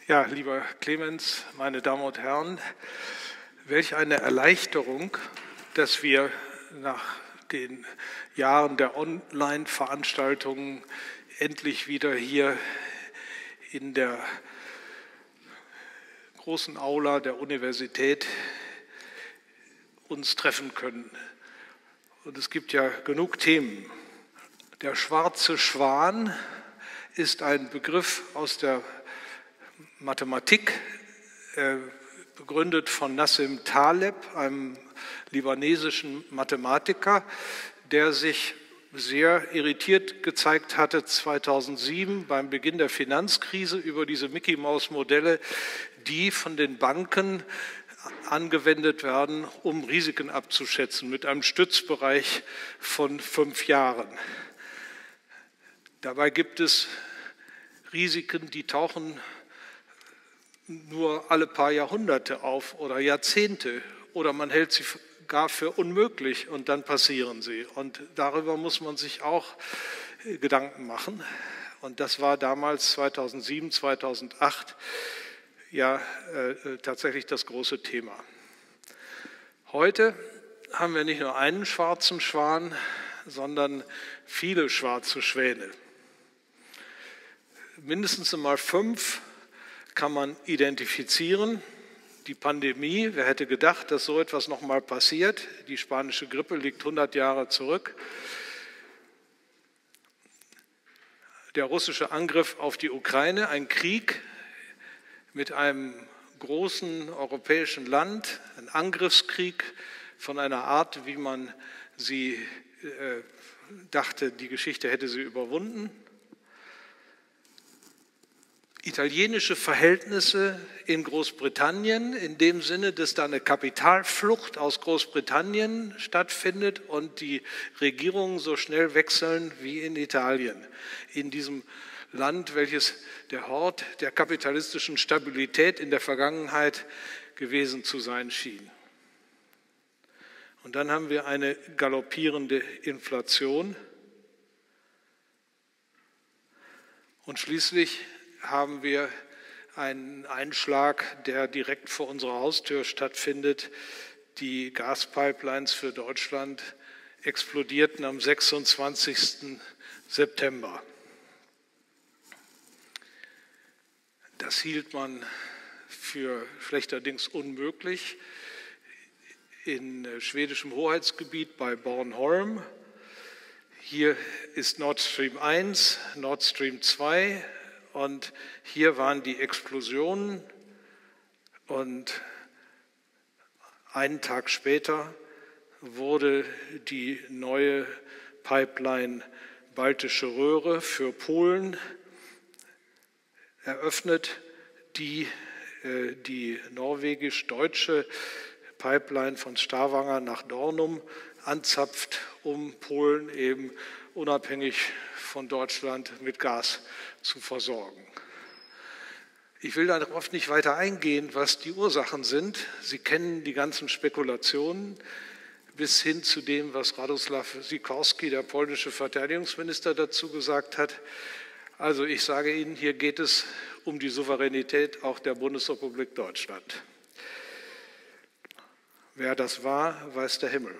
Ja, lieber Clemens, meine Damen und Herren, welch eine Erleichterung, dass wir nach den Jahren der Online-Veranstaltungen endlich wieder hier in der großen Aula der Universität uns treffen können. Und es gibt ja genug Themen. Der schwarze Schwan ist ein Begriff aus der Mathematik, begründet von Nassim Taleb, einem libanesischen Mathematiker, der sich sehr irritiert gezeigt hatte 2007 beim Beginn der Finanzkrise über diese Mickey-Maus-Modelle, die von den Banken angewendet werden, um Risiken abzuschätzen, mit einem Stützbereich von 5 Jahren. Dabei gibt es Risiken, die tauchen nur alle paar Jahrhunderte auf oder Jahrzehnte, oder man hält sie gar für unmöglich und dann passieren sie. Und darüber muss man sich auch Gedanken machen. Und das war damals 2007, 2008 ja tatsächlich das große Thema. Heute haben wir nicht nur einen schwarzen Schwan, sondern viele schwarze Schwäne. Mindestens einmal 5 kann man identifizieren. Die Pandemie, wer hätte gedacht, dass so etwas nochmal passiert? Die spanische Grippe liegt 100 Jahre zurück. Der russische Angriff auf die Ukraine, ein Krieg mit einem großen europäischen Land, ein Angriffskrieg von einer Art, wie man sie dachte, die Geschichte hätte sie überwunden. Italienische Verhältnisse in Großbritannien, in dem Sinne, dass da eine Kapitalflucht aus Großbritannien stattfindet und die Regierungen so schnell wechseln wie in Italien, in diesem Land, welches der Hort der kapitalistischen Stabilität in der Vergangenheit gewesen zu sein schien. Und dann haben wir eine galoppierende Inflation. Und schließlich haben wir einen Einschlag, der direkt vor unserer Haustür stattfindet. Die Gaspipelines für Deutschland explodierten am 26. September. Das hielt man für schlechterdings unmöglich. In schwedischem Hoheitsgebiet bei Bornholm. Hier ist Nord Stream 1, Nord Stream 2. Und hier waren die Explosionen und einen Tag später wurde die neue Pipeline Baltische Röhre für Polen eröffnet, die norwegisch-deutsche Pipeline von Stavanger nach Dornum anzapft, um Polen eben unabhängig von Deutschland mit Gas zu versorgen. Ich will darauf nicht weiter eingehen, was die Ursachen sind. Sie kennen die ganzen Spekulationen bis hin zu dem, was Radosław Sikorski, der polnische Verteidigungsminister, dazu gesagt hat. Also ich sage Ihnen, hier geht es um die Souveränität auch der Bundesrepublik Deutschland. Wer das war, weiß der Himmel.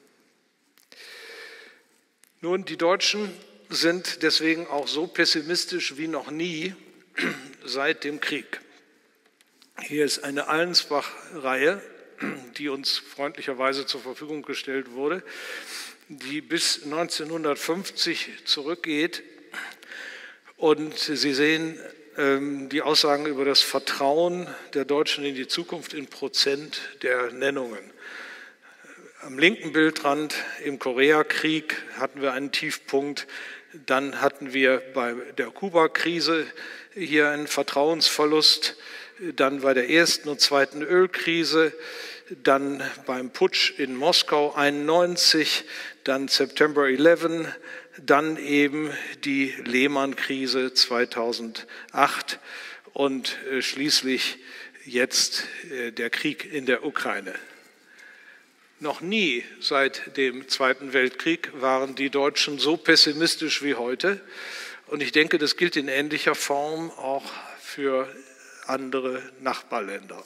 Nun, die Deutschen sind deswegen auch so pessimistisch wie noch nie seit dem Krieg. Hier ist eine Allensbach-Reihe, die uns freundlicherweise zur Verfügung gestellt wurde, die bis 1950 zurückgeht. Und Sie sehen die Aussagen über das Vertrauen der Deutschen in die Zukunft in Prozent der Nennungen. Am linken Bildrand im Koreakrieg hatten wir einen Tiefpunkt. Dann hatten wir bei der Kuba-Krise hier einen Vertrauensverlust, dann bei der ersten und zweiten Ölkrise, dann beim Putsch in Moskau 1991, dann September 11, dann eben die Lehman-Krise 2008 und schließlich jetzt der Krieg in der Ukraine. Noch nie seit dem Zweiten Weltkrieg waren die Deutschen so pessimistisch wie heute. Und ich denke, das gilt in ähnlicher Form auch für andere Nachbarländer.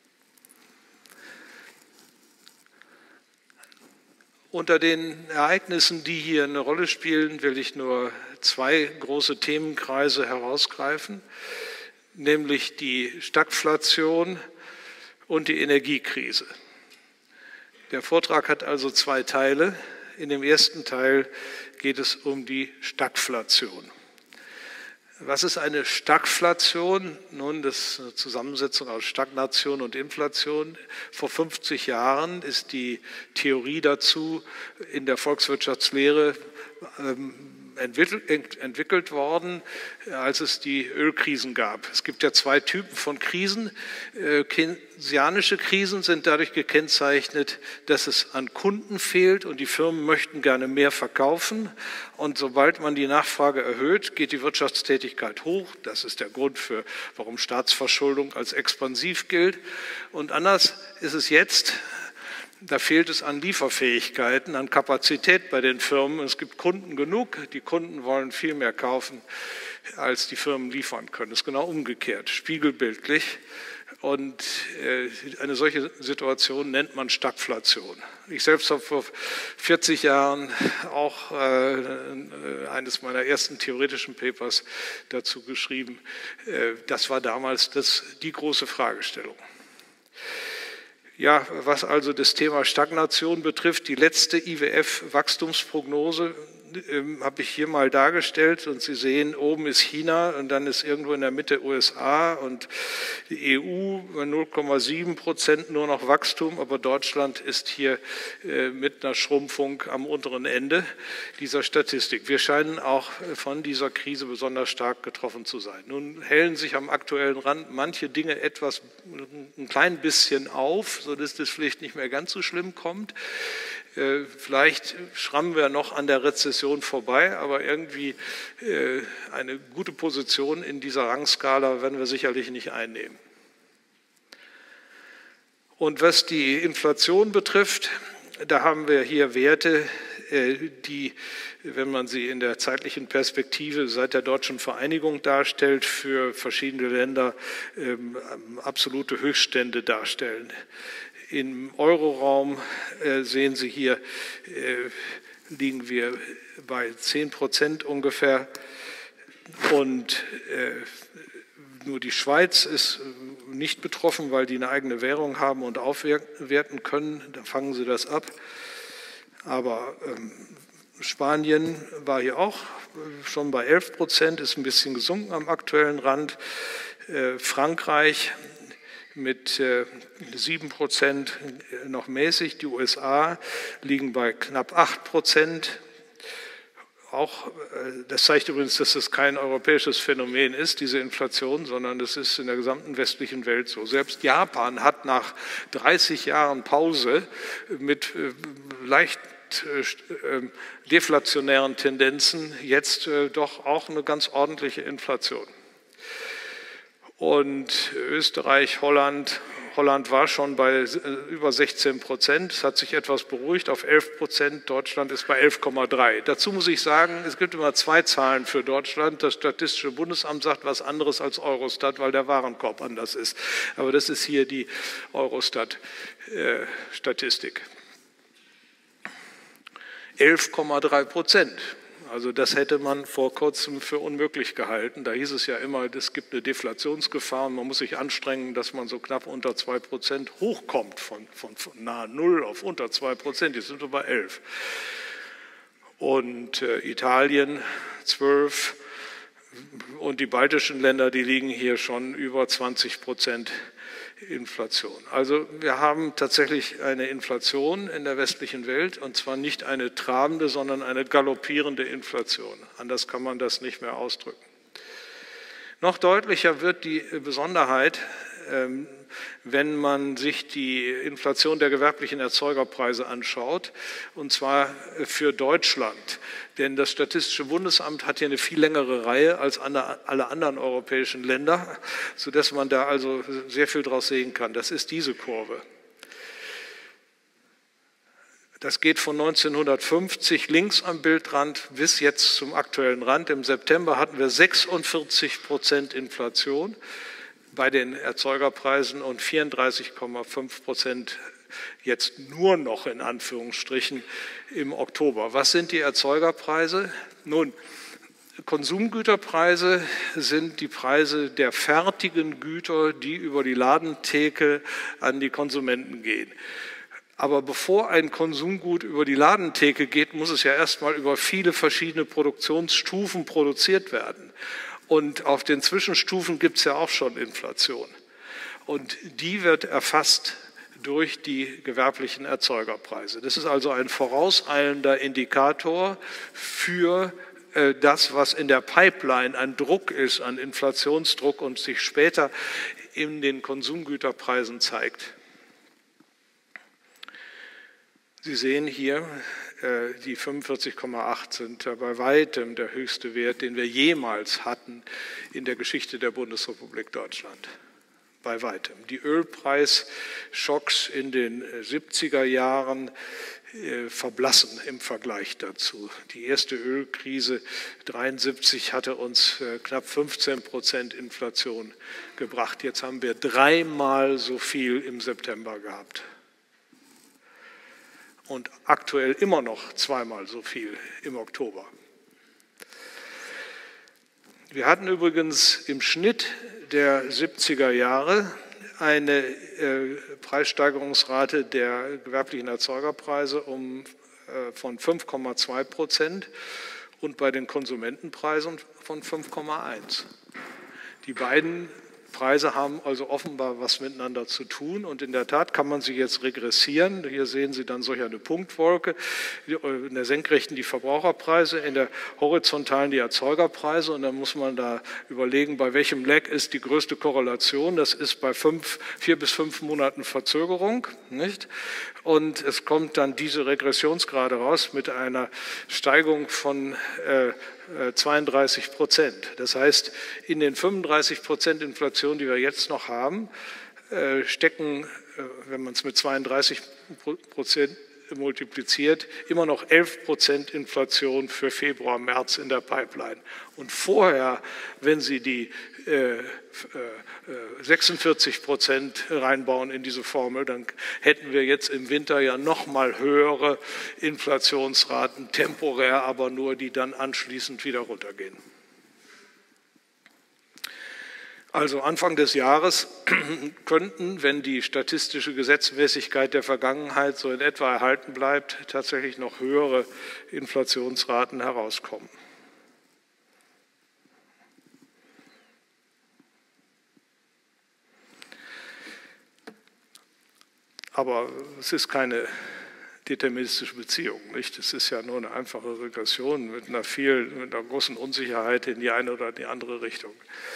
Unter den Ereignissen, die hier eine Rolle spielen, will ich nur zwei große Themenkreise herausgreifen, nämlich die Stagflation und die Energiekrise. Der Vortrag hat also zwei Teile. In dem ersten Teil geht es um die Stagflation. Was ist eine Stagflation? Nun, das ist eine Zusammensetzung aus Stagnation und Inflation. Vor 50 Jahren ist die Theorie dazu in der Volkswirtschaftslehre entwickelt worden, als es die Ölkrisen gab. Es gibt ja zwei Typen von Krisen. Keynesianische Krisen sind dadurch gekennzeichnet, dass es an Kunden fehlt und die Firmen möchten gerne mehr verkaufen. Und sobald man die Nachfrage erhöht, geht die Wirtschaftstätigkeit hoch. Das ist der Grund, warum Staatsverschuldung als expansiv gilt. Und anders ist es jetzt. Da fehlt es an Lieferfähigkeiten, an Kapazität bei den Firmen. Es gibt Kunden genug, die Kunden wollen viel mehr kaufen, als die Firmen liefern können. Das ist genau umgekehrt, spiegelbildlich. Und eine solche Situation nennt man Stagflation. Ich selbst habe vor 40 Jahren auch eines meiner ersten theoretischen Papers dazu geschrieben. Das war damals die große Fragestellung. Ja, was also das Thema Stagnation betrifft, die letzte IWF-Wachstumsprognose habe ich hier mal dargestellt und Sie sehen, oben ist China und dann ist irgendwo in der Mitte USA und die EU 0,7% nur noch Wachstum, aber Deutschland ist hier mit einer Schrumpfung am unteren Ende dieser Statistik. Wir scheinen auch von dieser Krise besonders stark getroffen zu sein. Nun hellen sich am aktuellen Rand manche Dinge ein klein bisschen auf, sodass das vielleicht nicht mehr ganz so schlimm kommt. Vielleicht schrammen wir noch an der Rezession vorbei, aber irgendwie eine gute Position in dieser Rangskala werden wir sicherlich nicht einnehmen. Und was die Inflation betrifft, da haben wir hier Werte, die, wenn man sie in der zeitlichen Perspektive seit der deutschen Vereinigung darstellt, für verschiedene Länder absolute Höchststände darstellen. Im Euroraum sehen Sie hier, liegen wir bei 10% ungefähr und nur die Schweiz ist nicht betroffen, weil die eine eigene Währung haben und aufwerten können. Da fangen sie das ab. Aber Spanien war hier auch schon bei 11%, ist ein bisschen gesunken am aktuellen Rand. Frankreich mit 7% noch mäßig. Die USA liegen bei knapp 8%. Auch, das zeigt übrigens, dass es kein europäisches Phänomen ist, diese Inflation, sondern das ist in der gesamten westlichen Welt so. Selbst Japan hat nach 30 Jahren Pause mit leicht deflationären Tendenzen jetzt doch auch eine ganz ordentliche Inflation. Und Österreich, Holland war schon bei über 16%, es hat sich etwas beruhigt auf 11%, Deutschland ist bei 11,3%. Dazu muss ich sagen, es gibt immer zwei Zahlen für Deutschland. Das Statistische Bundesamt sagt was anderes als Eurostat, weil der Warenkorb anders ist. Aber das ist hier die Eurostat-Statistik. 11,3%. Also das hätte man vor kurzem für unmöglich gehalten. Da hieß es ja immer, es gibt eine Deflationsgefahr und man muss sich anstrengen, dass man so knapp unter 2% hochkommt, von nahe 0 auf unter 2%. Jetzt sind wir bei 11. Und Italien 12 und die baltischen Länder, die liegen hier schon über 20% Inflation. Also wir haben tatsächlich eine Inflation in der westlichen Welt und zwar nicht eine trabende, sondern eine galoppierende Inflation. Anders kann man das nicht mehr ausdrücken. Noch deutlicher wird die Besonderheit, wenn man sich die Inflation der gewerblichen Erzeugerpreise anschaut, und zwar für Deutschland. Denn das Statistische Bundesamt hat hier eine viel längere Reihe als alle anderen europäischen Länder, sodass man da also sehr viel draus sehen kann. Das ist diese Kurve. Das geht von 1950 links am Bildrand bis jetzt zum aktuellen Rand. Im September hatten wir 46% Inflation. bei den Erzeugerpreisen und 34,5% jetzt nur noch in Anführungsstrichen im Oktober. Was sind die Erzeugerpreise? Nun, Konsumgüterpreise sind die Preise der fertigen Güter, die über die Ladentheke an die Konsumenten gehen. Aber bevor ein Konsumgut über die Ladentheke geht, muss es ja erstmal über viele verschiedene Produktionsstufen produziert werden. Und auf den Zwischenstufen gibt es ja auch schon Inflation. Und die wird erfasst durch die gewerblichen Erzeugerpreise. Das ist also ein vorauseilender Indikator für das, was in der Pipeline an Druck ist, an Inflationsdruck und sich später in den Konsumgüterpreisen zeigt. Sie sehen hier, die 45,8 sind bei weitem der höchste Wert, den wir jemals hatten in der Geschichte der Bundesrepublik Deutschland. Bei weitem. Die Ölpreisschocks in den 70er Jahren verblassen im Vergleich dazu. Die erste Ölkrise 1973 hatte uns knapp 15% Inflation gebracht. Jetzt haben wir dreimal so viel im September gehabt. Und aktuell immer noch zweimal so viel im Oktober. Wir hatten übrigens im Schnitt der 70er Jahre eine Preissteigerungsrate der gewerblichen Erzeugerpreise von 5,2% und bei den Konsumentenpreisen von 5,1%. Die beiden Preise haben also offenbar was miteinander zu tun und in der Tat kann man sie jetzt regressieren. Hier sehen Sie dann solch eine Punktwolke, in der Senkrechten die Verbraucherpreise, in der horizontalen die Erzeugerpreise und dann muss man da überlegen, bei welchem Lag ist die größte Korrelation. Das ist bei 4 bis 5 Monaten Verzögerung, nicht? Und es kommt dann diese Regressionsgrade raus mit einer Steigung von 32%. Das heißt, in den 35% Inflation, die wir jetzt noch haben, stecken, wenn man es mit 32% multipliziert, immer noch 11% Inflation für Februar, März in der Pipeline. Und vorher, wenn Sie die 46% reinbauen in diese Formel, dann hätten wir jetzt im Winter ja noch mal höhere Inflationsraten, temporär aber nur, die dann anschließend wieder runtergehen. Also Anfang des Jahres könnten, wenn die statistische Gesetzmäßigkeit der Vergangenheit so in etwa erhalten bleibt, tatsächlich noch höhere Inflationsraten herauskommen. Aber es ist keine deterministische Beziehung, nicht? Es ist ja nur eine einfache Regression mit einer großen Unsicherheit in die eine oder die andere Richtung.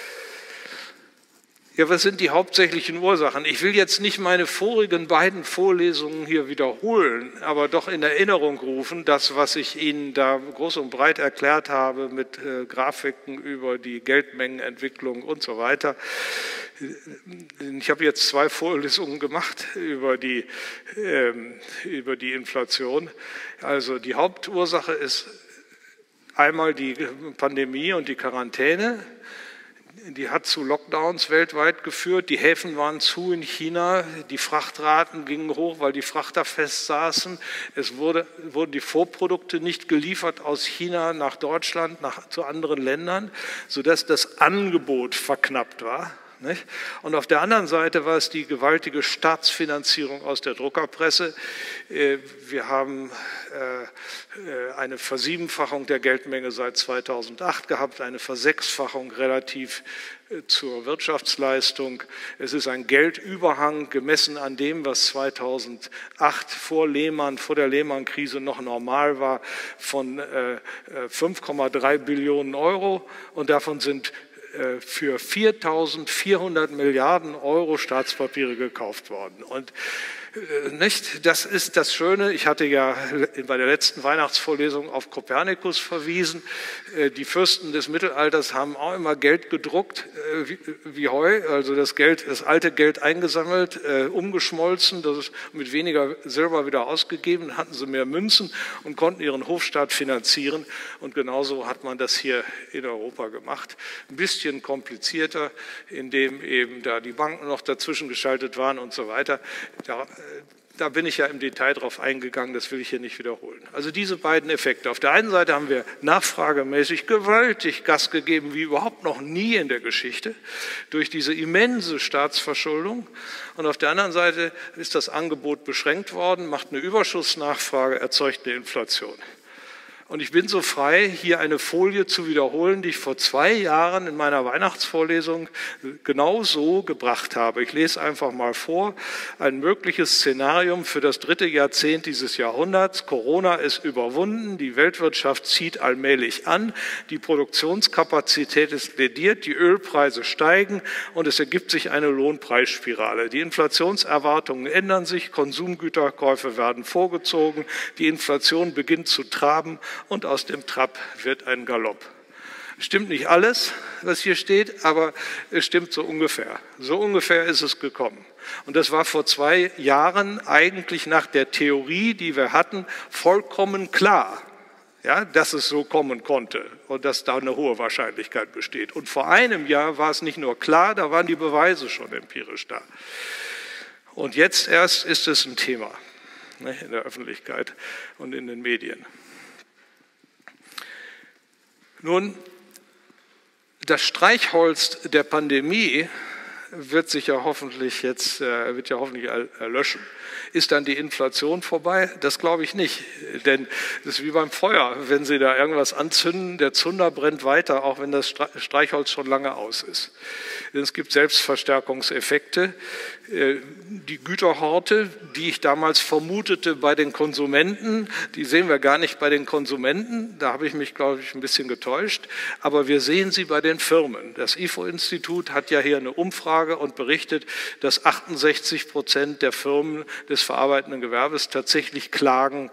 Ja, was sind die hauptsächlichen Ursachen? Ich will jetzt nicht meine vorigen beiden Vorlesungen hier wiederholen, aber doch in Erinnerung rufen, das, was ich Ihnen da groß und breit erklärt habe mit Grafiken über die Geldmengenentwicklung und so weiter. Ich habe jetzt 2 Vorlesungen gemacht über die Inflation. Also die Hauptursache ist einmal die Pandemie und die Quarantäne. Die hat zu Lockdowns weltweit geführt. Die Häfen waren zu in China. Die Frachtraten gingen hoch, weil die Frachter festsaßen. Es wurden die Vorprodukte nicht geliefert aus China nach Deutschland, zu anderen Ländern, sodass das Angebot verknappt war. Nicht? Und auf der anderen Seite war es die gewaltige Staatsfinanzierung aus der Druckerpresse. Wir haben eine Versiebenfachung der Geldmenge seit 2008 gehabt, eine Versechsfachung relativ zur Wirtschaftsleistung. Es ist ein Geldüberhang gemessen an dem, was 2008 vor der Lehman-Krise noch normal war, von 5,3 Billionen Euro und davon sind für 4.400 Milliarden Euro Staatspapiere gekauft worden. Und Nicht? Das ist das Schöne. Ich hatte ja bei der letzten Weihnachtsvorlesung auf Kopernikus verwiesen. Die Fürsten des Mittelalters haben auch immer Geld gedruckt wie Heu, also das alte Geld eingesammelt, umgeschmolzen, das ist mit weniger Silber wieder ausgegeben, hatten sie mehr Münzen und konnten ihren Hofstaat finanzieren. Und genauso hat man das hier in Europa gemacht. Ein bisschen komplizierter, indem eben da die Banken noch dazwischen geschaltet waren und so weiter. Da bin ich ja im Detail drauf eingegangen, das will ich hier nicht wiederholen. Also diese beiden Effekte. Auf der einen Seite haben wir nachfragemäßig gewaltig Gas gegeben, wie überhaupt noch nie in der Geschichte, durch diese immense Staatsverschuldung. Und auf der anderen Seite ist das Angebot beschränkt worden, macht eine Überschussnachfrage, erzeugt eine Inflation. Und ich bin so frei, hier eine Folie zu wiederholen, die ich vor 2 Jahren in meiner Weihnachtsvorlesung genau so gebracht habe. Ich lese einfach mal vor. Ein mögliches Szenarium für das 3. Jahrzehnt dieses Jahrhunderts. Corona ist überwunden, die Weltwirtschaft zieht allmählich an, die Produktionskapazität ist lediert, die Ölpreise steigen und es ergibt sich eine Lohnpreisspirale. Die Inflationserwartungen ändern sich, Konsumgüterkäufe werden vorgezogen, die Inflation beginnt zu traben und aus dem Trab wird ein Galopp. Stimmt nicht alles, was hier steht, aber es stimmt so ungefähr. So ungefähr ist es gekommen. Und das war vor 2 Jahren eigentlich nach der Theorie, die wir hatten, vollkommen klar, ja, dass es so kommen konnte und dass da eine hohe Wahrscheinlichkeit besteht. Und vor einem Jahr war es nicht nur klar, da waren die Beweise schon empirisch da. Und jetzt erst ist es ein Thema, ne, in der Öffentlichkeit und in den Medien. Nun, das Streichholz der Pandemie wird ja hoffentlich erlöschen. Ist dann die Inflation vorbei? Das glaube ich nicht, denn das ist wie beim Feuer. Wenn Sie da irgendwas anzünden, der Zunder brennt weiter, auch wenn das Streichholz schon lange aus ist. Denn es gibt Selbstverstärkungseffekte. Die Güterhorte, die ich damals vermutete bei den Konsumenten, die sehen wir gar nicht bei den Konsumenten. Da habe ich mich, glaube ich, ein bisschen getäuscht. Aber wir sehen sie bei den Firmen. Das IFO-Institut hat ja hier eine Umfrage und berichtet, dass 68% der Firmen des verarbeitenden Gewerbes tatsächlich klagen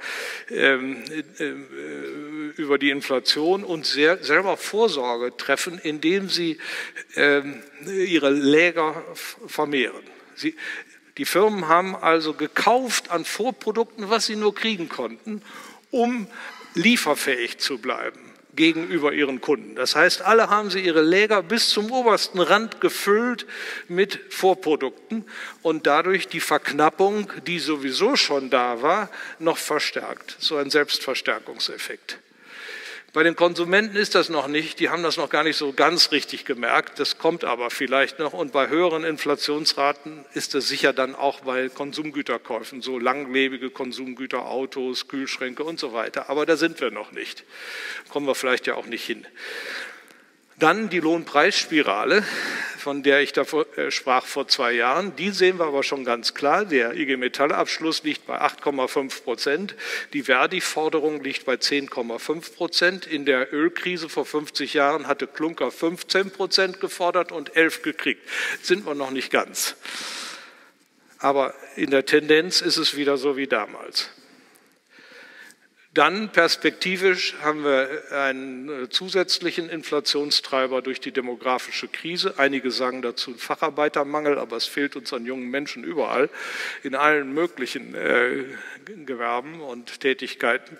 über die Inflation und selber Vorsorge treffen, indem sie ihre Läger vermehren. Die Firmen haben also gekauft an Vorprodukten, was sie nur kriegen konnten, um lieferfähig zu bleiben gegenüber ihren Kunden. Das heißt, alle haben sie ihre Läger bis zum obersten Rand gefüllt mit Vorprodukten und dadurch die Verknappung, die sowieso schon da war, noch verstärkt. So ein Selbstverstärkungseffekt. Bei den Konsumenten ist das noch nicht, die haben das noch gar nicht so ganz richtig gemerkt, das kommt aber vielleicht noch und bei höheren Inflationsraten ist es sicher dann auch bei Konsumgüterkäufen, so langlebige Konsumgüter, Autos, Kühlschränke und so weiter, aber da sind wir noch nicht, kommen wir vielleicht ja auch nicht hin. Dann die Lohnpreisspirale, von der ich da sprach vor 2 Jahren. Die sehen wir aber schon ganz klar. Der IG Metall-Abschluss liegt bei 8,5%. Die Verdi-Forderung liegt bei 10,5%. In der Ölkrise vor 50 Jahren hatte Klunker 15% gefordert und 11% gekriegt. Sind wir noch nicht ganz. Aber in der Tendenz ist es wieder so wie damals. Dann perspektivisch haben wir einen zusätzlichen Inflationstreiber durch die demografische Krise. Einige sagen dazu Facharbeitermangel, aber es fehlt uns an jungen Menschen überall, in allen möglichen Gewerben und Tätigkeiten,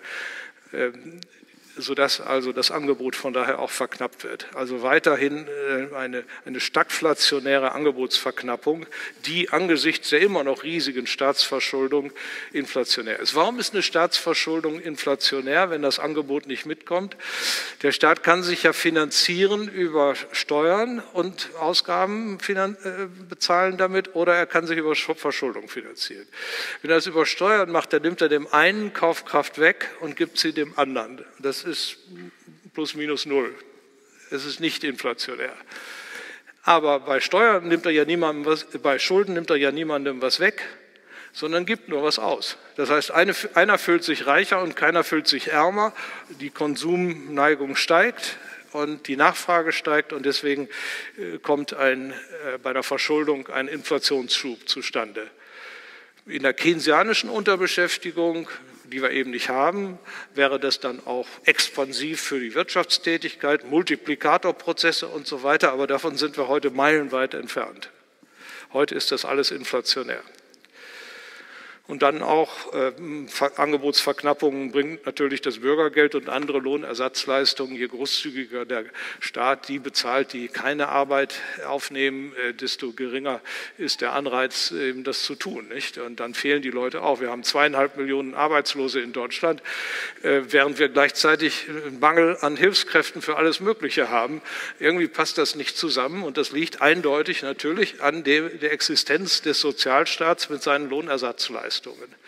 sodass also das Angebot von daher auch verknappt wird. Also weiterhin eine stagflationäre Angebotsverknappung, die angesichts der immer noch riesigen Staatsverschuldung inflationär ist. Warum ist eine Staatsverschuldung inflationär, wenn das Angebot nicht mitkommt? Der Staat kann sich ja finanzieren über Steuern und Ausgaben bezahlen damit oder er kann sich über Verschuldung finanzieren. Wenn er es über Steuern macht, dann nimmt er dem einen Kaufkraft weg und gibt sie dem anderen. Das ist plus minus null. Es ist nicht inflationär. Aber bei Steuern nimmt er ja bei Schulden nimmt er ja niemandem was weg, sondern gibt nur was aus. Das heißt, einer fühlt sich reicher und keiner fühlt sich ärmer. Die Konsumneigung steigt und die Nachfrage steigt und deswegen kommt bei der Verschuldung ein Inflationsschub zustande. In der keynesianischen Unterbeschäftigung, die wir eben nicht haben, wäre das dann auch expansiv für die Wirtschaftstätigkeit, Multiplikatorprozesse und so weiter, aber davon sind wir heute meilenweit entfernt. Heute ist das alles inflationär. Und dann auch Angebotsverknappungen bringt natürlich das Bürgergeld und andere Lohnersatzleistungen. Je großzügiger der Staat die bezahlt, die keine Arbeit aufnehmen, desto geringer ist der Anreiz, eben das zu tun. Nicht? Und dann fehlen die Leute auch. Wir haben 2,5 Millionen Arbeitslose in Deutschland, während wir gleichzeitig einen Mangel an Hilfskräften für alles Mögliche haben. Irgendwie passt das nicht zusammen und das liegt eindeutig natürlich an der Existenz des Sozialstaats mit seinen Lohnersatzleistungen.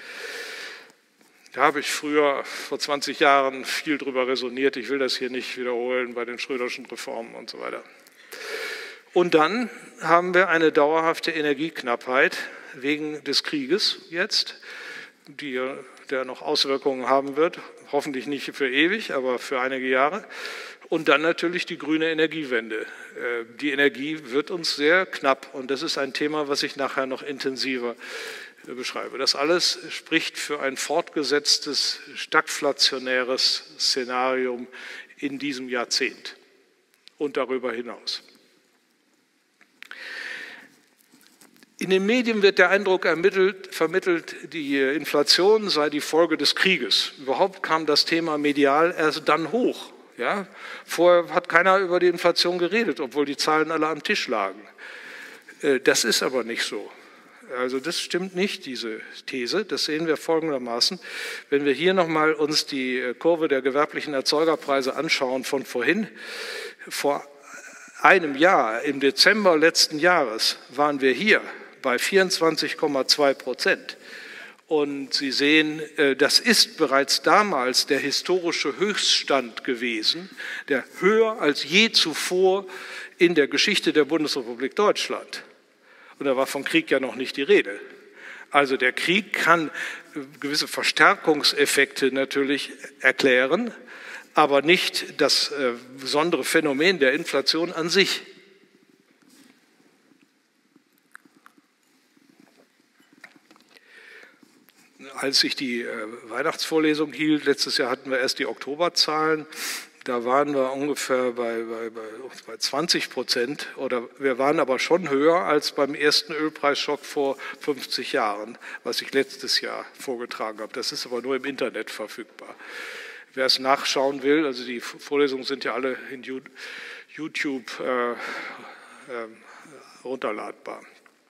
Da habe ich früher, vor 20 Jahren, viel drüber resoniert. Ich will das hier nicht wiederholen bei den Schröderschen Reformen und so weiter. Und dann haben wir eine dauerhafte Energieknappheit wegen des Krieges jetzt, der noch Auswirkungen haben wird, hoffentlich nicht für ewig, aber für einige Jahre. Und dann natürlich die grüne Energiewende. Die Energie wird uns sehr knapp und das ist ein Thema, was ich nachher noch intensiver beschreibe. Das alles spricht für ein fortgesetztes, stagflationäres Szenario in diesem Jahrzehnt und darüber hinaus. In den Medien wird der Eindruck vermittelt, die Inflation sei die Folge des Krieges. Überhaupt kam das Thema medial erst dann hoch. Ja? Vorher hat keiner über die Inflation geredet, obwohl die Zahlen alle am Tisch lagen. Das ist aber nicht so. Also das stimmt nicht, diese These. Das sehen wir folgendermaßen. Wenn wir hier nochmal uns die Kurve der gewerblichen Erzeugerpreise anschauen von vorhin. Vor einem Jahr, im Dezember letzten Jahres, waren wir hier bei 24,2%. Und Sie sehen, das ist bereits damals der historische Höchststand gewesen, der höher als je zuvor in der Geschichte der Bundesrepublik Deutschland. Und da war vom Krieg ja noch nicht die Rede. Also der Krieg kann gewisse Verstärkungseffekte natürlich erklären, aber nicht das besondere Phänomen der Inflation an sich. Als ich die Weihnachtsvorlesung hielt, letztes Jahr hatten wir erst die Oktoberzahlen, da waren wir ungefähr bei 20%, oder wir waren aber schon höher als beim ersten Ölpreisschock vor 50 Jahren, was ich letztes Jahr vorgetragen habe. Das ist aber nur im Internet verfügbar. Wer es nachschauen will, also die Vorlesungen sind ja alle in YouTube runterladbar.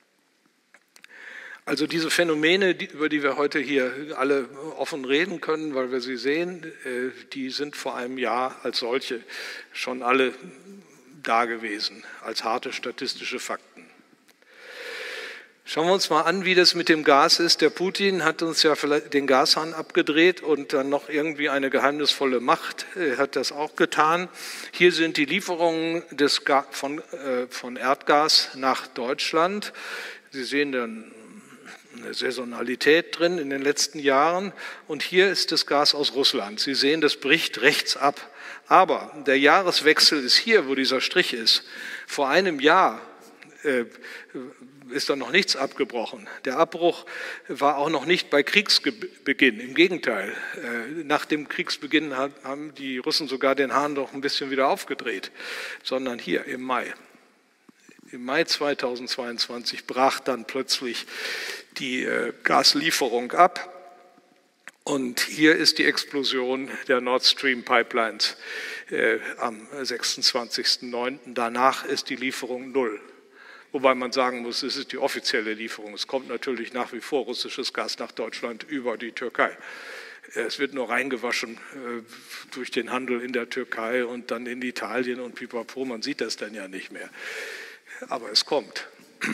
Also diese Phänomene, über die wir heute hier alle offen reden können, weil wir sie sehen, die sind vor einem Jahr als solche schon alle da gewesen, als harte statistische Fakten. Schauen wir uns mal an, wie das mit dem Gas ist. Der Putin hat uns ja vielleicht den Gashahn abgedreht und dann noch irgendwie eine geheimnisvolle Macht hat das auch getan. Hier sind die Lieferungen von Erdgas nach Deutschland. Sie sehen dann eine Saisonalität drin in den letzten Jahren. Und hier ist das Gas aus Russland. Sie sehen, das bricht rechts ab. Aber der Jahreswechsel ist hier, wo dieser Strich ist. Vor einem Jahr ist da noch nichts abgebrochen. Der Abbruch war auch noch nicht bei Kriegsbeginn. Im Gegenteil, nach dem Kriegsbeginn haben die Russen sogar den Hahn doch ein bisschen wieder aufgedreht, sondern hier im Mai. Im Mai 2022 brach dann plötzlich die Gaslieferung ab. Und hier ist die Explosion der Nord Stream Pipelines am 26.09. Danach ist die Lieferung null. Wobei man sagen muss, es ist die offizielle Lieferung. Es kommt natürlich nach wie vor russisches Gas nach Deutschland über die Türkei. Es wird nur reingewaschen durch den Handel in der Türkei und dann in Italien und pipapo. Man sieht das dann ja nicht mehr. Aber es kommt.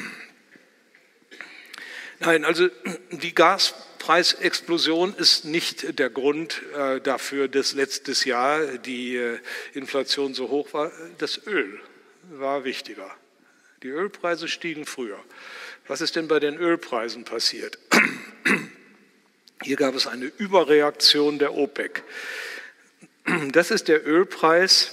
Nein, also die Gaspreisexplosion ist nicht der Grund dafür, dass letztes Jahr die Inflation so hoch war. Das Öl war wichtiger. Die Ölpreise stiegen früher. Was ist denn bei den Ölpreisen passiert? Hier gab es eine Überreaktion der OPEC. Das ist der Ölpreis,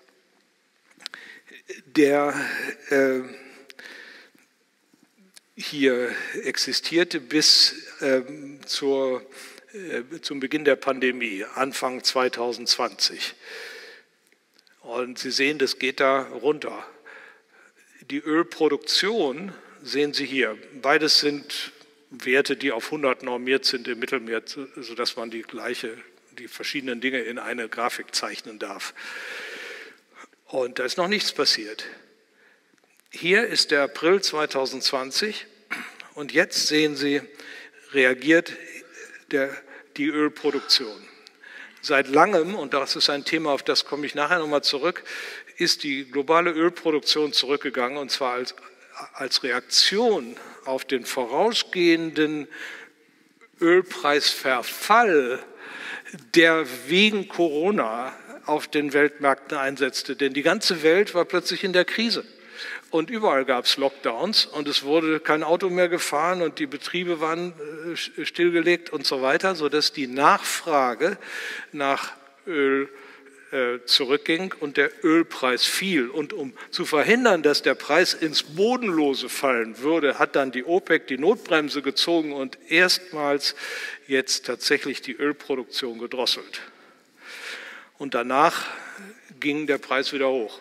der hier existierte bis zum Beginn der Pandemie, Anfang 2020. Und Sie sehen, das geht da runter. Die Ölproduktion sehen Sie hier. Beides sind Werte, die auf 100 normiert sind im Mittelmeer, sodass man die verschiedenen Dinge in eine Grafik zeichnen darf. Und da ist noch nichts passiert. Hier ist der April 2020 und jetzt sehen Sie, reagiert die Ölproduktion. Seit langem, und das ist ein Thema, auf das komme ich nachher nochmal zurück, ist die globale Ölproduktion zurückgegangen, und zwar als Reaktion auf den vorausgehenden Ölpreisverfall, der wegen Corona auf den Weltmärkten einsetzte. Denn die ganze Welt war plötzlich in der Krise. Und überall gab es Lockdowns und es wurde kein Auto mehr gefahren und die Betriebe waren stillgelegt und so weiter, sodass die Nachfrage nach Öl zurückging und der Ölpreis fiel. Und um zu verhindern, dass der Preis ins Bodenlose fallen würde, hat dann die OPEC die Notbremse gezogen und erstmals jetzt tatsächlich die Ölproduktion gedrosselt. Und danach ging der Preis wieder hoch.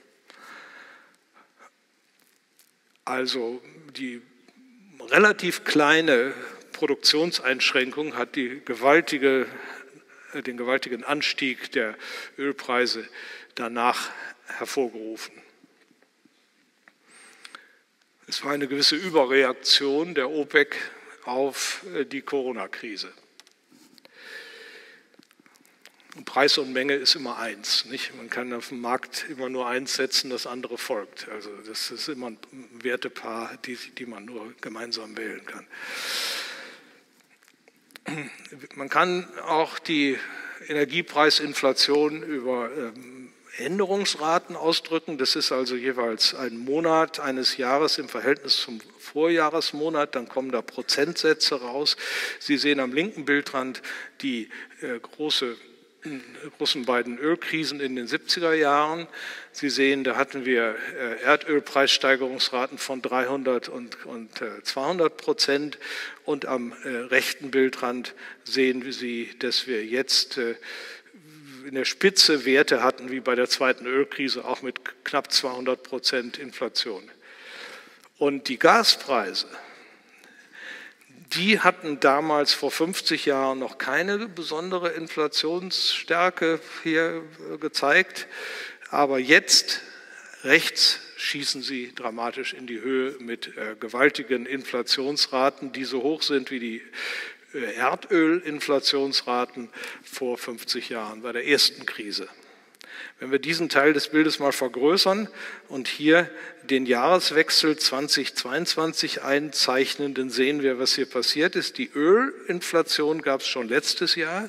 Also die relativ kleine Produktionseinschränkung hat den gewaltigen Anstieg der Ölpreise danach hervorgerufen. Es war eine gewisse Überreaktion der OPEC auf die Corona-Krise. Preis und Menge ist immer eins, nicht? Man kann auf dem Markt immer nur eins setzen, das andere folgt. Also das ist immer ein Wertepaar, die man nur gemeinsam wählen kann. Man kann auch die Energiepreisinflation über Änderungsraten ausdrücken. Das ist also jeweils ein Monat eines Jahres im Verhältnis zum Vorjahresmonat. Dann kommen da Prozentsätze raus. Sie sehen am linken Bildrand die großen beiden Ölkrisen in den 70er Jahren. Sie sehen, da hatten wir Erdölpreissteigerungsraten von 300 und 200%. Und am rechten Bildrand sehen Sie, dass wir jetzt in der Spitze Werte hatten, wie bei der zweiten Ölkrise, auch mit knapp 200% Inflation. Und die Gaspreise, die hatten damals vor 50 Jahren noch keine besondere Inflationsstärke hier gezeigt, aber jetzt rechts schießen sie dramatisch in die Höhe mit gewaltigen Inflationsraten, die so hoch sind wie die Erdölinflationsraten vor 50 Jahren bei der ersten Krise. Wenn wir diesen Teil des Bildes mal vergrößern und hier den Jahreswechsel 2022 einzeichnen, dann sehen wir, was hier passiert ist. Die Ölinflation gab es schon letztes Jahr.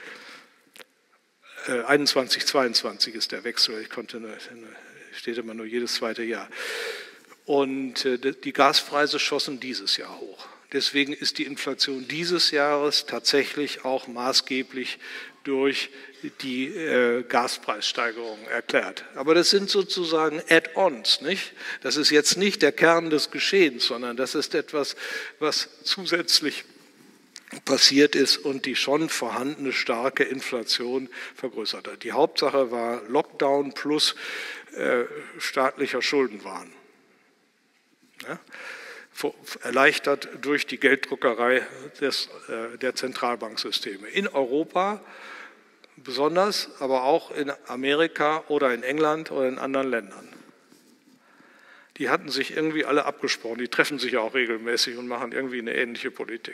21, 22 ist der Wechsel. Steht immer nur jedes zweite Jahr. Und die Gaspreise schossen dieses Jahr hoch. Deswegen ist die Inflation dieses Jahres tatsächlich auch maßgeblich durch die Gaspreissteigerung erklärt. Aber das sind sozusagen Add-ons, nicht? Das ist jetzt nicht der Kern des Geschehens, sondern das ist etwas, was zusätzlich passiert ist und die schon vorhandene starke Inflation vergrößert hat. Die Hauptsache war Lockdown plus staatlicher Schuldenwahn. Ja? Erleichtert durch die Gelddruckerei der Zentralbanksysteme. In Europa besonders, aber auch in Amerika oder in England oder in anderen Ländern. Die hatten sich irgendwie alle abgesprochen, die treffen sich ja auch regelmäßig und machen irgendwie eine ähnliche Politik.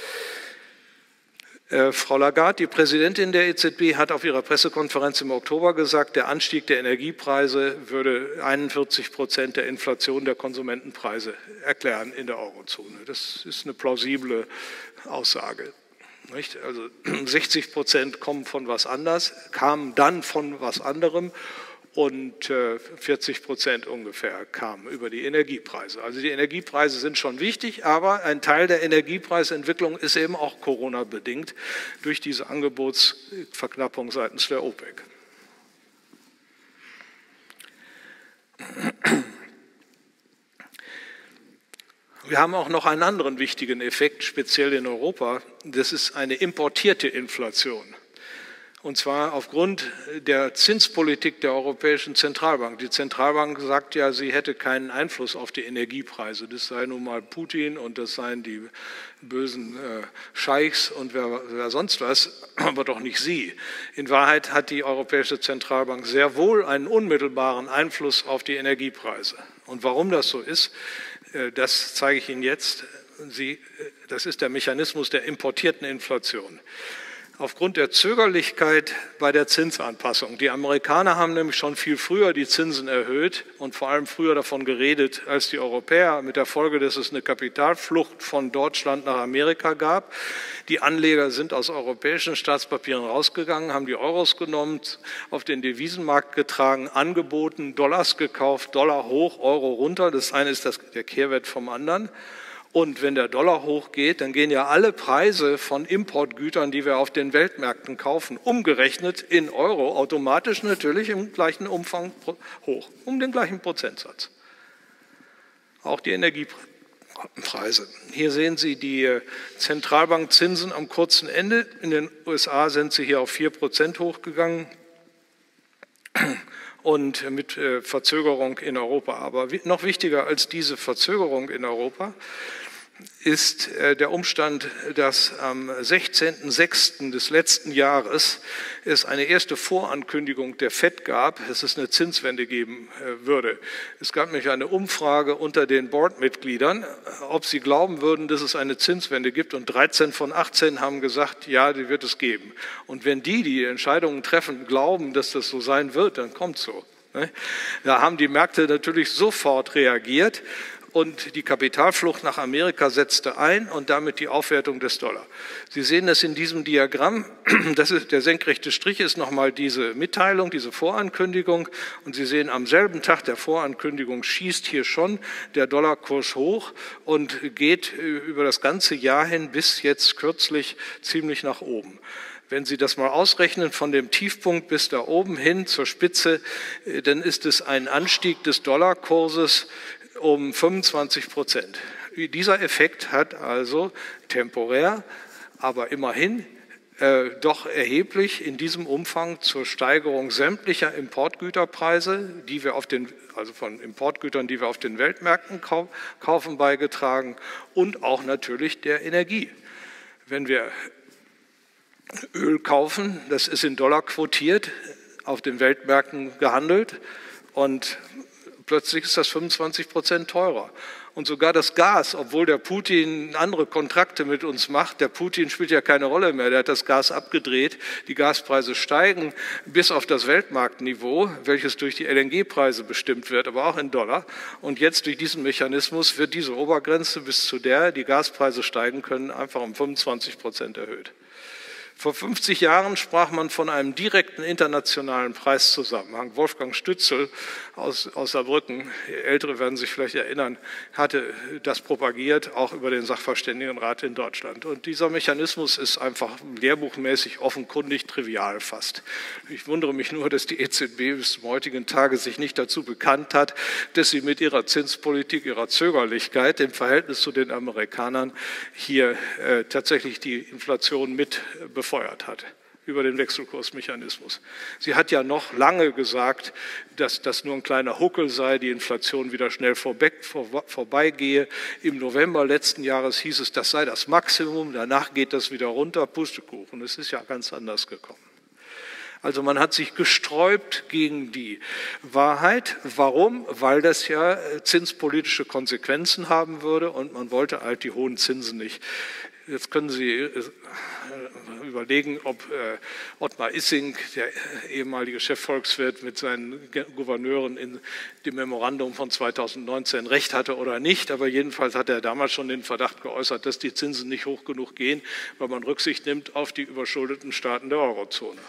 Frau Lagarde, die Präsidentin der EZB, hat auf ihrer Pressekonferenz im Oktober gesagt, der Anstieg der Energiepreise würde 41% der Inflation der Konsumentenpreise erklären in der Eurozone. Das ist eine plausible Aussage. Nicht? Also 60% kommen von was anderes, kamen dann von was anderem und 40% ungefähr kamen über die Energiepreise. Also die Energiepreise sind schon wichtig, aber ein Teil der Energiepreisentwicklung ist eben auch Corona-bedingt durch diese Angebotsverknappung seitens der OPEC. Wir haben auch noch einen anderen wichtigen Effekt, speziell in Europa. Das ist eine importierte Inflation. Und zwar aufgrund der Zinspolitik der Europäischen Zentralbank. Die Zentralbank sagt ja, sie hätte keinen Einfluss auf die Energiepreise. Das sei nun mal Putin und das seien die bösen Scheichs und wer sonst was, aber doch nicht sie. In Wahrheit hat die Europäische Zentralbank sehr wohl einen unmittelbaren Einfluss auf die Energiepreise. Und warum das so ist, das zeige ich Ihnen jetzt. Das ist der Mechanismus der importierten Inflation. Aufgrund der Zögerlichkeit bei der Zinsanpassung. Die Amerikaner haben nämlich schon viel früher die Zinsen erhöht und vor allem früher davon geredet als die Europäer, mit der Folge, dass es eine Kapitalflucht von Deutschland nach Amerika gab. Die Anleger sind aus europäischen Staatspapieren rausgegangen, haben die Euros genommen, auf den Devisenmarkt getragen, angeboten, Dollars gekauft, Dollar hoch, Euro runter. Das eine ist der Kehrwert vom anderen. Und wenn der Dollar hochgeht, dann gehen ja alle Preise von Importgütern, die wir auf den Weltmärkten kaufen, umgerechnet in Euro, automatisch natürlich im gleichen Umfang hoch, um den gleichen Prozentsatz. Auch die Energiepreise. Hier sehen Sie die Zentralbankzinsen am kurzen Ende. In den USA sind sie hier auf 4% hochgegangen. Und mit Verzögerung in Europa. Aber noch wichtiger als diese Verzögerung in Europa ist der Umstand, dass am 16.06. des letzten Jahres es eine erste Vorankündigung der FED gab, dass es eine Zinswende geben würde. Es gab nämlich eine Umfrage unter den Boardmitgliedern, ob sie glauben würden, dass es eine Zinswende gibt. Und 13 von 18 haben gesagt, ja, die wird es geben. Und wenn die Entscheidungen treffen, glauben, dass das so sein wird, dann kommt es so. Da haben die Märkte natürlich sofort reagiert. Und die Kapitalflucht nach Amerika setzte ein und damit die Aufwertung des Dollar. Sie sehen das in diesem Diagramm. Das ist, der senkrechte Strich ist nochmal diese Mitteilung, diese Vorankündigung. Und Sie sehen, am selben Tag der Vorankündigung schießt hier schon der Dollarkurs hoch und geht über das ganze Jahr hin bis jetzt kürzlich ziemlich nach oben. Wenn Sie das mal ausrechnen von dem Tiefpunkt bis da oben hin zur Spitze, dann ist es ein Anstieg des Dollarkurses um 25%. Dieser Effekt hat also temporär, aber immerhin doch erheblich in diesem Umfang zur Steigerung sämtlicher Importgüterpreise, also von Importgütern, die wir auf den Weltmärkten kaufen, beigetragen und auch natürlich der Energie. Wenn wir Öl kaufen, das ist in Dollar quotiert, auf den Weltmärkten gehandelt und plötzlich ist das 25% teurer. Und sogar das Gas, obwohl der Putin andere Kontrakte mit uns macht, der Putin spielt ja keine Rolle mehr, der hat das Gas abgedreht, die Gaspreise steigen bis auf das Weltmarktniveau, welches durch die LNG-Preise bestimmt wird, aber auch in Dollar. Und jetzt durch diesen Mechanismus wird diese Obergrenze, bis zu der die Gaspreise steigen können, einfach um 25% erhöht. Vor 50 Jahren sprach man von einem direkten internationalen Preiszusammenhang. Wolfgang Stützel aus Saarbrücken, Ältere werden sich vielleicht erinnern, hatte das propagiert, auch über den Sachverständigenrat in Deutschland. Und dieser Mechanismus ist einfach lehrbuchmäßig offenkundig trivial fast. Ich wundere mich nur, dass die EZB bis zum heutigen Tage sich nicht dazu bekannt hat, dass sie mit ihrer Zinspolitik, ihrer Zögerlichkeit im Verhältnis zu den Amerikanern hier tatsächlich die Inflation mit befeuert hat über den Wechselkursmechanismus. Sie hat ja noch lange gesagt, dass das nur ein kleiner Huckel sei, die Inflation wieder schnell vorbeigehe. Im November letzten Jahres hieß es, das sei das Maximum, danach geht das wieder runter, Pustekuchen. Es ist ja ganz anders gekommen. Also man hat sich gesträubt gegen die Wahrheit. Warum? Weil das ja zinspolitische Konsequenzen haben würde und man wollte halt die hohen Zinsen nicht. Jetzt können Sie überlegen, ob Ottmar Issing, der ehemalige Chefvolkswirt, mit seinen Gouverneuren in dem Memorandum von 2019 recht hatte oder nicht. Aber jedenfalls hat er damals schon den Verdacht geäußert, dass die Zinsen nicht hoch genug gehen, weil man Rücksicht nimmt auf die überschuldeten Staaten der Eurozone.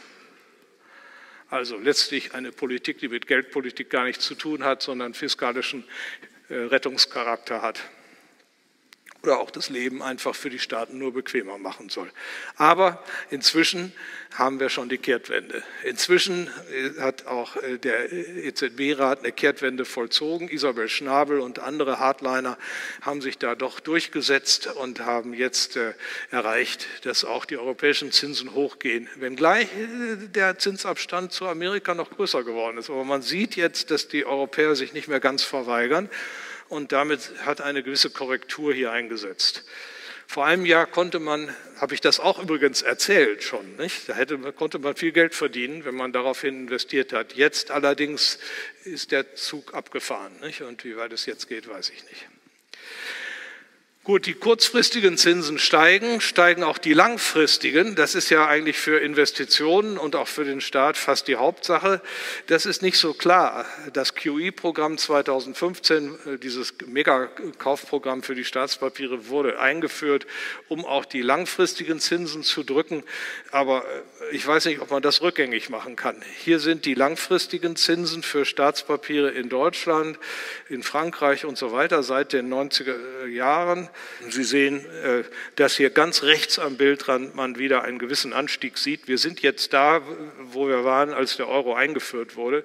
Also letztlich eine Politik, die mit Geldpolitik gar nichts zu tun hat, sondern fiskalischen Rettungscharakter hat. oder auch das Leben einfach für die Staaten nur bequemer machen soll. Aber inzwischen haben wir schon die Kehrtwende. Inzwischen hat auch der EZB-Rat eine Kehrtwende vollzogen. Isabel Schnabel und andere Hardliner haben sich da doch durchgesetzt und haben jetzt erreicht, dass auch die europäischen Zinsen hochgehen, wenngleich der Zinsabstand zu Amerika noch größer geworden ist. Aber man sieht jetzt, dass die Europäer sich nicht mehr ganz verweigern. Und damit hat eine gewisse Korrektur hier eingesetzt. Vor einem Jahr konnte man, habe ich das auch übrigens erzählt schon, nicht? Konnte man viel Geld verdienen, wenn man daraufhin investiert hat. Jetzt allerdings ist der Zug abgefahren, nicht? Und wie weit es jetzt geht, weiß ich nicht. Gut, die kurzfristigen Zinsen steigen auch die langfristigen. Das ist ja eigentlich für Investitionen und auch für den Staat fast die Hauptsache. Das ist nicht so klar. Das QE-Programm 2015, dieses Megakaufprogramm für die Staatspapiere, wurde eingeführt, um auch die langfristigen Zinsen zu drücken. Aber ich weiß nicht, ob man das rückgängig machen kann. Hier sind die langfristigen Zinsen für Staatspapiere in Deutschland, in Frankreich und so weiter seit den 90er Jahren. Sie sehen, dass hier ganz rechts am Bildrand man wieder einen gewissen Anstieg sieht. Wir sind jetzt da, wo wir waren, als der Euro eingeführt wurde,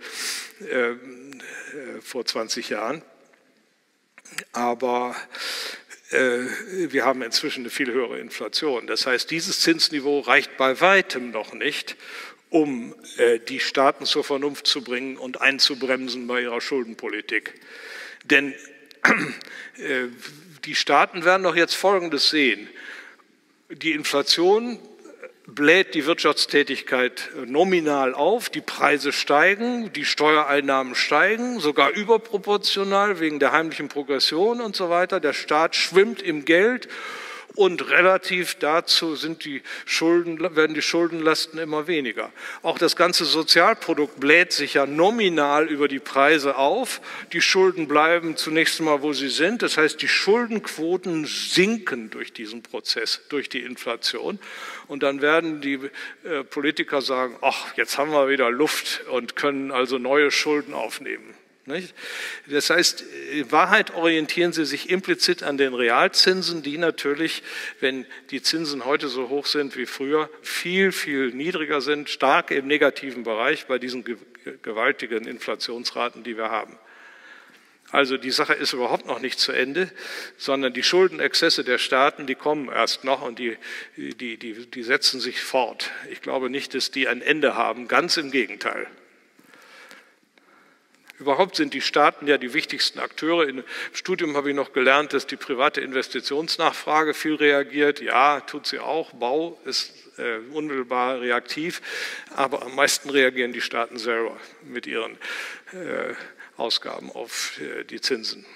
vor 20 Jahren. Aber wir haben inzwischen eine viel höhere Inflation. Das heißt, dieses Zinsniveau reicht bei weitem noch nicht, um die Staaten zur Vernunft zu bringen und einzubremsen bei ihrer Schuldenpolitik. Denn die Staaten werden doch jetzt Folgendes sehen. Die Inflation bläht die Wirtschaftstätigkeit nominal auf, die Preise steigen, die Steuereinnahmen steigen, sogar überproportional wegen der heimlichen Progression und so weiter. Der Staat schwimmt im Geld und relativ dazu werden die Schuldenlasten immer weniger. Auch das ganze Sozialprodukt bläht sich ja nominal über die Preise auf. Die Schulden bleiben zunächst mal, wo sie sind. Das heißt, die Schuldenquoten sinken durch diesen Prozess, durch die Inflation. Und dann werden die Politiker sagen, ach, jetzt haben wir wieder Luft und können also neue Schulden aufnehmen. Nicht? Das heißt, in Wahrheit orientieren sie sich implizit an den Realzinsen, die natürlich, wenn die Zinsen heute so hoch sind wie früher, viel, viel niedriger sind, stark im negativen Bereich bei diesen gewaltigen Inflationsraten, die wir haben. Also die Sache ist überhaupt noch nicht zu Ende, sondern die Schuldenexzesse der Staaten, die kommen erst noch und die setzen sich fort. Ich glaube nicht, dass die ein Ende haben, ganz im Gegenteil. Überhaupt sind die Staaten ja die wichtigsten Akteure. Im Studium habe ich noch gelernt, dass die private Investitionsnachfrage viel reagiert. Ja, tut sie auch. Bau ist unmittelbar reaktiv. Aber am meisten reagieren die Staaten selber mit ihren Ausgaben auf die Zinsen.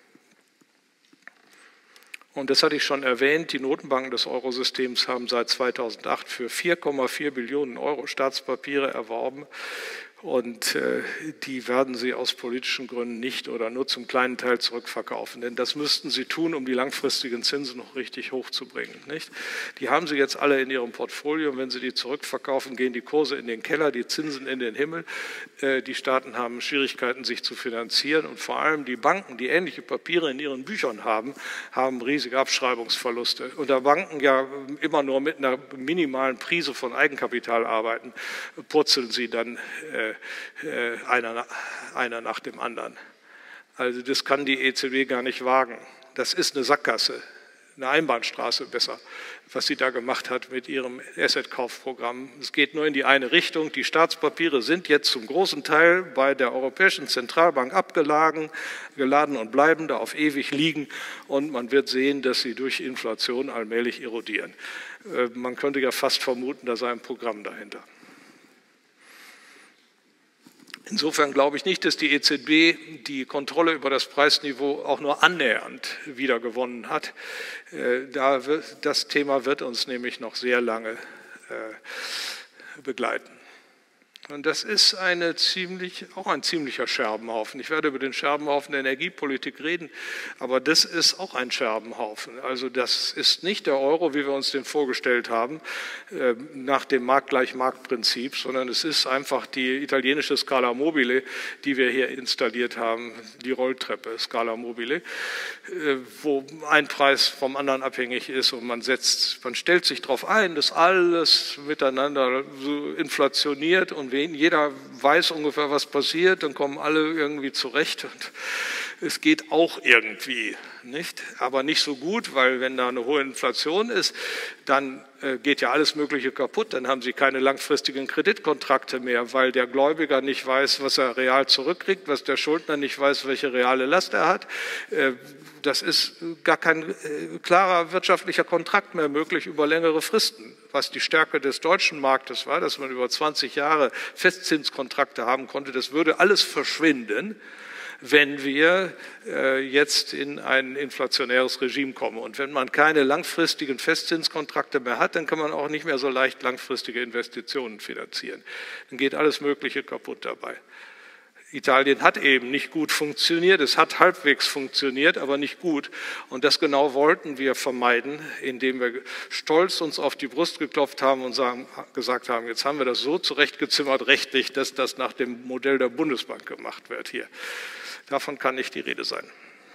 Und das hatte ich schon erwähnt, die Notenbanken des Eurosystems haben seit 2008 für 4,4 Billionen Euro Staatspapiere erworben. Und die werden sie aus politischen Gründen nicht oder nur zum kleinen Teil zurückverkaufen. Denn das müssten sie tun, um die langfristigen Zinsen noch richtig hochzubringen. Nicht? Die haben sie jetzt alle in ihrem Portfolio. Und wenn sie die zurückverkaufen, gehen die Kurse in den Keller, die Zinsen in den Himmel. Die Staaten haben Schwierigkeiten, sich zu finanzieren. Und vor allem die Banken, die ähnliche Papiere in ihren Büchern haben riesige Abschreibungsverluste. Und da Banken ja immer nur mit einer minimalen Prise von Eigenkapital arbeiten, purzeln sie dann einer nach dem anderen. Also das kann die EZB gar nicht wagen. Das ist eine Sackgasse, eine Einbahnstraße besser, was sie da gemacht hat mit ihrem Asset-Kaufprogramm. Es geht nur in die eine Richtung. Die Staatspapiere sind jetzt zum großen Teil bei der Europäischen Zentralbank abgeladen und bleiben da auf ewig liegen. Und man wird sehen, dass sie durch Inflation allmählich erodieren. Man könnte ja fast vermuten, da sei ein Programm dahinter. Insofern glaube ich nicht, dass die EZB die Kontrolle über das Preisniveau auch nur annähernd wiedergewonnen hat. Das Thema wird uns nämlich noch sehr lange begleiten. Und das ist auch ein ziemlicher Scherbenhaufen. Ich werde über den Scherbenhaufen der Energiepolitik reden, aber das ist auch ein Scherbenhaufen. Also das ist nicht der Euro, wie wir uns den vorgestellt haben, nach dem Markt-gleich-Markt-Prinzip, sondern es ist einfach die italienische Scala Mobile, die wir hier installiert haben, die Rolltreppe Scala Mobile, wo ein Preis vom anderen abhängig ist und man stellt sich darauf ein, dass alles miteinander so inflationiert und jeder weiß ungefähr, was passiert, dann kommen alle irgendwie zurecht und es geht auch irgendwie, nicht? Aber nicht so gut, weil wenn da eine hohe Inflation ist, dann geht ja alles Mögliche kaputt, dann haben Sie keine langfristigen Kreditkontrakte mehr, weil der Gläubiger nicht weiß, was er real zurückkriegt, was der Schuldner nicht weiß, welche reale Last er hat. Das ist gar kein klarer wirtschaftlicher Kontrakt mehr möglich über längere Fristen. Was die Stärke des deutschen Marktes war, dass man über 20 Jahre Festzinskontrakte haben konnte, das würde alles verschwinden, wenn wir jetzt in ein inflationäres Regime kommen. Und wenn man keine langfristigen Festzinskontrakte mehr hat, dann kann man auch nicht mehr so leicht langfristige Investitionen finanzieren. Dann geht alles Mögliche kaputt dabei. Italien hat eben nicht gut funktioniert, es hat halbwegs funktioniert, aber nicht gut. Und das genau wollten wir vermeiden, indem wir stolz uns auf die Brust geklopft haben und gesagt haben, jetzt haben wir das so zurechtgezimmert rechtlich, dass das nach dem Modell der Bundesbank gemacht wird hier. Davon kann nicht die Rede sein.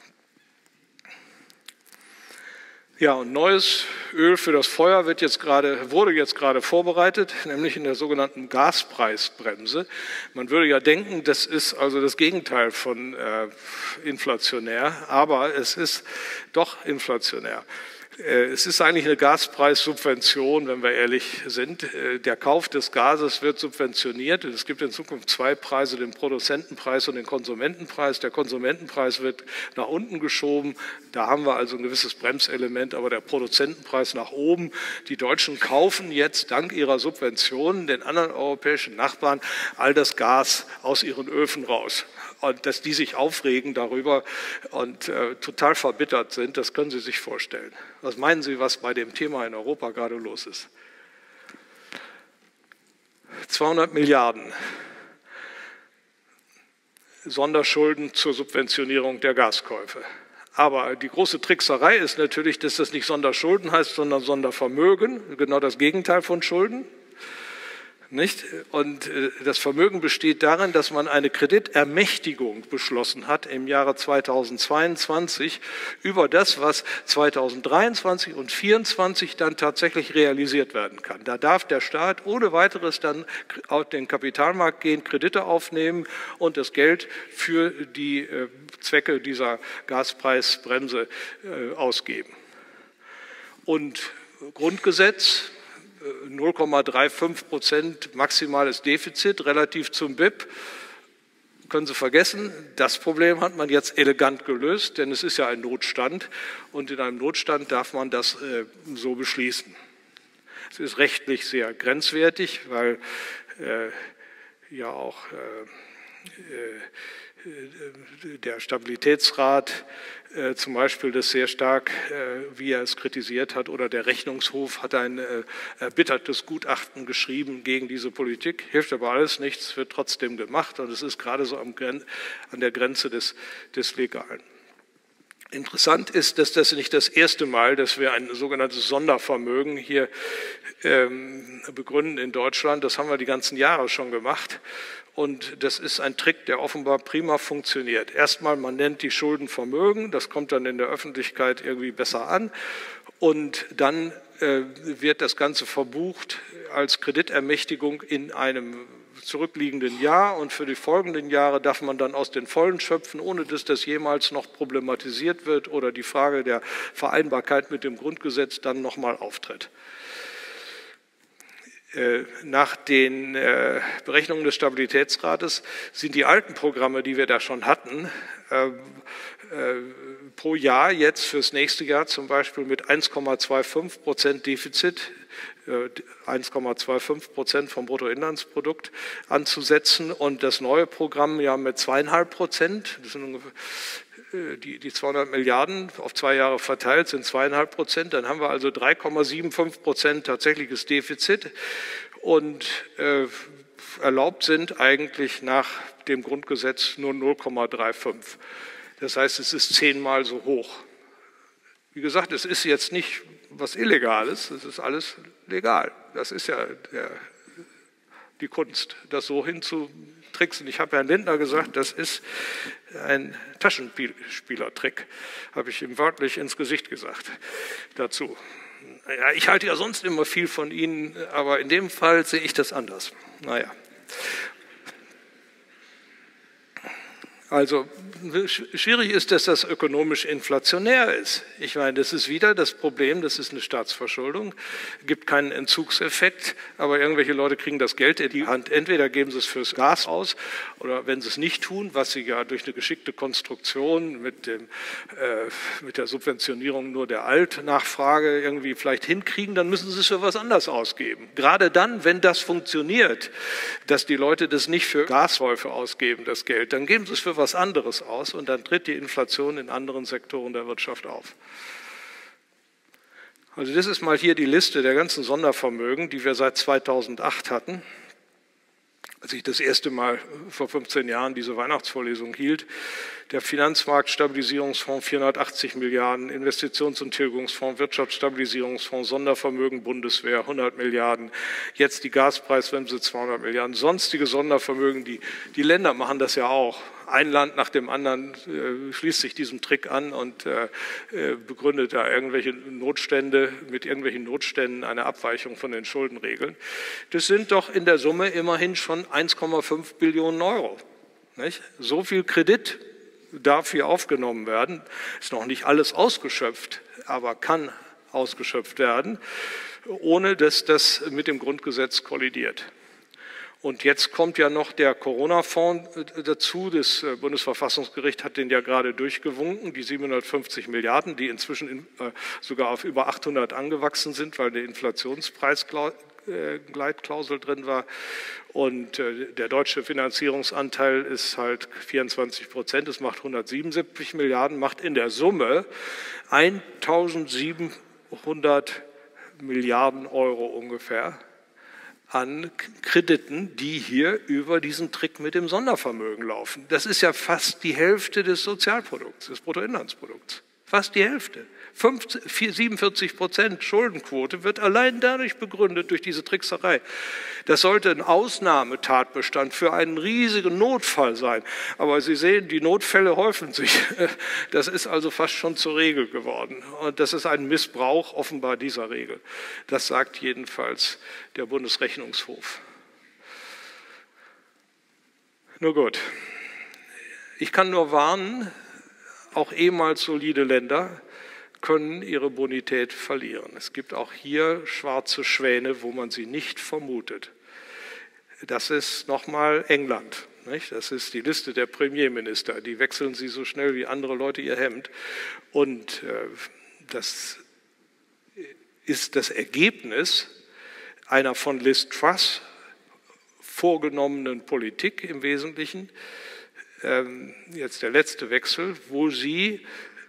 Ja, und neues Öl für das Feuer wurde jetzt gerade vorbereitet, nämlich in der sogenannten Gaspreisbremse. Man würde ja denken, das ist also das Gegenteil von inflationär, aber es ist doch inflationär. Es ist eigentlich eine Gaspreissubvention, wenn wir ehrlich sind. Der Kauf des Gases wird subventioniert. Es gibt in Zukunft zwei Preise, den Produzentenpreis und den Konsumentenpreis. Der Konsumentenpreis wird nach unten geschoben. Da haben wir also ein gewisses Bremselement, aber der Produzentenpreis nach oben. Die Deutschen kaufen jetzt dank ihrer Subventionen den anderen europäischen Nachbarn all das Gas aus ihren Öfen raus. Und dass die sich aufregen darüber und total verbittert sind, das können Sie sich vorstellen. Was meinen Sie, was bei dem Thema in Europa gerade los ist? 200 Milliarden Sonderschulden zur Subventionierung der Gaskäufe. Aber die große Trickserei ist natürlich, dass das nicht Sonderschulden heißt, sondern Sondervermögen, genau das Gegenteil von Schulden. Nicht? Und das Vermögen besteht darin, dass man eine Kreditermächtigung beschlossen hat im Jahre 2022 über das, was 2023 und 2024 dann tatsächlich realisiert werden kann. Da darf der Staat ohne weiteres dann auf den Kapitalmarkt gehen, Kredite aufnehmen und das Geld für die Zwecke dieser Gaspreisbremse ausgeben. Und Grundgesetz: 0,35% maximales Defizit relativ zum BIP. Können Sie vergessen, das Problem hat man jetzt elegant gelöst, denn es ist ja ein Notstand und in einem Notstand darf man das so beschließen. Es ist rechtlich sehr grenzwertig, weil ja auch der Stabilitätsrat zum Beispiel das sehr stark, wie er es kritisiert hat, oder der Rechnungshof hat ein erbittertes Gutachten geschrieben gegen diese Politik. Hilft aber alles nichts, wird trotzdem gemacht und es ist gerade so an der Grenze des Legalen. Interessant ist, dass das nicht das erste Mal, dass wir ein sogenanntes Sondervermögen hier begründen in Deutschland. Das haben wir die ganzen Jahre schon gemacht. Und das ist ein Trick, der offenbar prima funktioniert. Erstmal, man nennt die Schulden Vermögen, das kommt dann in der Öffentlichkeit irgendwie besser an. Und dann wird das Ganze verbucht als Kreditermächtigung in einem zurückliegenden Jahr. Und für die folgenden Jahre darf man dann aus den Vollen schöpfen, ohne dass das jemals noch problematisiert wird oder die Frage der Vereinbarkeit mit dem Grundgesetz dann nochmal auftritt. Nach den Berechnungen des Stabilitätsrates sind die alten Programme, die wir da schon hatten, pro Jahr jetzt fürs nächste Jahr zum Beispiel mit 1,25% Defizit, 1,25% vom Bruttoinlandsprodukt anzusetzen und das neue Programm ja mit 2,5%, das sind ungefähr die 200 Milliarden auf 2 Jahre verteilt sind 2,5%, dann haben wir also 3,75% tatsächliches Defizit und erlaubt sind eigentlich nach dem Grundgesetz nur 0,35. Das heißt, es ist 10-mal so hoch. Wie gesagt, es ist jetzt nicht was Illegales, es ist alles legal. Das ist ja die Kunst, das so hinzutricksen. Ich habe Herrn Lindner gesagt, das ist ein Taschenspielertrick, habe ich ihm wörtlich ins Gesicht gesagt dazu. Ja, ich halte ja sonst immer viel von Ihnen, aber in dem Fall sehe ich das anders. Naja. Also schwierig ist, dass das ökonomisch inflationär ist. Ich meine, das ist wieder das Problem, das ist eine Staatsverschuldung, gibt keinen Entzugseffekt, aber irgendwelche Leute kriegen das Geld in die Hand. Entweder geben sie es fürs Gas aus oder wenn sie es nicht tun, was sie ja durch eine geschickte Konstruktion mit der Subventionierung nur der Altnachfrage irgendwie vielleicht hinkriegen, dann müssen sie es für was anderes ausgeben. Gerade dann, wenn das funktioniert, dass die Leute das nicht für Gasläufe ausgeben, das Geld, dann geben sie es für was anderes aus und dann tritt die Inflation in anderen Sektoren der Wirtschaft auf. Also das ist mal hier die Liste der ganzen Sondervermögen, die wir seit 2008 hatten. Als ich das erste Mal vor 15 Jahren diese Weihnachtsvorlesung hielt, der Finanzmarktstabilisierungsfonds 480 Milliarden, Investitions- und Tilgungsfonds, Wirtschaftsstabilisierungsfonds, Sondervermögen Bundeswehr 100 Milliarden, jetzt die Gaspreisbremse 200 Milliarden, sonstige Sondervermögen, die Länder machen das ja auch. Ein Land nach dem anderen schließt sich diesem Trick an und begründet da irgendwelche Notstände, mit irgendwelchen Notständen eine Abweichung von den Schuldenregeln. Das sind doch in der Summe immerhin schon 1,5 Billionen Euro. Nicht? So viel Kredit darf hier aufgenommen werden. Ist noch nicht alles ausgeschöpft, aber kann ausgeschöpft werden, ohne dass das mit dem Grundgesetz kollidiert. Und jetzt kommt ja noch der Corona-Fonds dazu. Das Bundesverfassungsgericht hat den ja gerade durchgewunken, die 750 Milliarden, die inzwischen sogar auf über 800 angewachsen sind, weil eine Inflationspreisgleitklausel drin war. Und der deutsche Finanzierungsanteil ist halt 24%, das macht 177 Milliarden, macht in der Summe 1.700 Milliarden Euro ungefähr an Krediten, die hier über diesen Trick mit dem Sondervermögen laufen. Das ist ja fast die Hälfte des Sozialprodukts, des Bruttoinlandsprodukts. Fast die Hälfte. 47% Schuldenquote wird allein dadurch begründet, durch diese Trickserei. Das sollte ein Ausnahmetatbestand für einen riesigen Notfall sein. Aber Sie sehen, die Notfälle häufen sich. Das ist also fast schon zur Regel geworden. Und das ist ein Missbrauch offenbar dieser Regel. Das sagt jedenfalls der Bundesrechnungshof. Nur gut. Ich kann nur warnen, auch ehemals solide Länder können ihre Bonität verlieren. Es gibt auch hier schwarze Schwäne, wo man sie nicht vermutet. Das ist nochmal England. Nicht? Das ist die Liste der Premierminister. Die wechseln sie so schnell wie andere Leute ihr Hemd. Und das ist das Ergebnis einer von Liz Truss vorgenommenen Politik im Wesentlichen. Jetzt der letzte Wechsel, wo sie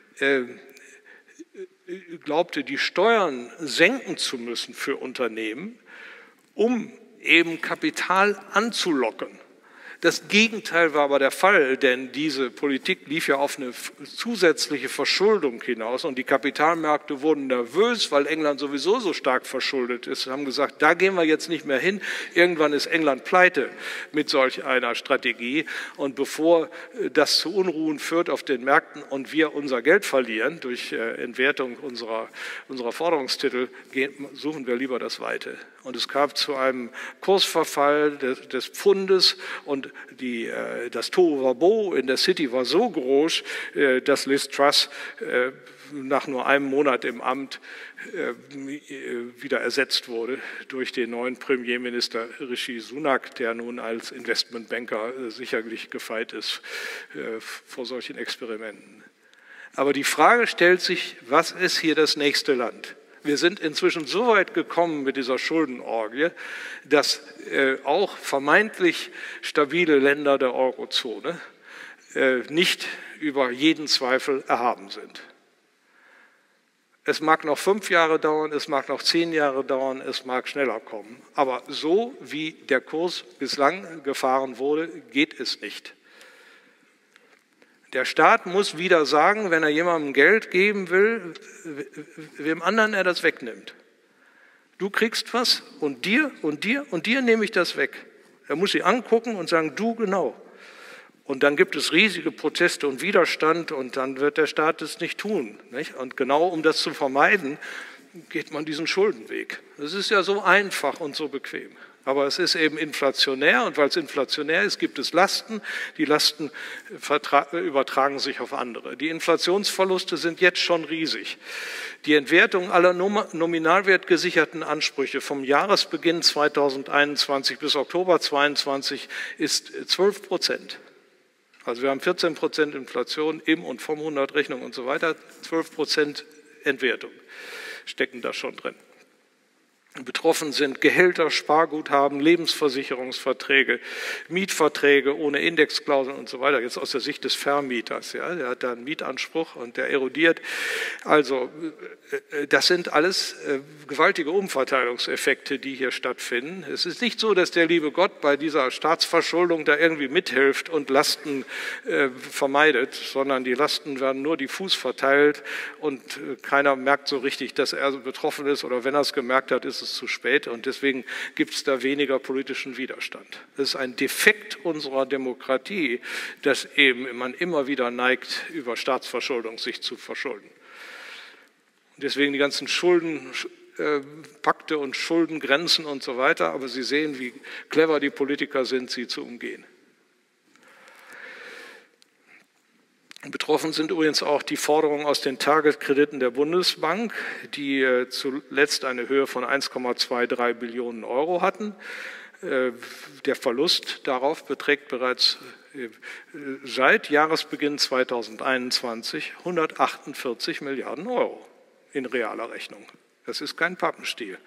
glaubte, die Steuern senken zu müssen für Unternehmen, um eben Kapital anzulocken. Das Gegenteil war aber der Fall, denn diese Politik lief ja auf eine zusätzliche Verschuldung hinaus und die Kapitalmärkte wurden nervös, weil England sowieso so stark verschuldet ist, haben gesagt, da gehen wir jetzt nicht mehr hin. Irgendwann ist England pleite mit solch einer Strategie und bevor das zu Unruhen führt auf den Märkten und wir unser Geld verlieren durch Entwertung unserer Forderungstitel, suchen wir lieber das Weite. Und es kam zu einem Kursverfall des Pfundes und das Tohuwabohu in der City war so groß, dass Liz Truss nach nur einem Monat im Amt wieder ersetzt wurde durch den neuen Premierminister Rishi Sunak, der nun als Investmentbanker sicherlich gefeit ist vor solchen Experimenten. Aber die Frage stellt sich, was ist hier das nächste Land? Wir sind inzwischen so weit gekommen mit dieser Schuldenorgie, dass auch vermeintlich stabile Länder der Eurozone nicht über jeden Zweifel erhaben sind. Es mag noch 5 Jahre dauern, es mag noch 10 Jahre dauern, es mag schneller kommen. Aber so wie der Kurs bislang gefahren wurde, geht es nicht. Der Staat muss wieder sagen, wenn er jemandem Geld geben will, wem anderen er das wegnimmt. Du kriegst was und dir und dir und dir nehme ich das weg. Er muss sie angucken und sagen, du genau. Und dann gibt es riesige Proteste und Widerstand und dann wird der Staat es nicht tun. Nicht? Und genau um das zu vermeiden, geht man diesen Schuldenweg. Das ist ja so einfach und so bequem. Aber es ist eben inflationär und weil es inflationär ist, gibt es Lasten. Die Lasten übertragen sich auf andere. Die Inflationsverluste sind jetzt schon riesig. Die Entwertung aller nominalwertgesicherten Ansprüche vom Jahresbeginn 2021 bis Oktober 2022 ist 12%. Also wir haben 14% Inflation im und vom 100-Rechnung und so weiter, 12% Entwertung stecken da schon drin. Betroffen sind Gehälter, Sparguthaben, Lebensversicherungsverträge, Mietverträge ohne Indexklauseln und so weiter. Jetzt aus der Sicht des Vermieters, ja, der hat da einen Mietanspruch und der erodiert. Also das sind alles gewaltige Umverteilungseffekte, die hier stattfinden. Es ist nicht so, dass der liebe Gott bei dieser Staatsverschuldung da irgendwie mithilft und Lasten vermeidet, sondern die Lasten werden nur diffus verteilt und keiner merkt so richtig, dass er betroffen ist oder wenn er es gemerkt hat, ist es zu spät und deswegen gibt es da weniger politischen Widerstand. Das ist ein Defekt unserer Demokratie, dass eben man immer wieder neigt, über Staatsverschuldung sich zu verschulden. Und deswegen die ganzen Schuldenpakte und Schuldengrenzen und so weiter, aber Sie sehen, wie clever die Politiker sind, sie zu umgehen. Betroffen sind übrigens auch die Forderungen aus den Targetkrediten der Bundesbank, die zuletzt eine Höhe von 1,23 Billionen Euro hatten. Der Verlust darauf beträgt bereits seit Jahresbeginn 2021 148 Milliarden Euro in realer Rechnung. Das ist kein Pappenstiel.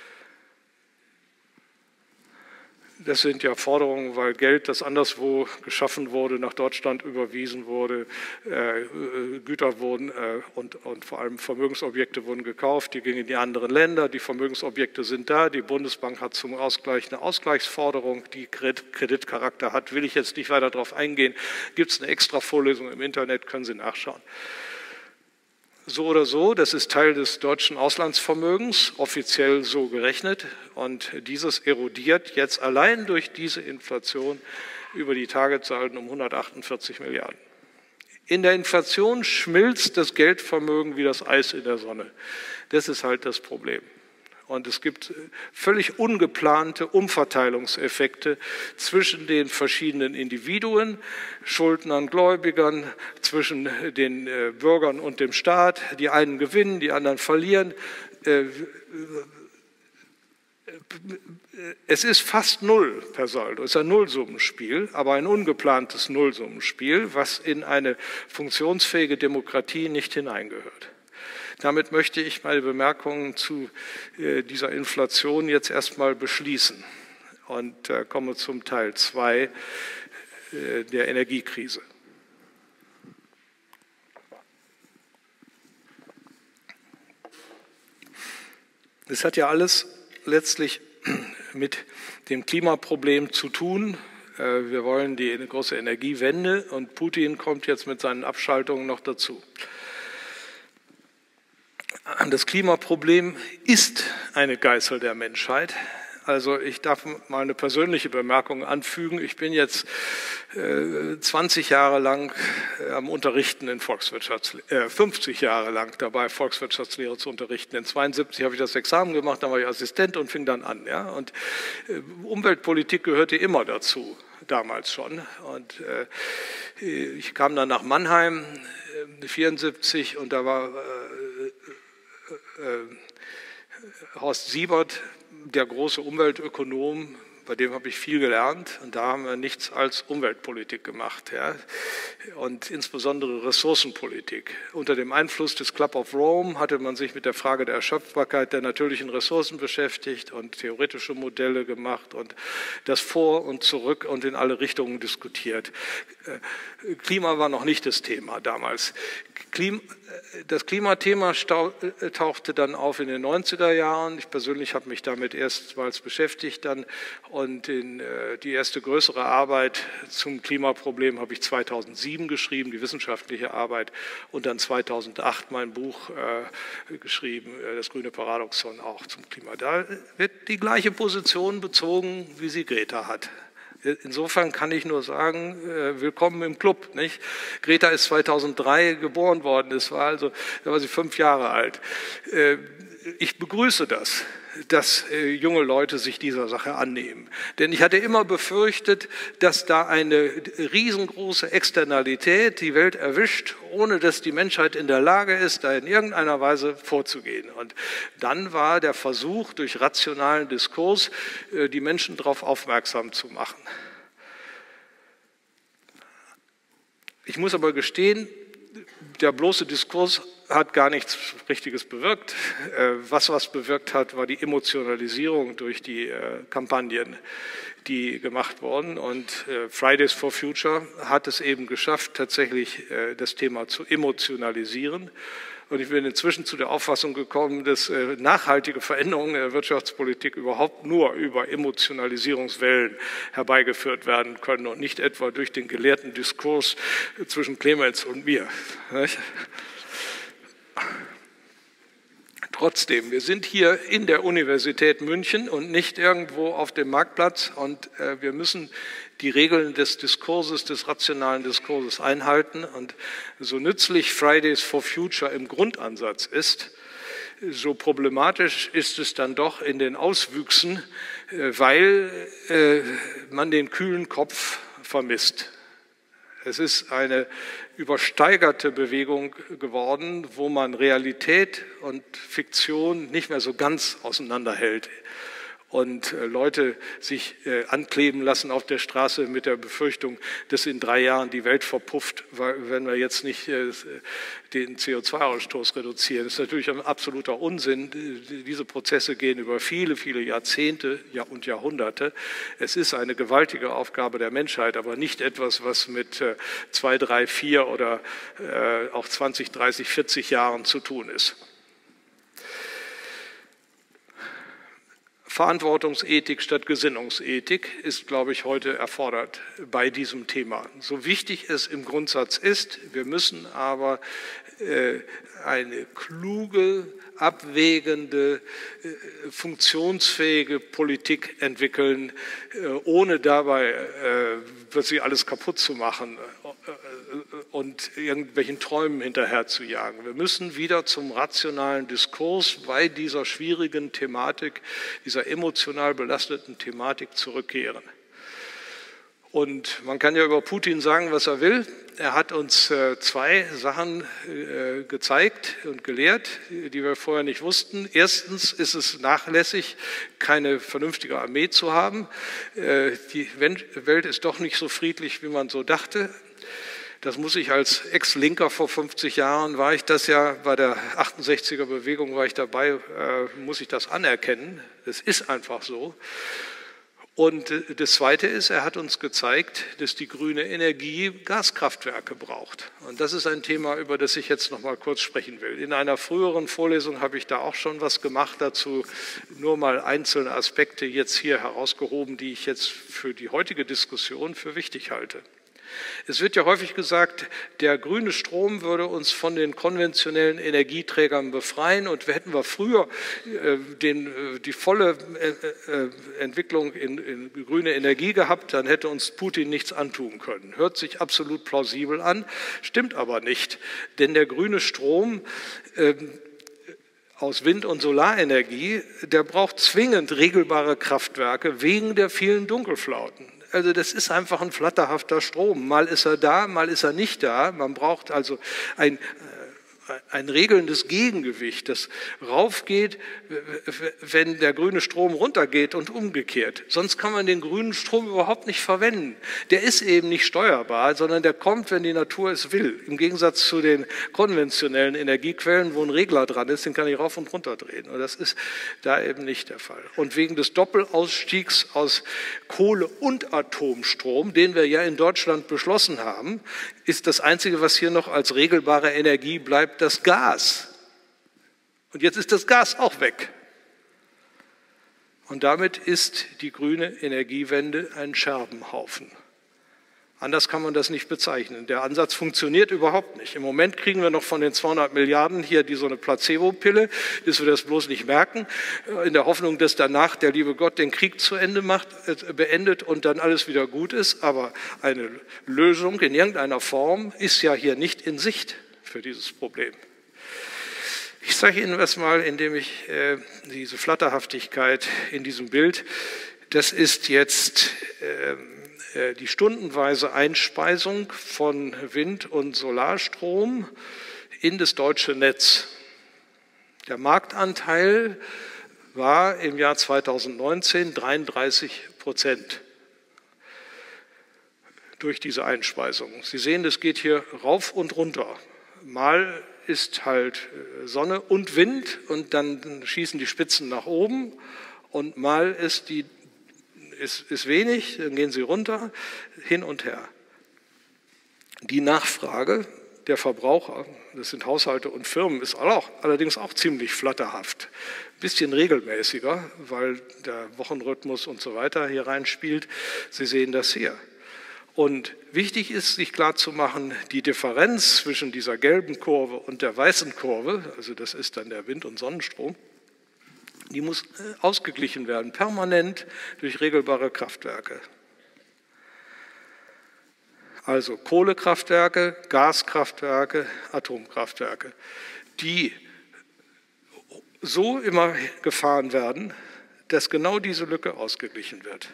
Das sind ja Forderungen, weil Geld, das anderswo geschaffen wurde, nach Deutschland überwiesen wurde, Güter wurden und vor allem Vermögensobjekte wurden gekauft, die gingen in die anderen Länder, die Vermögensobjekte sind da, die Bundesbank hat zum Ausgleich eine Ausgleichsforderung, die Kreditcharakter hat, will ich jetzt nicht weiter darauf eingehen, gibt es eine extra Vorlesung im Internet, können Sie nachschauen. So oder so, das ist Teil des deutschen Auslandsvermögens, offiziell so gerechnet. Und dieses erodiert jetzt allein durch diese Inflation über die Targetsalden um 148 Milliarden. In der Inflation schmilzt das Geldvermögen wie das Eis in der Sonne. Das ist halt das Problem. Und es gibt völlig ungeplante Umverteilungseffekte zwischen den verschiedenen Individuen, Schuldnern, Gläubigern, zwischen den Bürgern und dem Staat. Die einen gewinnen, die anderen verlieren. Es ist fast null per Saldo, es ist ein Nullsummenspiel, aber ein ungeplantes Nullsummenspiel, was in eine funktionsfähige Demokratie nicht hineingehört. Damit möchte ich meine Bemerkungen zu dieser Inflation jetzt erstmal beschließen und komme zum Teil 2 der Energiekrise. Das hat ja alles letztlich mit dem Klimaproblem zu tun. Wir wollen die große Energiewende und Putin kommt jetzt mit seinen Abschaltungen noch dazu. Das Klimaproblem ist eine Geißel der Menschheit. Also ich darf mal eine persönliche Bemerkung anfügen. Ich bin jetzt 20 Jahre lang am Unterrichten in 50 Jahre lang dabei, Volkswirtschaftslehre zu unterrichten. In 72 habe ich das Examen gemacht, dann war ich Assistent und fing dann an. Ja? Und Umweltpolitik gehörte immer dazu, damals schon. Und ich kam dann nach Mannheim, 74, und da war Horst Siebert, der große Umweltökonom, bei dem habe ich viel gelernt und da haben wir nichts als Umweltpolitik gemacht, ja? Und insbesondere Ressourcenpolitik. Unter dem Einfluss des Club of Rome hatte man sich mit der Frage der Erschöpfbarkeit der natürlichen Ressourcen beschäftigt und theoretische Modelle gemacht und das Vor und Zurück und in alle Richtungen diskutiert. Klima war noch nicht das Thema damals. Das Klimathema tauchte dann auf in den 90er Jahren. Ich persönlich habe mich damit erstmals beschäftigt dann und die erste größere Arbeit zum Klimaproblem habe ich 2007 geschrieben, die wissenschaftliche Arbeit, und dann 2008 mein Buch geschrieben, das grüne Paradoxon, auch zum Klima. Da wird die gleiche Position bezogen, wie sie Greta hat. Insofern kann ich nur sagen, willkommen im Club. Nicht? Greta ist 2003 geboren worden, da war sie 5 Jahre alt. Ich begrüße das, dass junge Leute sich dieser Sache annehmen. Denn ich hatte immer befürchtet, dass da eine riesengroße Externalität die Welt erwischt, ohne dass die Menschheit in der Lage ist, da in irgendeiner Weise vorzugehen. Und dann war der Versuch, durch rationalen Diskurs die Menschen darauf aufmerksam zu machen. Ich muss aber gestehen, der bloße Diskurs hat gar nichts Richtiges bewirkt. Was bewirkt hat, war die Emotionalisierung durch die Kampagnen, die gemacht wurden. Und Fridays for Future hat es eben geschafft, tatsächlich das Thema zu emotionalisieren. Und ich bin inzwischen zu der Auffassung gekommen, dass nachhaltige Veränderungen der Wirtschaftspolitik überhaupt nur über Emotionalisierungswellen herbeigeführt werden können und nicht etwa durch den gelehrten Diskurs zwischen Clemens und mir. Trotzdem, wir sind hier in der Universität München und nicht irgendwo auf dem Marktplatz, und wir müssen die Regeln des Diskurses, des rationalen Diskurses einhalten. Und so nützlich Fridays for Future im Grundansatz ist, so problematisch ist es dann doch in den Auswüchsen, weil man den kühlen Kopf vermisst. Es ist eine übersteigerte Bewegung geworden, wo man Realität und Fiktion nicht mehr so ganz auseinanderhält und Leute sich ankleben lassen auf der Straße mit der Befürchtung, dass in 3 Jahren die Welt verpufft, wenn wir jetzt nicht den CO2-Ausstoß reduzieren. Das ist natürlich ein absoluter Unsinn. Diese Prozesse gehen über viele, viele Jahrzehnte und Jahrhunderte. Es ist eine gewaltige Aufgabe der Menschheit, aber nicht etwas, was mit 2, 3, 4 oder auch 20, 30, 40 Jahren zu tun ist. Verantwortungsethik statt Gesinnungsethik ist, glaube ich, heute erfordert bei diesem Thema. So wichtig es im Grundsatz ist, wir müssen aber eine kluge, abwägende, funktionsfähige Politik entwickeln, ohne dabei plötzlich alles kaputt zu machen und irgendwelchen Träumen hinterher zu jagen. Wir müssen wieder zum rationalen Diskurs bei dieser schwierigen Thematik, dieser emotional belasteten Thematik zurückkehren. Und man kann ja über Putin sagen, was er will. Er hat uns 2 Sachen gezeigt und gelehrt, die wir vorher nicht wussten. Erstens ist es nachlässig, keine vernünftige Armee zu haben. Die Welt ist doch nicht so friedlich, wie man so dachte. Das muss ich als Ex-Linker vor 50 Jahren, war ich das ja, bei der 68er Bewegung war ich dabei, muss ich das anerkennen. Das ist einfach so. Und das Zweite ist, er hat uns gezeigt, dass die grüne Energie Gaskraftwerke braucht. Und das ist ein Thema, über das ich jetzt noch mal kurz sprechen will. In einer früheren Vorlesung habe ich da auch schon was gemacht dazu, nur mal einzelne Aspekte jetzt hier herausgehoben, die ich jetzt für die heutige Diskussion für wichtig halte. Es wird ja häufig gesagt, der grüne Strom würde uns von den konventionellen Energieträgern befreien, und hätten wir früher die volle Entwicklung in grüne Energie gehabt, dann hätte uns Putin nichts antun können. Hört sich absolut plausibel an, stimmt aber nicht, denn der grüne Strom aus Wind- und Solarenergie, der braucht zwingend regelbare Kraftwerke wegen der vielen Dunkelflauten. Also das ist einfach ein flatterhafter Strom. Mal ist er da, mal ist er nicht da. Man braucht also ein regelndes Gegengewicht, das raufgeht, wenn der grüne Strom runtergeht und umgekehrt. Sonst kann man den grünen Strom überhaupt nicht verwenden. Der ist eben nicht steuerbar, sondern der kommt, wenn die Natur es will. Im Gegensatz zu den konventionellen Energiequellen, wo ein Regler dran ist, den kann ich rauf und runter drehen. Und das ist da eben nicht der Fall. Und wegen des Doppelausstiegs aus Kohle und Atomstrom, den wir ja in Deutschland beschlossen haben, ist das Einzige, was hier noch als regelbare Energie bleibt, das Gas. Und jetzt ist das Gas auch weg. Und damit ist die grüne Energiewende ein Scherbenhaufen. Anders kann man das nicht bezeichnen. Der Ansatz funktioniert überhaupt nicht. Im Moment kriegen wir noch von den 200 Milliarden hier so eine Placebo-Pille, bis wir das bloß nicht merken, in der Hoffnung, dass danach der liebe Gott den Krieg zu Ende beendet und dann alles wieder gut ist. Aber eine Lösung in irgendeiner Form ist ja hier nicht in Sicht für dieses Problem. Ich zeige Ihnen das mal, indem ich diese Flatterhaftigkeit in diesem Bild, das ist jetzt die stundenweise Einspeisung von Wind- und Solarstrom in das deutsche Netz. Der Marktanteil war im Jahr 2019 33% durch diese Einspeisung. Sie sehen, das geht hier rauf und runter. Mal ist halt Sonne und Wind und dann schießen die Spitzen nach oben und mal ist wenig, dann gehen sie runter, hin und her. Die Nachfrage der Verbraucher, das sind Haushalte und Firmen, ist allerdings auch ziemlich flatterhaft. Ein bisschen regelmäßiger, weil der Wochenrhythmus und so weiter hier reinspielt. Sie sehen das hier. Und wichtig ist, sich klarzumachen, die Differenz zwischen dieser gelben Kurve und der weißen Kurve, also das ist dann der Wind- und Sonnenstrom, die muss ausgeglichen werden, permanent durch regelbare Kraftwerke. Also Kohlekraftwerke, Gaskraftwerke, Atomkraftwerke, die so immer gefahren werden, dass genau diese Lücke ausgeglichen wird.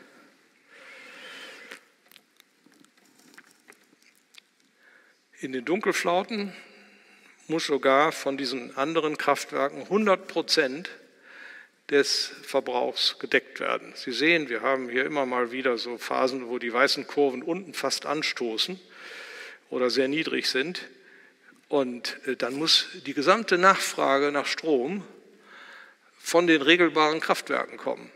In den Dunkelflauten muss sogar von diesen anderen Kraftwerken 100% des Verbrauchs gedeckt werden. Sie sehen, wir haben hier immer mal wieder so Phasen, wo die weißen Kurven unten fast anstoßen oder sehr niedrig sind. Und dann muss die gesamte Nachfrage nach Strom von den regelbaren Kraftwerken kommen.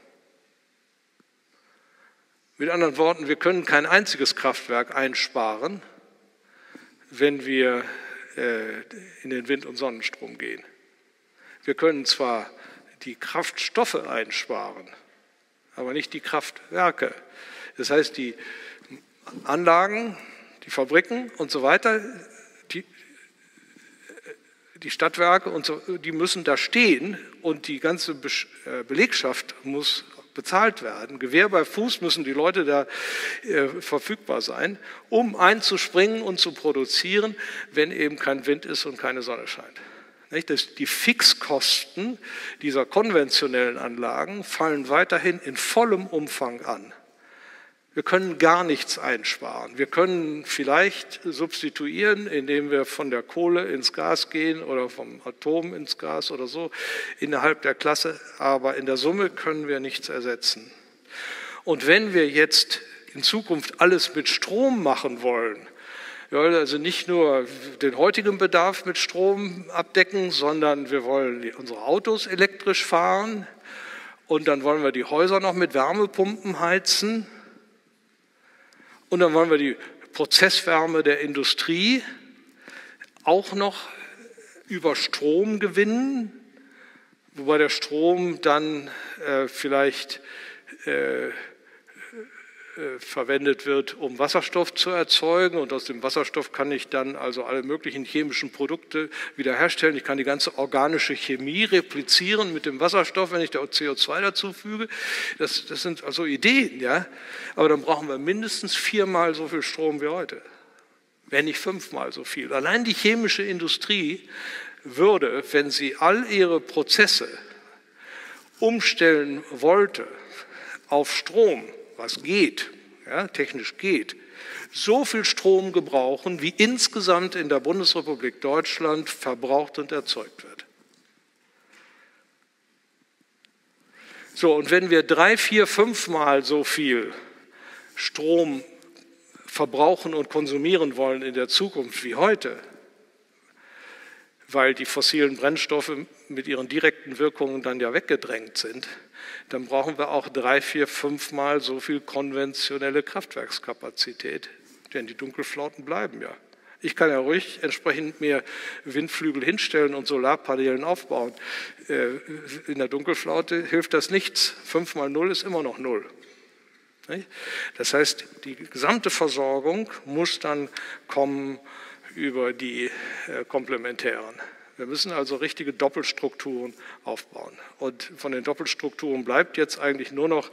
Mit anderen Worten, wir können kein einziges Kraftwerk einsparen, wenn wir in den Wind- und Sonnenstrom gehen. Wir können zwar die Kraftstoffe einsparen, aber nicht die Kraftwerke. Das heißt, die Anlagen, die Fabriken und so weiter, die Stadtwerke und so, die müssen da stehen und die ganze Belegschaft muss bezahlt werden. Gewehr bei Fuß müssen die Leute da verfügbar sein, um einzuspringen und zu produzieren, wenn eben kein Wind ist und keine Sonne scheint. Die Fixkosten dieser konventionellen Anlagen fallen weiterhin in vollem Umfang an. Wir können gar nichts einsparen. Wir können vielleicht substituieren, indem wir von der Kohle ins Gas gehen oder vom Atom ins Gas oder so innerhalb der Klasse, aber in der Summe können wir nichts ersetzen. Und wenn wir jetzt in Zukunft alles mit Strom machen wollen, wir wollen also nicht nur den heutigen Bedarf mit Strom abdecken, sondern wir wollen unsere Autos elektrisch fahren und dann wollen wir die Häuser noch mit Wärmepumpen heizen und dann wollen wir die Prozesswärme der Industrie auch noch über Strom gewinnen, wobei der Strom dann vielleicht verwendet wird, um Wasserstoff zu erzeugen. Und aus dem Wasserstoff kann ich dann also alle möglichen chemischen Produkte wieder herstellen. Ich kann die ganze organische Chemie replizieren mit dem Wasserstoff, wenn ich da CO2 dazu füge. Das sind also Ideen, ja. Aber dann brauchen wir mindestens 4-mal so viel Strom wie heute, wenn nicht 5-mal so viel. Allein die chemische Industrie würde, wenn sie all ihre Prozesse umstellen wollte auf Strom, was geht, ja, technisch geht, so viel Strom gebrauchen, wie insgesamt in der Bundesrepublik Deutschland verbraucht und erzeugt wird. So, und wenn wir 3, 4, 5 Mal so viel Strom verbrauchen und konsumieren wollen in der Zukunft wie heute, weil die fossilen Brennstoffe mit ihren direkten Wirkungen dann ja weggedrängt sind, dann brauchen wir auch 3, 4, 5 Mal so viel konventionelle Kraftwerkskapazität, denn die Dunkelflauten bleiben ja. Ich kann ja ruhig entsprechend mir Windflügel hinstellen und Solarpaneelen aufbauen. In der Dunkelflaute hilft das nichts. 5 mal 0 ist immer noch 0. Das heißt, die gesamte Versorgung muss dann kommen über die Komplementären. Wir müssen also richtige Doppelstrukturen aufbauen. Und von den Doppelstrukturen bleibt jetzt eigentlich nur noch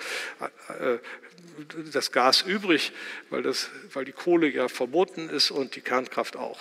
das Gas übrig, weil die Kohle ja verboten ist und die Kernkraft auch.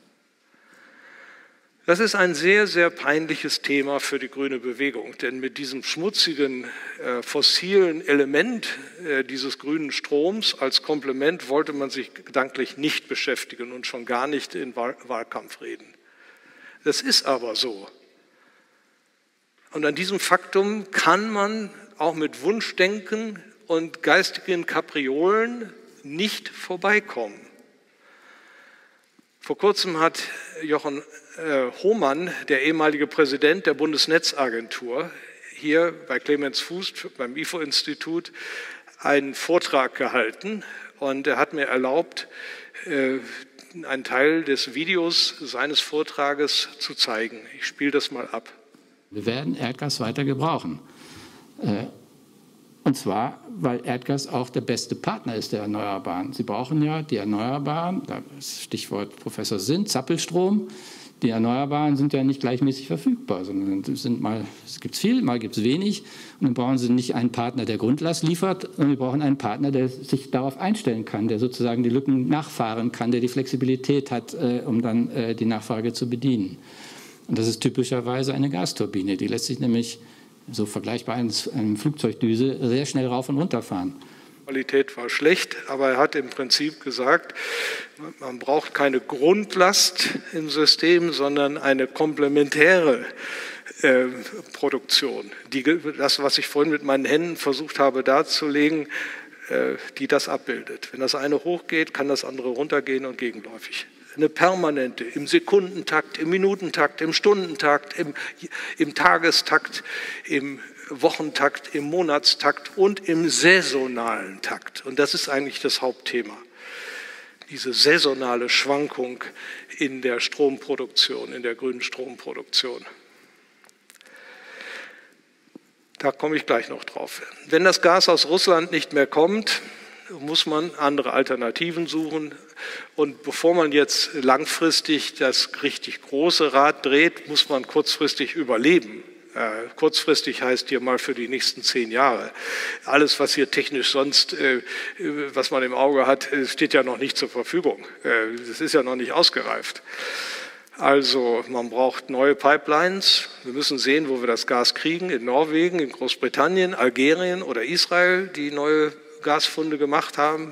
Das ist ein sehr, sehr peinliches Thema für die grüne Bewegung, denn mit diesem schmutzigen, fossilen Element dieses grünen Stroms als Komplement wollte man sich gedanklich nicht beschäftigen und schon gar nicht in Wahlkampfreden. Das ist aber so. Und an diesem Faktum kann man auch mit Wunschdenken und geistigen Kapriolen nicht vorbeikommen. Vor kurzem hat Jochen Hohmann, der ehemalige Präsident der Bundesnetzagentur, hier bei Clemens Fuß beim IFO-Institut einen Vortrag gehalten und er hat mir erlaubt, einen Teil des Videos seines Vortrages zu zeigen. Ich spiele das mal ab. Wir werden Erdgas weiter gebrauchen. Und zwar, weil Erdgas auch der beste Partner ist der Erneuerbaren. Sie brauchen ja die Erneuerbaren, das Stichwort Professor Sinn, Zappelstrom. Die Erneuerbaren sind ja nicht gleichmäßig verfügbar, sondern es gibt viel, mal gibt es wenig. Und dann brauchen Sie nicht einen Partner, der Grundlast liefert, sondern Sie brauchen einen Partner, der sich darauf einstellen kann, der sozusagen die Lücken nachfahren kann, der die Flexibilität hat, um dann die Nachfrage zu bedienen. Und das ist typischerweise eine Gasturbine, die lässt sich nämlich so vergleichbar einem Flugzeugdüse sehr schnell rauf und runter fahren. Die Qualität war schlecht, aber er hat im Prinzip gesagt, man braucht keine Grundlast im System, sondern eine komplementäre Produktion. Das, was ich vorhin mit meinen Händen versucht habe darzulegen, die das abbildet. Wenn das eine hochgeht, kann das andere runtergehen und gegenläufig. Eine permanente, im Sekundentakt, im Minutentakt, im Stundentakt, im Tagestakt, im Wochentakt, im Monatstakt und im saisonalen Takt. Und das ist eigentlich das Hauptthema. Diese saisonale Schwankung in der Stromproduktion, in der grünen Stromproduktion. Da komme ich gleich noch drauf. Wenn das Gas aus Russland nicht mehr kommt, muss man andere Alternativen suchen. Und bevor man jetzt langfristig das richtig große Rad dreht, muss man kurzfristig überleben. Kurzfristig heißt hier mal für die nächsten 10 Jahre. Alles, was hier technisch sonst, was man im Auge hat, steht ja noch nicht zur Verfügung. Das ist ja noch nicht ausgereift. Also man braucht neue Pipelines. Wir müssen sehen, wo wir das Gas kriegen. In Norwegen, in Großbritannien, Algerien oder Israel, die neue Gasfunde gemacht haben.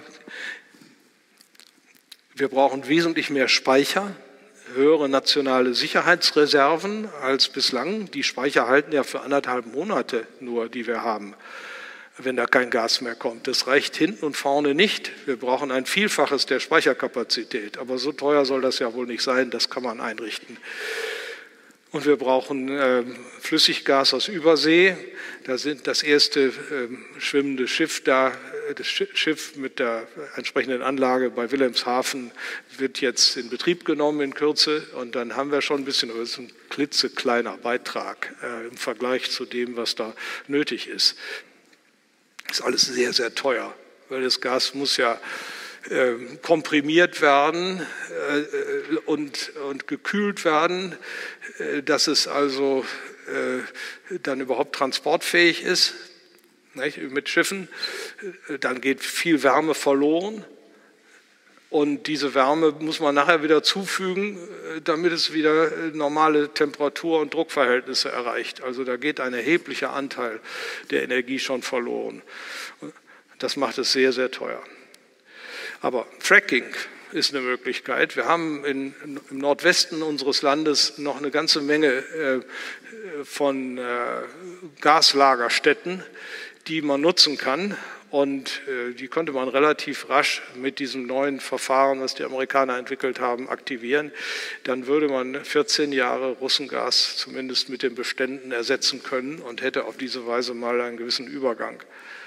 Wir brauchen wesentlich mehr Speicher, höhere nationale Sicherheitsreserven als bislang. Die Speicher halten ja für 1,5 Monate nur, die wir haben, wenn da kein Gas mehr kommt. Das reicht hinten und vorne nicht. Wir brauchen ein Vielfaches der Speicherkapazität. Aber so teuer soll das ja wohl nicht sein, das kann man einrichten. Und wir brauchen Flüssiggas aus Übersee. Da sind das erste schwimmende Schiff da. Das Schiff mit der entsprechenden Anlage bei Wilhelmshaven wird jetzt in Betrieb genommen in Kürze. Und dann haben wir schon ein bisschen, aber es ist ein klitzekleiner Beitrag im Vergleich zu dem, was da nötig ist. Das ist alles sehr, sehr teuer, weil das Gas muss ja komprimiert werden und gekühlt werden, dass es also dann überhaupt transportfähig ist, nicht, mit Schiffen. Dann geht viel Wärme verloren und diese Wärme muss man nachher wieder zufügen, damit es wieder normale Temperatur- und Druckverhältnisse erreicht. Also da geht ein erheblicher Anteil der Energie schon verloren. Das macht es sehr, sehr teuer. Aber Fracking ist eine Möglichkeit. Wir haben im Nordwesten unseres Landes noch eine ganze Menge von Gaslagerstätten, die man nutzen kann. Und die konnte man relativ rasch mit diesem neuen Verfahren, was die Amerikaner entwickelt haben, aktivieren. Dann würde man 14 Jahre Russengas zumindest mit den Beständen ersetzen können und hätte auf diese Weise mal einen gewissen Übergang.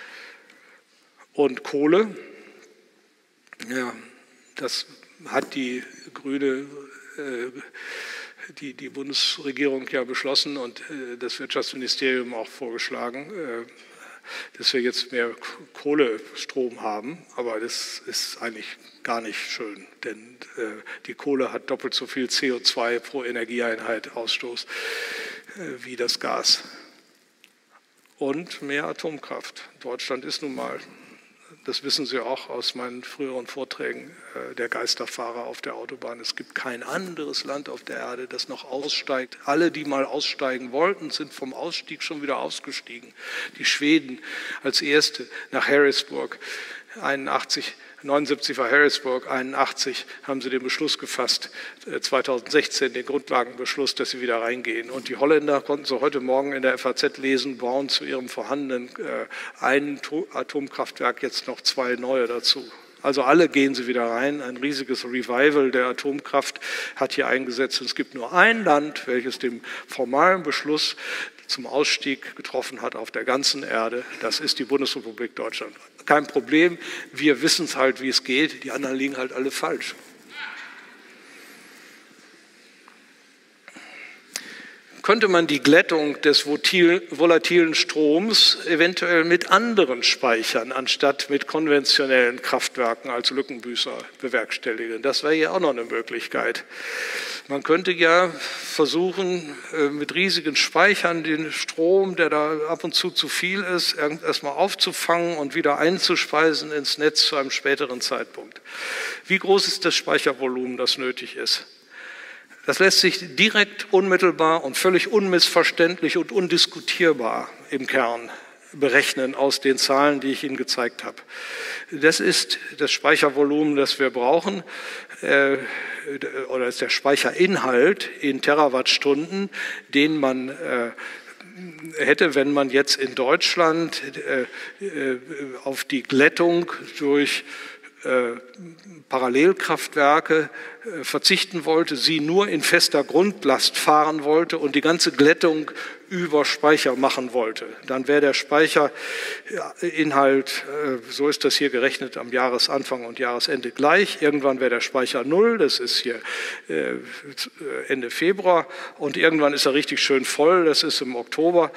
Und Kohle, ja, das hat die die Bundesregierung ja beschlossen und das Wirtschaftsministerium auch vorgeschlagen, dass wir jetzt mehr Kohlestrom haben, aber das ist eigentlich gar nicht schön, denn die Kohle hat doppelt so viel CO2 pro Energieeinheit Ausstoß wie das Gas. Und mehr Atomkraft. Deutschland ist nun mal, das wissen Sie auch aus meinen früheren Vorträgen, der Geisterfahrer auf der Autobahn. Es gibt kein anderes Land auf der Erde, das noch aussteigt. Alle, die mal aussteigen wollten, sind vom Ausstieg schon wieder ausgestiegen. Die Schweden als erste nach Harrisburg, 79 war Harrisburg, 81 haben sie den Beschluss gefasst, 2016 den Grundlagenbeschluss, dass sie wieder reingehen. Und die Holländer, konnten Sie heute Morgen in der FAZ lesen, bauen zu ihrem vorhandenen ein Atomkraftwerk jetzt noch 2 neue dazu. Also alle gehen sie wieder rein. Ein riesiges Revival der Atomkraft hat hier eingesetzt. Und es gibt nur ein Land, welches den formalen Beschluss zum Ausstieg getroffen hat auf der ganzen Erde. Das ist die Bundesrepublik Deutschland. Kein Problem, wir wissen es halt, wie es geht. Die anderen liegen halt alle falsch. Könnte man die Glättung des volatilen Stroms eventuell mit anderen Speichern anstatt mit konventionellen Kraftwerken als Lückenbüßer bewerkstelligen? Das wäre ja auch noch eine Möglichkeit. Man könnte ja versuchen, mit riesigen Speichern den Strom, der da ab und zu viel ist, erstmal aufzufangen und wieder einzuspeisen ins Netz zu einem späteren Zeitpunkt. Wie groß ist das Speichervolumen, das nötig ist? Das lässt sich direkt, unmittelbar und völlig unmissverständlich und undiskutierbar im Kern berechnen aus den Zahlen, die ich Ihnen gezeigt habe. Das ist das Speichervolumen, das wir brauchen, oder ist der Speicherinhalt in Terawattstunden, den man hätte, wenn man jetzt in Deutschland auf die Glättung durch Parallelkraftwerke verzichten wollte, sie nur in fester Grundlast fahren wollte und die ganze Glättung über Speicher machen wollte. Dann wäre der Speicherinhalt, so ist das hier gerechnet, am Jahresanfang und Jahresende gleich. Irgendwann wäre der Speicher 0, das ist hier Ende Februar, und irgendwann ist er richtig schön voll, das ist im Oktober,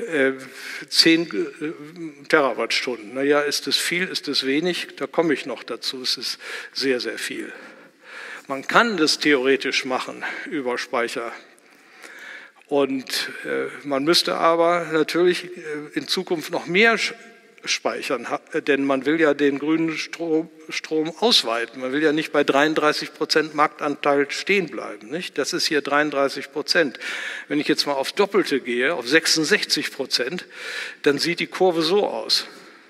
10 Terawattstunden. Naja, ist es viel, ist es wenig? Da komme ich noch dazu, es ist sehr, sehr viel. Man kann das theoretisch machen über Speicher. Und man müsste aber natürlich in Zukunft noch mehr speichern, denn man will ja den grünen Strom ausweiten. Man will ja nicht bei 33% Marktanteil stehen bleiben. Nicht? Das ist hier 33%. Wenn ich jetzt mal aufs Doppelte gehe, auf 66%, dann sieht die Kurve so aus.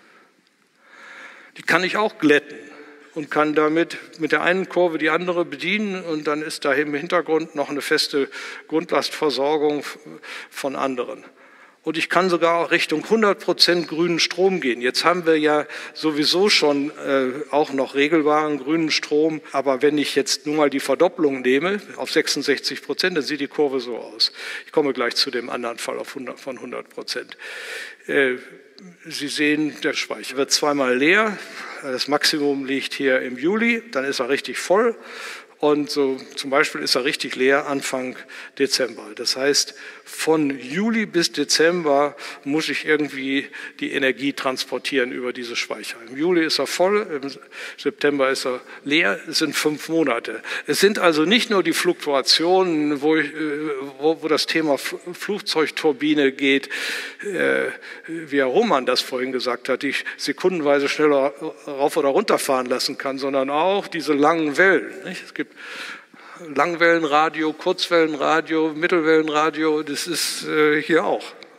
Die kann ich auch glätten und kann damit mit der einen Kurve die andere bedienen und dann ist da im Hintergrund noch eine feste Grundlastversorgung von anderen. Und ich kann sogar auch Richtung 100% grünen Strom gehen. Jetzt haben wir ja sowieso schon auch noch regelbaren grünen Strom, aber wenn ich jetzt nur mal die Verdopplung nehme auf 66%, dann sieht die Kurve so aus. Ich komme gleich zu dem anderen Fall von 100%. Sie sehen, der Speicher wird zweimal leer. Das Maximum liegt hier im Juli, dann ist er richtig voll. Und so zum Beispiel ist er richtig leer Anfang Dezember. Das heißt, von Juli bis Dezember muss ich irgendwie die Energie transportieren über diese Speicher. Im Juli ist er voll, im September ist er leer. Es sind 5 Monate. Es sind also nicht nur die Fluktuationen, wo das Thema Flugzeugturbine geht, wie Herr Roman das vorhin gesagt hat, die ich sekundenweise schneller rauf oder runter fahren lassen kann, sondern auch diese langen Wellen. Nicht? Es gibt Langwellenradio, Kurzwellenradio, Mittelwellenradio, das ist hier auch.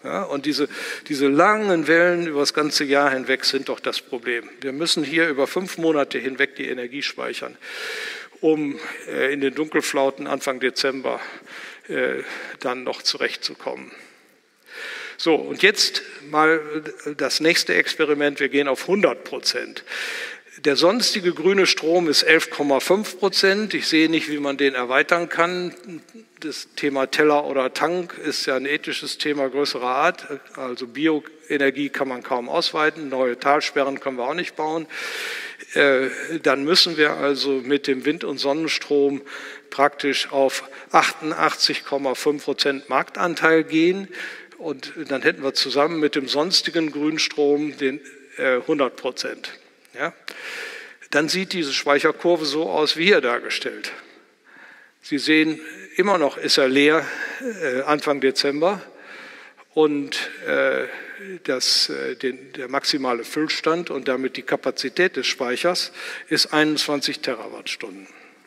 Ja, und diese langen Wellen über das ganze Jahr hinweg sind doch das Problem. Wir müssen hier über 5 Monate hinweg die Energie speichern, um in den Dunkelflauten Anfang Dezember dann noch zurechtzukommen. So, und jetzt mal das nächste Experiment. Wir gehen auf 100%. Der sonstige grüne Strom ist 11,5%. Ich sehe nicht, wie man den erweitern kann. Das Thema Teller oder Tank ist ja ein ethisches Thema größerer Art. Also Bioenergie kann man kaum ausweiten. Neue Talsperren können wir auch nicht bauen. Dann müssen wir also mit dem Wind- und Sonnenstrom praktisch auf 88,5% Marktanteil gehen. Und dann hätten wir zusammen mit dem sonstigen Grünstrom den 100%. Ja? Dann sieht diese Speicherkurve so aus wie hier dargestellt. Sie sehen, immer noch ist er leer Anfang Dezember und der maximale Füllstand und damit die Kapazität des Speichers ist 21 Terawattstunden.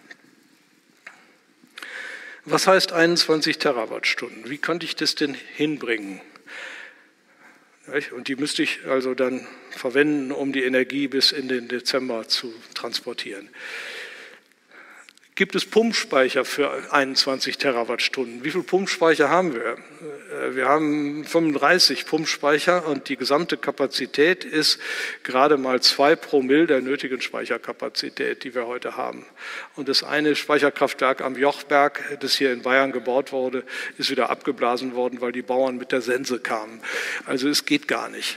Was heißt 21 Terawattstunden? Wie könnte ich das denn hinbringen? Und die müsste ich also dann verwenden, um die Energie bis in den Dezember zu transportieren. Gibt es Pumpspeicher für 21 Terawattstunden? Wie viel Pumpspeicher haben wir? Wir haben 35 Pumpspeicher und die gesamte Kapazität ist gerade mal 2 Promille der nötigen Speicherkapazität, die wir heute haben. Und das eine Speicherkraftwerk am Jochberg, das hier in Bayern gebaut wurde, ist wieder abgeblasen worden, weil die Bauern mit der Sense kamen. Also es geht gar nicht.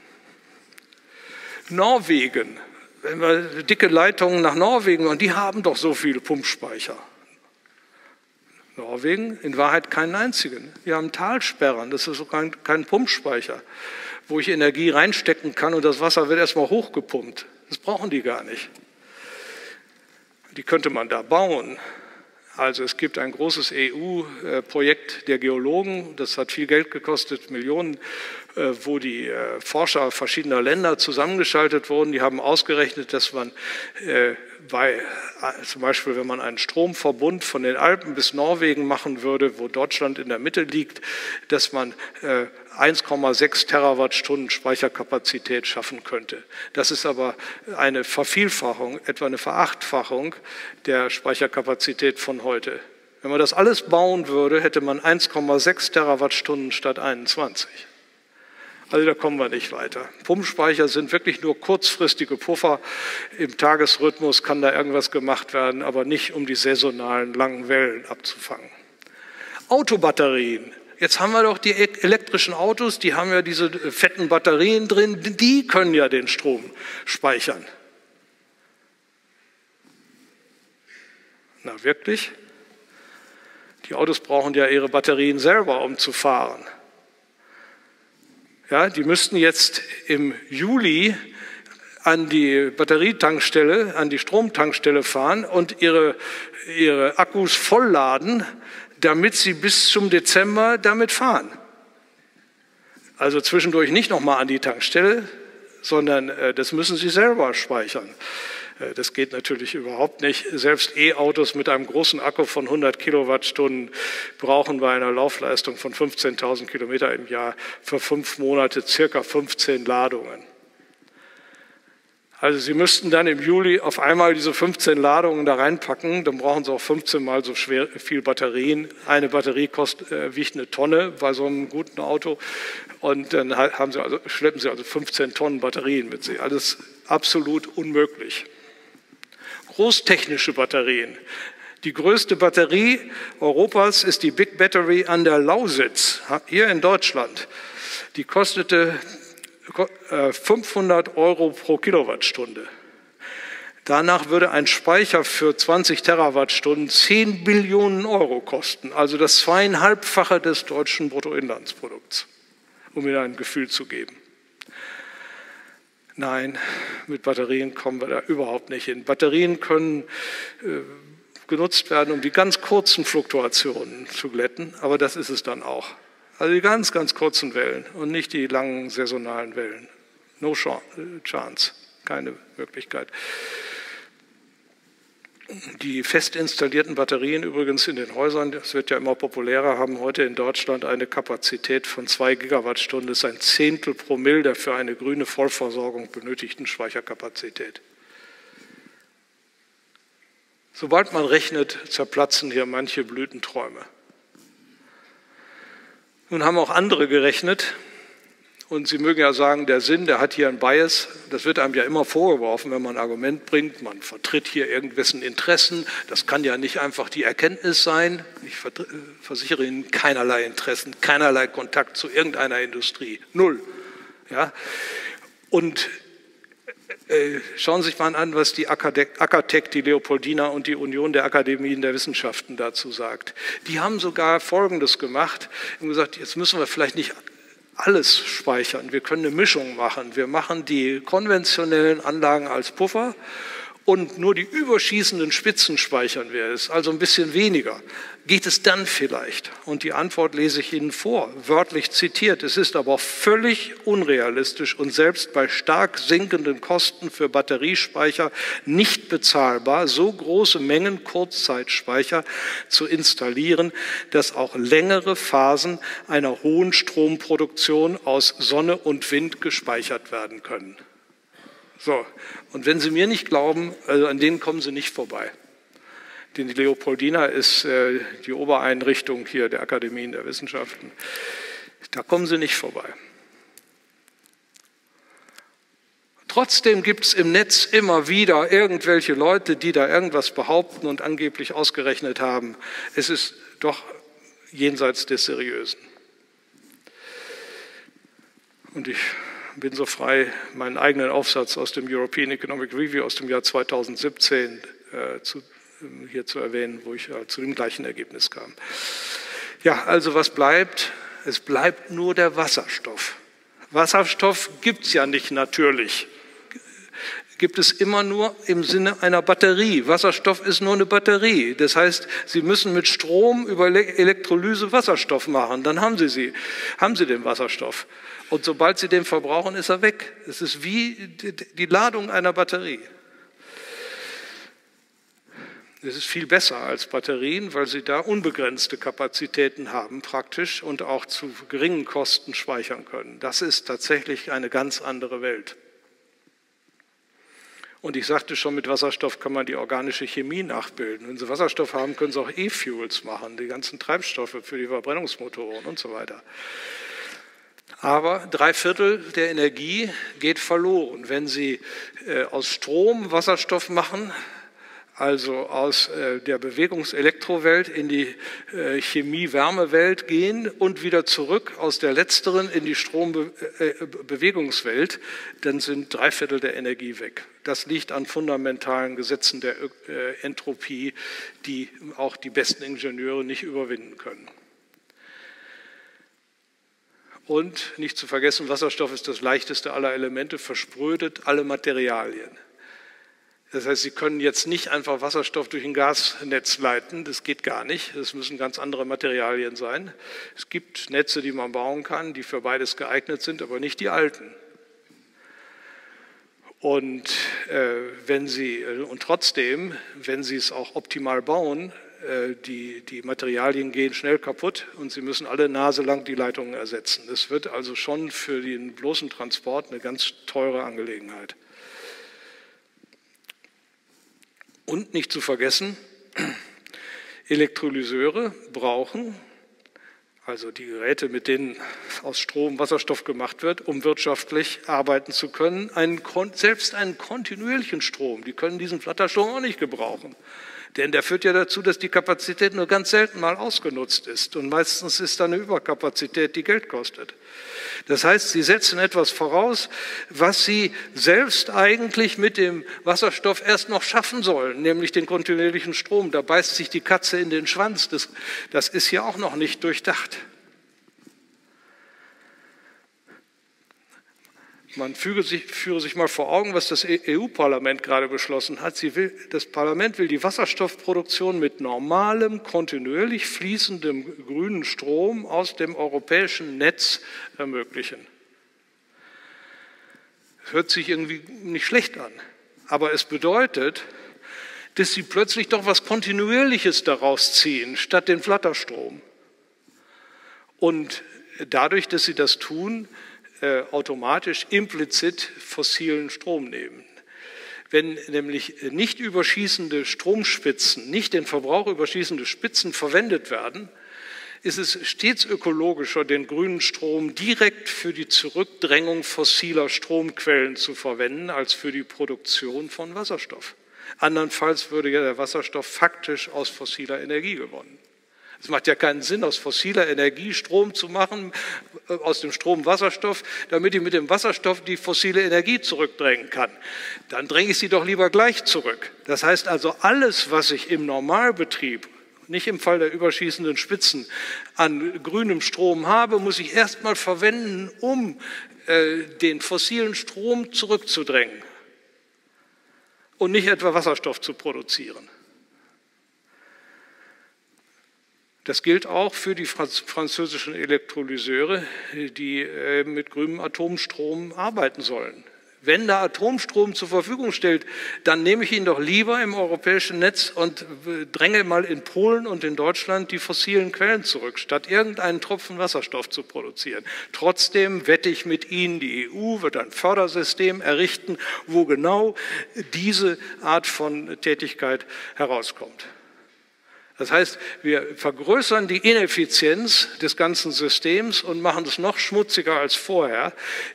Norwegen. Wenn wir dicke Leitungen nach Norwegen und die haben doch so viele Pumpspeicher. Norwegen in Wahrheit keinen einzigen. Wir haben Talsperren, das ist kein Pumpspeicher, wo ich Energie reinstecken kann und das Wasser wird erstmal hochgepumpt. Das brauchen die gar nicht. Die könnte man da bauen. Also es gibt ein großes EU-Projekt der Geologen, das hat viel Geld gekostet, Millionen, wo die Forscher verschiedener Länder zusammengeschaltet wurden. Die haben ausgerechnet, dass man zum Beispiel, wenn man einen Stromverbund von den Alpen bis Norwegen machen würde, wo Deutschland in der Mitte liegt, dass man 1,6 Terawattstunden Speicherkapazität schaffen könnte. Das ist aber eine Vervielfachung, etwa eine Verachtfachung der Speicherkapazität von heute. Wenn man das alles bauen würde, hätte man 1,6 Terawattstunden statt 21. Also da kommen wir nicht weiter. Pumpspeicher sind wirklich nur kurzfristige Puffer. Im Tagesrhythmus kann da irgendwas gemacht werden, aber nicht, um die saisonalen langen Wellen abzufangen. Autobatterien. Jetzt haben wir doch die elektrischen Autos, die haben ja diese fetten Batterien drin, die können ja den Strom speichern. Na wirklich? Die Autos brauchen ja ihre Batterien selber, um zu fahren. Ja, die müssten jetzt im Juli an die Batterietankstelle, an die Stromtankstelle fahren und ihre Akkus vollladen, damit sie bis zum Dezember damit fahren. Also zwischendurch nicht nochmal an die Tankstelle, sondern das müssen sie selber speichern. Das geht natürlich überhaupt nicht. Selbst E-Autos mit einem großen Akku von 100 Kilowattstunden brauchen bei einer Laufleistung von 15.000 Kilometer im Jahr für 5 Monate circa 15 Ladungen. Also Sie müssten dann im Juli auf einmal diese 15 Ladungen da reinpacken, dann brauchen Sie auch 15 Mal so viel Batterien. Eine Batterie wiegt eine Tonne bei so einem guten Auto und dann schleppen Sie also 15 Tonnen Batterien mit sich. Alles absolut unmöglich. Großtechnische Batterien. Die größte Batterie Europas ist die Big Battery an der Lausitz, hier in Deutschland. Die kostete 500 € pro Kilowattstunde. Danach würde ein Speicher für 20 Terawattstunden 10 Billionen € kosten, also das 2,5-fache des deutschen Bruttoinlandsprodukts, um Ihnen ein Gefühl zu geben. Nein, mit Batterien kommen wir da überhaupt nicht hin. Batterien können genutzt werden, um die ganz kurzen Fluktuationen zu glätten, aber das ist es dann auch. Also die ganz, ganz kurzen Wellen und nicht die langen saisonalen Wellen. No chance, keine Möglichkeit. Die fest installierten Batterien übrigens in den Häusern, das wird ja immer populärer, haben heute in Deutschland eine Kapazität von 2 Gigawattstunden. Das ist ein Zehntel Promille der für eine grüne Vollversorgung benötigten Speicherkapazität. Sobald man rechnet, zerplatzen hier manche Blütenträume. Nun haben auch andere gerechnet. Und Sie mögen ja sagen, der Sinn, der hat hier einen Bias. Das wird einem ja immer vorgeworfen, wenn man ein Argument bringt. Man vertritt hier irgendwessen Interessen. Das kann ja nicht einfach die Erkenntnis sein. Ich versichere Ihnen keinerlei Interessen, keinerlei Kontakt zu irgendeiner Industrie. Null. Ja? Und schauen Sie sich mal an, was die Akatec, die Leopoldina und die Union der Akademien der Wissenschaften dazu sagt. Die haben sogar Folgendes gemacht und gesagt, jetzt müssen wir vielleicht nicht alles speichern. Wir können eine Mischung machen. Wir machen die konventionellen Anlagen als Puffer und nur die überschießenden Spitzen speichern wir es, also ein bisschen weniger. Geht es dann vielleicht? Und die Antwort lese ich Ihnen vor, wörtlich zitiert. Es ist aber völlig unrealistisch und selbst bei stark sinkenden Kosten für Batteriespeicher nicht bezahlbar, so große Mengen Kurzzeitspeicher zu installieren, dass auch längere Phasen einer hohen Stromproduktion aus Sonne und Wind gespeichert werden können. So, und wenn Sie mir nicht glauben, also an denen kommen Sie nicht vorbei. Die Leopoldina ist die Obereinrichtung hier der Akademien der Wissenschaften. Da kommen Sie nicht vorbei. Trotzdem gibt es im Netz immer wieder irgendwelche Leute, die da irgendwas behaupten und angeblich ausgerechnet haben. Es ist doch jenseits des Seriösen. Und ich bin so frei, meinen eigenen Aufsatz aus dem European Economic Review aus dem Jahr 2017 hier zu erwähnen, wo ich zu dem gleichen Ergebnis kam. Ja, also was bleibt? Es bleibt nur der Wasserstoff. Wasserstoff gibt es ja nicht natürlich. Gibt es immer nur im Sinne einer Batterie. Wasserstoff ist nur eine Batterie. Das heißt, Sie müssen mit Strom über Elektrolyse Wasserstoff machen. Dann haben Sie den Wasserstoff. Und sobald Sie den verbrauchen, ist er weg. Es ist wie die Ladung einer Batterie. Es ist viel besser als Batterien, weil Sie da unbegrenzte Kapazitäten haben praktisch und auch zu geringen Kosten speichern können. Das ist tatsächlich eine ganz andere Welt. Und ich sagte schon, mit Wasserstoff kann man die organische Chemie nachbilden. Wenn Sie Wasserstoff haben, können Sie auch E-Fuels machen, die ganzen Treibstoffe für die Verbrennungsmotoren und so weiter. Aber 3/4 der Energie geht verloren. Wenn Sie aus Strom Wasserstoff machen, also aus der Bewegungs-Elektrowelt in die Chemie-Wärmewelt gehen und wieder zurück aus der letzteren in die Strom-Bewegungswelt, dann sind 3/4 der Energie weg. Das liegt an fundamentalen Gesetzen der Entropie, die auch die besten Ingenieure nicht überwinden können. Und nicht zu vergessen, Wasserstoff ist das leichteste aller Elemente, versprödet alle Materialien. Das heißt, Sie können jetzt nicht einfach Wasserstoff durch ein Gasnetz leiten, das geht gar nicht, das müssen ganz andere Materialien sein. Es gibt Netze, die man bauen kann, die für beides geeignet sind, aber nicht die alten. Und trotzdem, wenn Sie es auch optimal bauen, die Materialien gehen schnell kaputt und Sie müssen alle Nase lang die Leitungen ersetzen. Das wird also schon für den bloßen Transport eine ganz teure Angelegenheit. Und nicht zu vergessen, Elektrolyseure brauchen, also die Geräte, mit denen aus Strom Wasserstoff gemacht wird, um wirtschaftlich arbeiten zu können, selbst einen kontinuierlichen Strom, die können diesen Flatterstrom auch nicht gebrauchen. Denn der führt ja dazu, dass die Kapazität nur ganz selten mal ausgenutzt ist. Und meistens ist da eine Überkapazität, die Geld kostet. Das heißt, Sie setzen etwas voraus, was Sie selbst eigentlich mit dem Wasserstoff erst noch schaffen sollen, nämlich den kontinuierlichen Strom. Da beißt sich die Katze in den Schwanz. Das ist ja auch noch nicht durchdacht. Man führe sich mal vor Augen, was das EU-Parlament gerade beschlossen hat. Das Parlament will die Wasserstoffproduktion mit normalem, kontinuierlich fließendem grünen Strom aus dem europäischen Netz ermöglichen. Das hört sich irgendwie nicht schlecht an, aber es bedeutet, dass sie plötzlich doch was Kontinuierliches daraus ziehen, statt den Flatterstrom. Und dadurch, dass sie das tun, automatisch implizit fossilen Strom nehmen. Wenn nämlich nicht überschießende Stromspitzen, nicht den Verbrauch überschießende Spitzen verwendet werden, ist es stets ökologischer, den grünen Strom direkt für die Zurückdrängung fossiler Stromquellen zu verwenden, als für die Produktion von Wasserstoff. Andernfalls würde ja der Wasserstoff faktisch aus fossiler Energie gewonnen. Es macht ja keinen Sinn, aus fossiler Energie Strom zu machen, aus dem Strom Wasserstoff, damit ich mit dem Wasserstoff die fossile Energie zurückdrängen kann. Dann dränge ich sie doch lieber gleich zurück. Das heißt also, alles, was ich im Normalbetrieb, nicht im Fall der überschießenden Spitzen, an grünem Strom habe, muss ich erstmal verwenden, um den fossilen Strom zurückzudrängen und nicht etwa Wasserstoff zu produzieren. Das gilt auch für die französischen Elektrolyseure, die mit grünem Atomstrom arbeiten sollen. Wenn da Atomstrom zur Verfügung stellt, dann nehme ich ihn doch lieber im europäischen Netz und dränge mal in Polen und in Deutschland die fossilen Quellen zurück, statt irgendeinen Tropfen Wasserstoff zu produzieren. Trotzdem wette ich mit Ihnen, die EU wird ein Fördersystem errichten, wo genau diese Art von Tätigkeit herauskommt. Das heißt, wir vergrößern die Ineffizienz des ganzen Systems und machen es noch schmutziger als vorher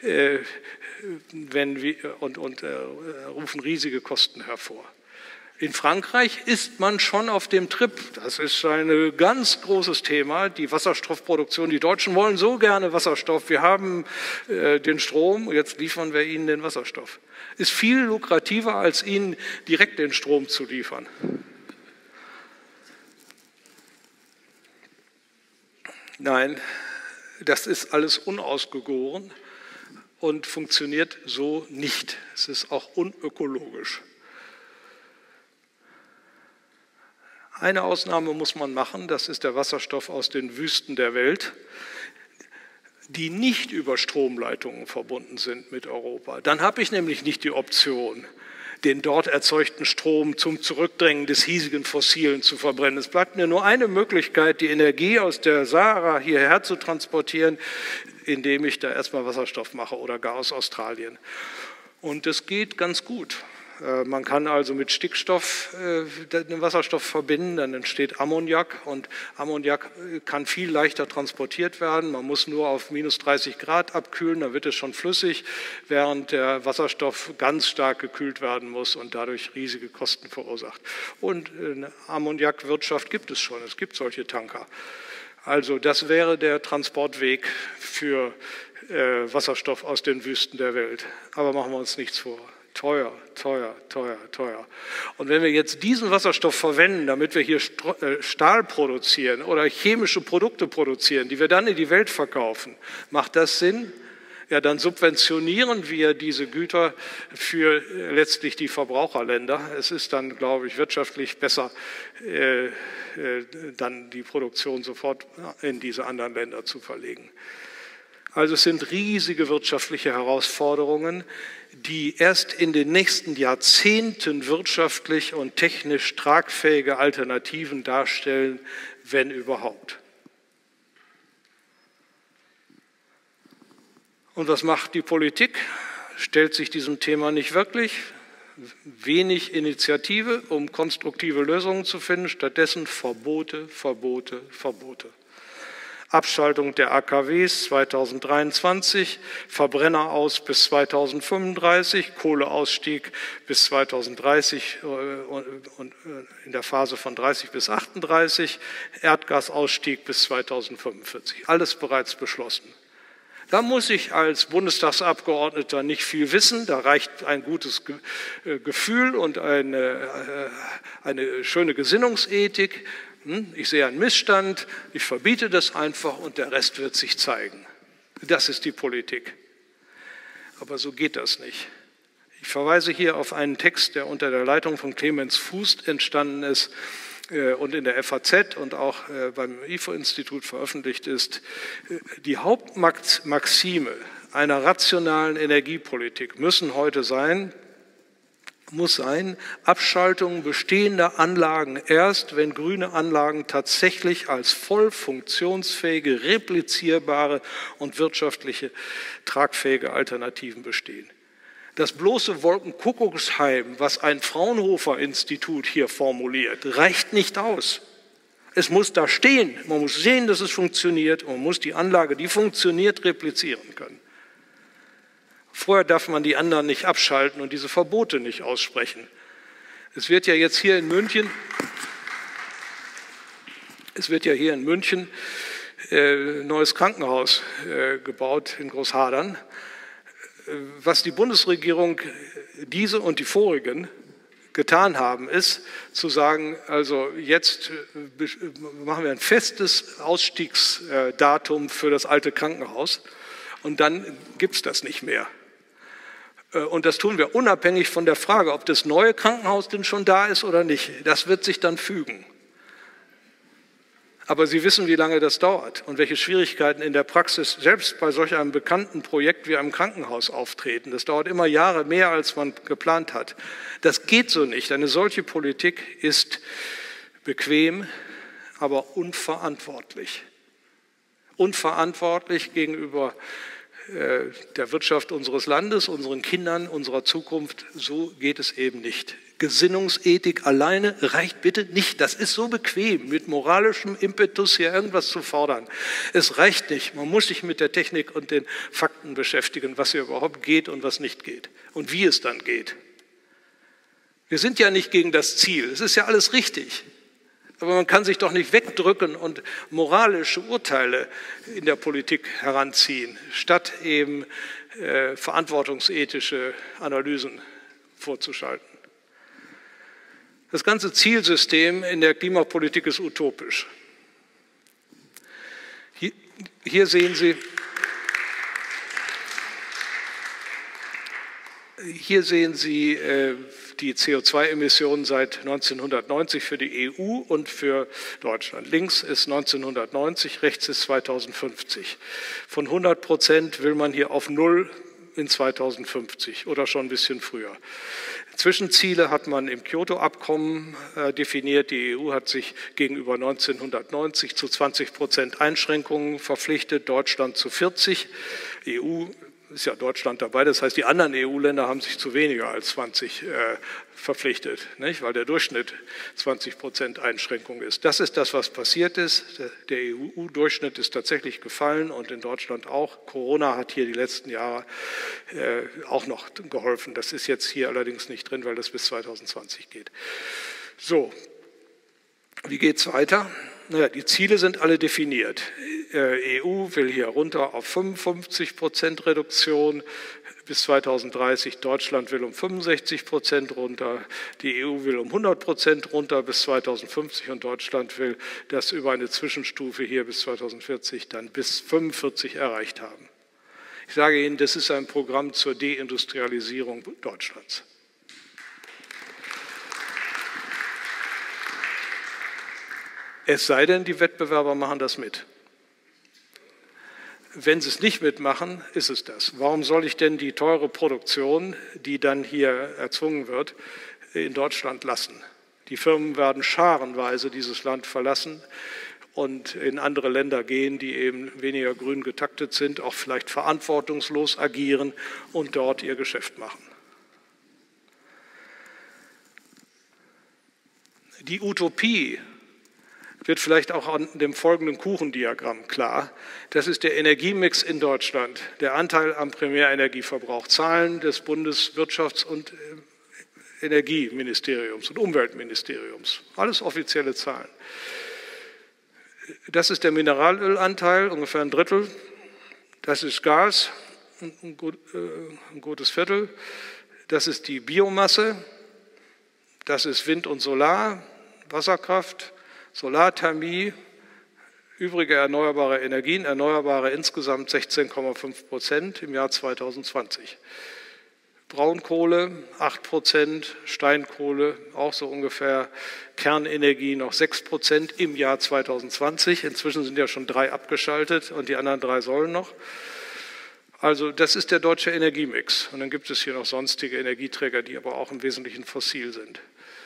und rufen riesige Kosten hervor. In Frankreich ist man schon auf dem Trip. Das ist ein ganz großes Thema, die Wasserstoffproduktion. Die Deutschen wollen so gerne Wasserstoff. Wir haben den Strom, jetzt liefern wir ihnen den Wasserstoff. Ist viel lukrativer, als ihnen direkt den Strom zu liefern. Nein, das ist alles unausgegoren und funktioniert so nicht. Es ist auch unökologisch. Eine Ausnahme muss man machen, das ist der Wasserstoff aus den Wüsten der Welt, die nicht über Stromleitungen verbunden sind mit Europa. Dann habe ich nämlich nicht die Option, den dort erzeugten Strom zum Zurückdrängen des hiesigen Fossilen zu verbrennen. Es bleibt mir nur eine Möglichkeit, die Energie aus der Sahara hierher zu transportieren, indem ich da erstmal Wasserstoff mache oder gar aus Australien. Und das geht ganz gut. Man kann also mit Stickstoff den Wasserstoff verbinden, dann entsteht Ammoniak und Ammoniak kann viel leichter transportiert werden. Man muss nur auf minus 30 Grad abkühlen, dann wird es schon flüssig, während der Wasserstoff ganz stark gekühlt werden muss und dadurch riesige Kosten verursacht. Und eine Ammoniakwirtschaft gibt es schon, es gibt solche Tanker. Also das wäre der Transportweg für Wasserstoff aus den Wüsten der Welt. Aber machen wir uns nichts vor. Teuer, teuer, teuer, teuer. Und wenn wir jetzt diesen Wasserstoff verwenden, damit wir hier Stahl produzieren oder chemische Produkte produzieren, die wir dann in die Welt verkaufen, macht das Sinn? Ja, dann subventionieren wir diese Güter für letztlich die Verbraucherländer. Es ist dann, glaube ich, wirtschaftlich besser, dann die Produktion sofort in diese anderen Länder zu verlegen. Also es sind riesige wirtschaftliche Herausforderungen, die erst in den nächsten Jahrzehnten wirtschaftlich und technisch tragfähige Alternativen darstellen, wenn überhaupt. Und was macht die Politik? Stellt sich diesem Thema nicht wirklich. Wenig Initiative, um konstruktive Lösungen zu finden, stattdessen Verbote, Verbote, Verbote. Abschaltung der AKWs 2023, Verbrenner aus bis 2035, Kohleausstieg bis 2030 und in der Phase von 30 bis 38, Erdgasausstieg bis 2045. Alles bereits beschlossen. Da muss ich als Bundestagsabgeordneter nicht viel wissen, da reicht ein gutes Gefühl und eine schöne Gesinnungsethik. Ich sehe einen Missstand, ich verbiete das einfach und der Rest wird sich zeigen. Das ist die Politik. Aber so geht das nicht. Ich verweise hier auf einen Text, der unter der Leitung von Clemens Fuß entstanden ist und in der FAZ und auch beim IFO-Institut veröffentlicht ist. Die Hauptmaxime einer rationalen Energiepolitik müssen heute sein, muss sein, Abschaltung bestehender Anlagen erst, wenn grüne Anlagen tatsächlich als voll funktionsfähige, replizierbare und wirtschaftliche, tragfähige Alternativen bestehen. Das bloße Wolkenkuckucksheim, was ein Fraunhofer-Institut hier formuliert, reicht nicht aus. Es muss da stehen, man muss sehen, dass es funktioniert und man muss die Anlage, die funktioniert, replizieren können. Vorher darf man die anderen nicht abschalten und diese Verbote nicht aussprechen. Es wird ja jetzt hier in München, ein neues Krankenhaus gebaut in Großhadern. Was die Bundesregierung, diese und die vorigen, getan haben, ist zu sagen, also jetzt machen wir ein festes Ausstiegsdatum für das alte Krankenhaus und dann gibt es das nicht mehr. Und das tun wir unabhängig von der Frage, ob das neue Krankenhaus denn schon da ist oder nicht. Das wird sich dann fügen. Aber Sie wissen, wie lange das dauert und welche Schwierigkeiten in der Praxis selbst bei solch einem bekannten Projekt wie einem Krankenhaus auftreten. Das dauert immer Jahre mehr, als man geplant hat. Das geht so nicht. Eine solche Politik ist bequem, aber unverantwortlich. Unverantwortlich gegenüber der Wirtschaft unseres Landes, unseren Kindern, unserer Zukunft. So geht es eben nicht. Gesinnungsethik alleine reicht bitte nicht. Das ist so bequem, mit moralischem Impetus hier irgendwas zu fordern. Es reicht nicht. Man muss sich mit der Technik und den Fakten beschäftigen, was hier überhaupt geht und was nicht geht und wie es dann geht. Wir sind ja nicht gegen das Ziel. Es ist ja alles richtig. Aber man kann sich doch nicht wegdrücken und moralische Urteile in der Politik heranziehen, statt eben verantwortungsethische Analysen vorzuschalten. Das ganze Zielsystem in der Klimapolitik ist utopisch. Hier sehen Sie die CO2-Emissionen seit 1990 für die EU und für Deutschland. Links ist 1990, rechts ist 2050. Von 100% will man hier auf 0 in 2050 oder schon ein bisschen früher. Zwischenziele hat man im Kyoto-Abkommen definiert. Die EU hat sich gegenüber 1990 zu 20% Einschränkungen verpflichtet, Deutschland zu 40%. EU ist ja Deutschland dabei, das heißt, die anderen EU-Länder haben sich zu weniger als 20 verpflichtet, nicht? Weil der Durchschnitt 20% Einschränkung ist. Das ist das, was passiert ist. Der EU-Durchschnitt ist tatsächlich gefallen und in Deutschland auch. Corona hat hier die letzten Jahre auch noch geholfen. Das ist jetzt hier allerdings nicht drin, weil das bis 2020 geht. So, wie geht es weiter? Naja, die Ziele sind alle definiert. EU will hier runter auf 55% Reduktion bis 2030. Deutschland will um 65% runter. Die EU will um 100% runter bis 2050 und Deutschland will das über eine Zwischenstufe hier bis 2040 dann bis 45 erreicht haben. Ich sage Ihnen, das ist ein Programm zur Deindustrialisierung Deutschlands. Es sei denn, die Wettbewerber machen das mit. Wenn sie es nicht mitmachen, ist es das. Warum soll ich denn die teure Produktion, die dann hier erzwungen wird, in Deutschland lassen? Die Firmen werden scharenweise dieses Land verlassen und in andere Länder gehen, die eben weniger grün getaktet sind, auch vielleicht verantwortungslos agieren und dort ihr Geschäft machen. Die Utopie wird vielleicht auch an dem folgenden Kuchendiagramm klar. Das ist der Energiemix in Deutschland, der Anteil am Primärenergieverbrauch, Zahlen des Bundeswirtschafts- und Energieministeriums und Umweltministeriums, alles offizielle Zahlen. Das ist der Mineralölanteil, ungefähr ein Drittel. Das ist Gas, ein gutes Viertel. Das ist die Biomasse. Das ist Wind und Solar, Wasserkraft, Solarthermie, übrige erneuerbare Energien, erneuerbare insgesamt 16,5% im Jahr 2020. Braunkohle 8%, Steinkohle auch so ungefähr, Kernenergie noch 6% im Jahr 2020. Inzwischen sind ja schon 3 abgeschaltet und die anderen 3 sollen noch. Also das ist der deutsche Energiemix. Und dann gibt es hier noch sonstige Energieträger, die aber auch im Wesentlichen fossil sind.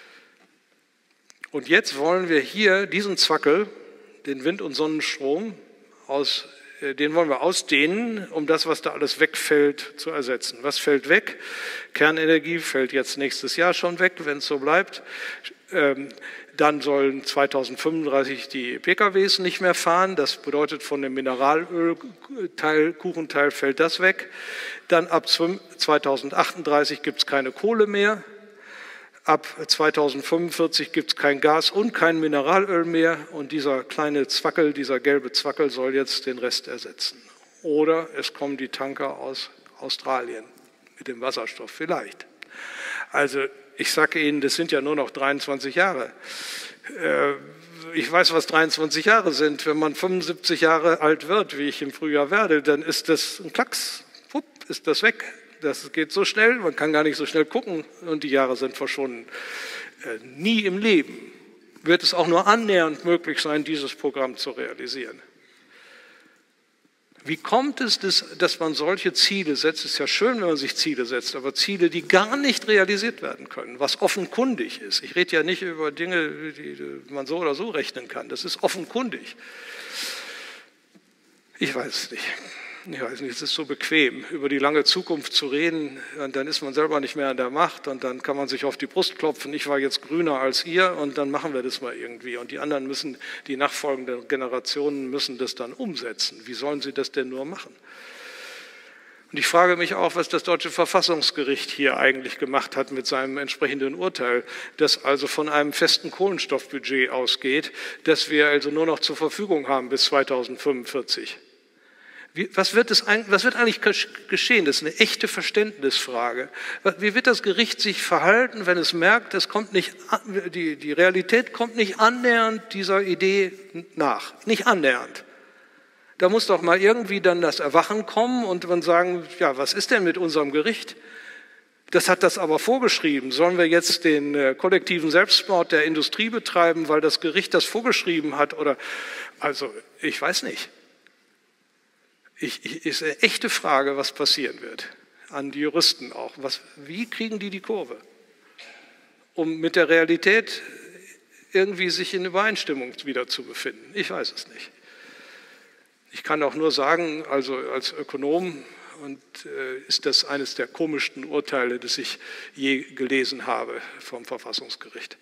Und jetzt wollen wir hier diesen Zwackel, den Wind- und Sonnenstrom, den wollen wir ausdehnen, um das, was da alles wegfällt, zu ersetzen. Was fällt weg? Kernenergie fällt jetzt nächstes Jahr schon weg, wenn es so bleibt. Dann sollen 2035 die PKWs nicht mehr fahren. Das bedeutet, von dem Mineralölteil, Kuchenteil fällt das weg. Dann ab 2038 gibt es keine Kohle mehr. Ab 2045 gibt es kein Gas und kein Mineralöl mehr. Und dieser kleine Zwackel, dieser gelbe Zwackel soll jetzt den Rest ersetzen. Oder es kommen die Tanker aus Australien mit dem Wasserstoff vielleicht. Also ich sage Ihnen, das sind ja nur noch 23 Jahre. Ich weiß, was 23 Jahre sind. Wenn man 75 Jahre alt wird, wie ich im Frühjahr werde, dann ist das ein Klacks, wupp, ist das weg. Das geht so schnell, man kann gar nicht so schnell gucken und die Jahre sind verschwunden. Nie im Leben wird es auch nur annähernd möglich sein, dieses Programm zu realisieren. Wie kommt es, dass man solche Ziele setzt? Es ist ja schön, wenn man sich Ziele setzt, aber Ziele, die gar nicht realisiert werden können, was offenkundig ist. Ich rede ja nicht über Dinge, die man so oder so rechnen kann. Das ist offenkundig. Ich weiß es nicht. Ich weiß nicht, es ist so bequem, über die lange Zukunft zu reden, und dann ist man selber nicht mehr an der Macht und dann kann man sich auf die Brust klopfen, ich war jetzt grüner als ihr und dann machen wir das mal irgendwie. Und die anderen müssen, die nachfolgenden Generationen müssen das dann umsetzen. Wie sollen sie das denn nur machen? Und ich frage mich auch, was das deutsche Verfassungsgericht hier eigentlich gemacht hat mit seinem entsprechenden Urteil, das also von einem festen Kohlenstoffbudget ausgeht, das wir also nur noch zur Verfügung haben bis 2045. Was wird eigentlich geschehen? Das ist eine echte Verständnisfrage. Wie wird das Gericht sich verhalten, wenn es merkt, die Realität kommt nicht annähernd dieser Idee nach? Nicht annähernd. Da muss doch mal irgendwie dann das Erwachen kommen und man sagen, ja, was ist denn mit unserem Gericht? Das hat das aber vorgeschrieben. Sollen wir jetzt den kollektiven Selbstmord der Industrie betreiben, weil das Gericht das vorgeschrieben hat? Also, ich weiß nicht. Ist eine echte Frage, was passieren wird, an die Juristen auch. Wie kriegen die Kurve, um mit der Realität irgendwie sich in Übereinstimmung wieder zu befinden? Ich weiß es nicht. Ich kann auch nur sagen, also als Ökonom, und ist das eines der komischsten Urteile, das ich je gelesen habe vom Verfassungsgericht.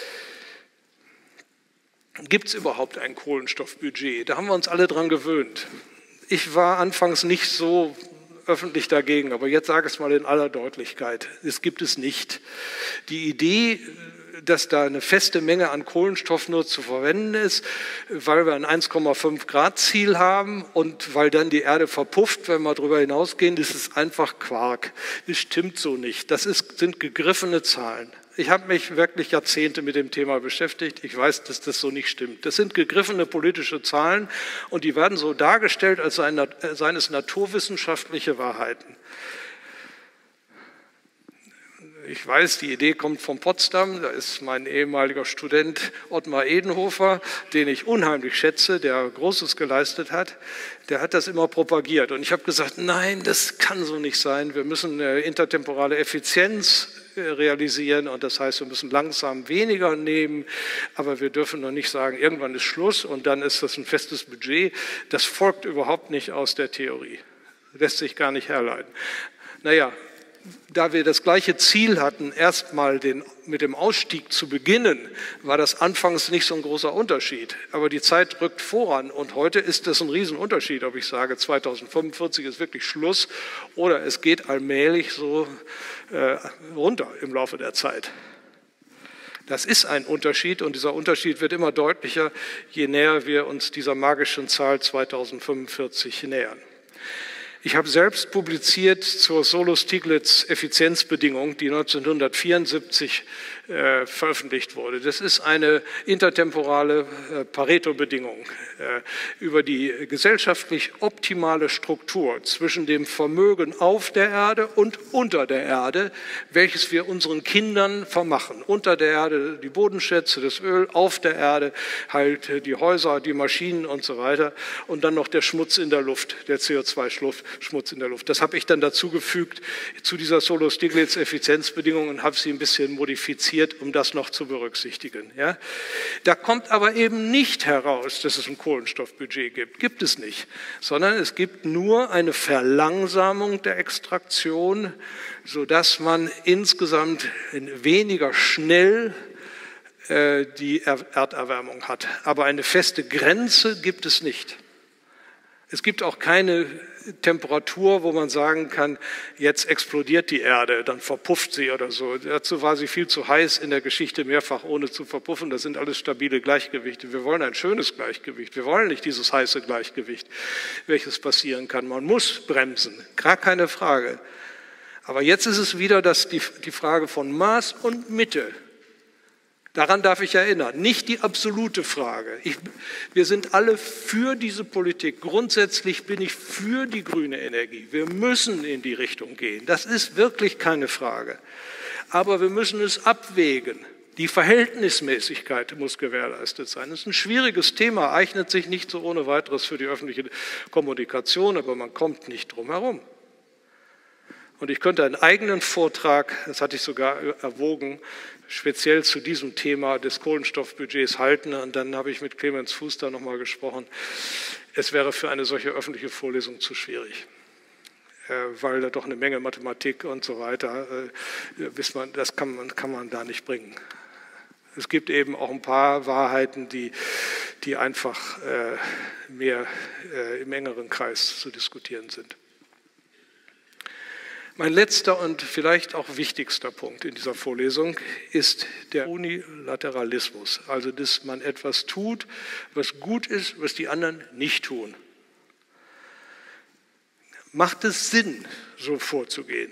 Gibt es überhaupt ein Kohlenstoffbudget? Da haben wir uns alle dran gewöhnt. Ich war anfangs nicht so öffentlich dagegen, aber jetzt sage ich es mal in aller Deutlichkeit. Es gibt es nicht. Die Idee, dass da eine feste Menge an Kohlenstoff nur zu verwenden ist, weil wir ein 1,5 Grad Ziel haben und weil dann die Erde verpufft, wenn wir darüber hinausgehen, das ist einfach Quark. Das stimmt so nicht. Das sind gegriffene Zahlen. Ich habe mich wirklich Jahrzehnte mit dem Thema beschäftigt. Ich weiß, dass das so nicht stimmt. Das sind gegriffene politische Zahlen und die werden so dargestellt, als seien es naturwissenschaftliche Wahrheiten. Ich weiß, die Idee kommt von Potsdam, da ist mein ehemaliger Student Ottmar Edenhofer, den ich unheimlich schätze, der Großes geleistet hat, der hat das immer propagiert. Und ich habe gesagt, nein, das kann so nicht sein, wir müssen intertemporale Effizienz realisieren und das heißt, wir müssen langsam weniger nehmen, aber wir dürfen noch nicht sagen, irgendwann ist Schluss und dann ist das ein festes Budget. Das folgt überhaupt nicht aus der Theorie, lässt sich gar nicht herleiten. Naja, da wir das gleiche Ziel hatten, erstmal mit dem Ausstieg zu beginnen, war das anfangs nicht so ein großer Unterschied. Aber die Zeit rückt voran und heute ist das ein Riesenunterschied, ob ich sage, 2045 ist wirklich Schluss oder es geht allmählich so runter im Laufe der Zeit. Das ist ein Unterschied und dieser Unterschied wird immer deutlicher, je näher wir uns dieser magischen Zahl 2045 nähern. Ich habe selbst publiziert zur Solos-Stiglitz-Effizienzbedingung, die 1974 veröffentlicht wurde. Das ist eine intertemporale Pareto-Bedingung über die gesellschaftlich optimale Struktur zwischen dem Vermögen auf der Erde und unter der Erde, welches wir unseren Kindern vermachen. Unter der Erde die Bodenschätze, das Öl, auf der Erde halt die Häuser, die Maschinen und so weiter und dann noch der Schmutz in der Luft, der CO2-Schluff. Schmutz in der Luft. Das habe ich dann dazugefügt zu dieser Solow-Stiglitz-Effizienzbedingung und habe sie ein bisschen modifiziert, um das noch zu berücksichtigen. Ja? Da kommt aber eben nicht heraus, dass es ein Kohlenstoffbudget gibt. Gibt es nicht. Sondern es gibt nur eine Verlangsamung der Extraktion, sodass man insgesamt weniger schnell die Erderwärmung hat. Aber eine feste Grenze gibt es nicht. Es gibt auch keine Temperatur, wo man sagen kann, jetzt explodiert die Erde, dann verpufft sie oder so. Dazu war sie viel zu heiß in der Geschichte, mehrfach ohne zu verpuffen. Das sind alles stabile Gleichgewichte. Wir wollen ein schönes Gleichgewicht. Wir wollen nicht dieses heiße Gleichgewicht, welches passieren kann. Man muss bremsen, gar keine Frage. Aber jetzt ist es wieder die Frage von Maß und Mitte. Daran darf ich erinnern, nicht die absolute Frage. Wir sind alle für diese Politik. Grundsätzlich bin ich für die grüne Energie. Wir müssen in die Richtung gehen. Das ist wirklich keine Frage. Aber wir müssen es abwägen. Die Verhältnismäßigkeit muss gewährleistet sein. Das ist ein schwieriges Thema, eignet sich nicht so ohne weiteres für die öffentliche Kommunikation, aber man kommt nicht drum herum. Und ich könnte einen eigenen Vortrag, das hatte ich sogar erwogen, speziell zu diesem Thema des Kohlenstoffbudgets halten. Und dann habe ich mit Clemens Fuster nochmal gesprochen. Es wäre für eine solche öffentliche Vorlesung zu schwierig, weil da doch eine Menge Mathematik und so weiter, das kann man da nicht bringen. Es gibt eben auch ein paar Wahrheiten, die einfach mehr im engeren Kreis zu diskutieren sind. Mein letzter und vielleicht auch wichtigster Punkt in dieser Vorlesung ist der Unilateralismus, also dass man etwas tut, was gut ist, was die anderen nicht tun. Macht es Sinn, so vorzugehen?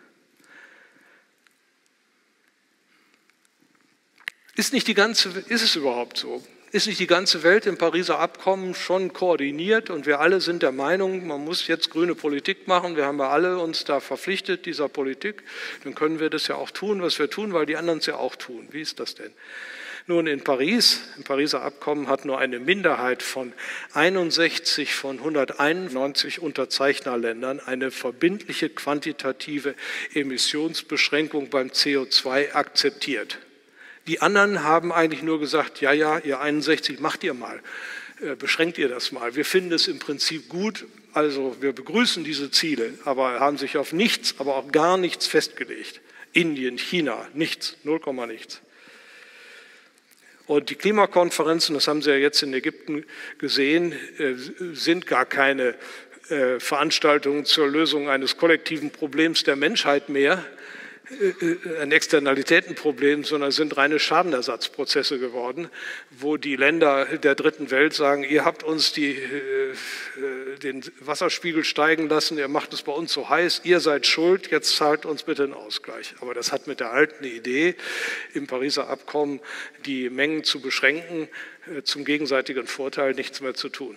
Ist es überhaupt so? Ist nicht die ganze Welt im Pariser Abkommen schon koordiniert und wir alle sind der Meinung, man muss jetzt grüne Politik machen, wir haben ja alle uns da verpflichtet, dieser Politik, dann können wir das ja auch tun, was wir tun, weil die anderen es ja auch tun. Wie ist das denn? Nun, im Pariser Abkommen hat nur eine Minderheit von 61 von 191 Unterzeichnerländern eine verbindliche quantitative Emissionsbeschränkung beim CO2 akzeptiert. Die anderen haben eigentlich nur gesagt, ja, ihr 61, macht ihr mal, beschränkt ihr das mal. Wir finden es im Prinzip gut, also wir begrüßen diese Ziele, aber haben sich auf nichts, aber auch gar nichts festgelegt. Indien, China, nichts, 0, nichts. Und die Klimakonferenzen, das haben Sie ja jetzt in Ägypten gesehen, sind gar keine Veranstaltungen zur Lösung eines kollektiven Problems der Menschheit mehr, ein Externalitätenproblem, sondern sind reine Schadenersatzprozesse geworden, wo die Länder der dritten Welt sagen, ihr habt uns den Wasserspiegel steigen lassen, ihr macht es bei uns so heiß, ihr seid schuld, jetzt zahlt uns bitte einen Ausgleich. Aber das hat mit der alten Idee im Pariser Abkommen, die Mengen zu beschränken, zum gegenseitigen Vorteil nichts mehr zu tun.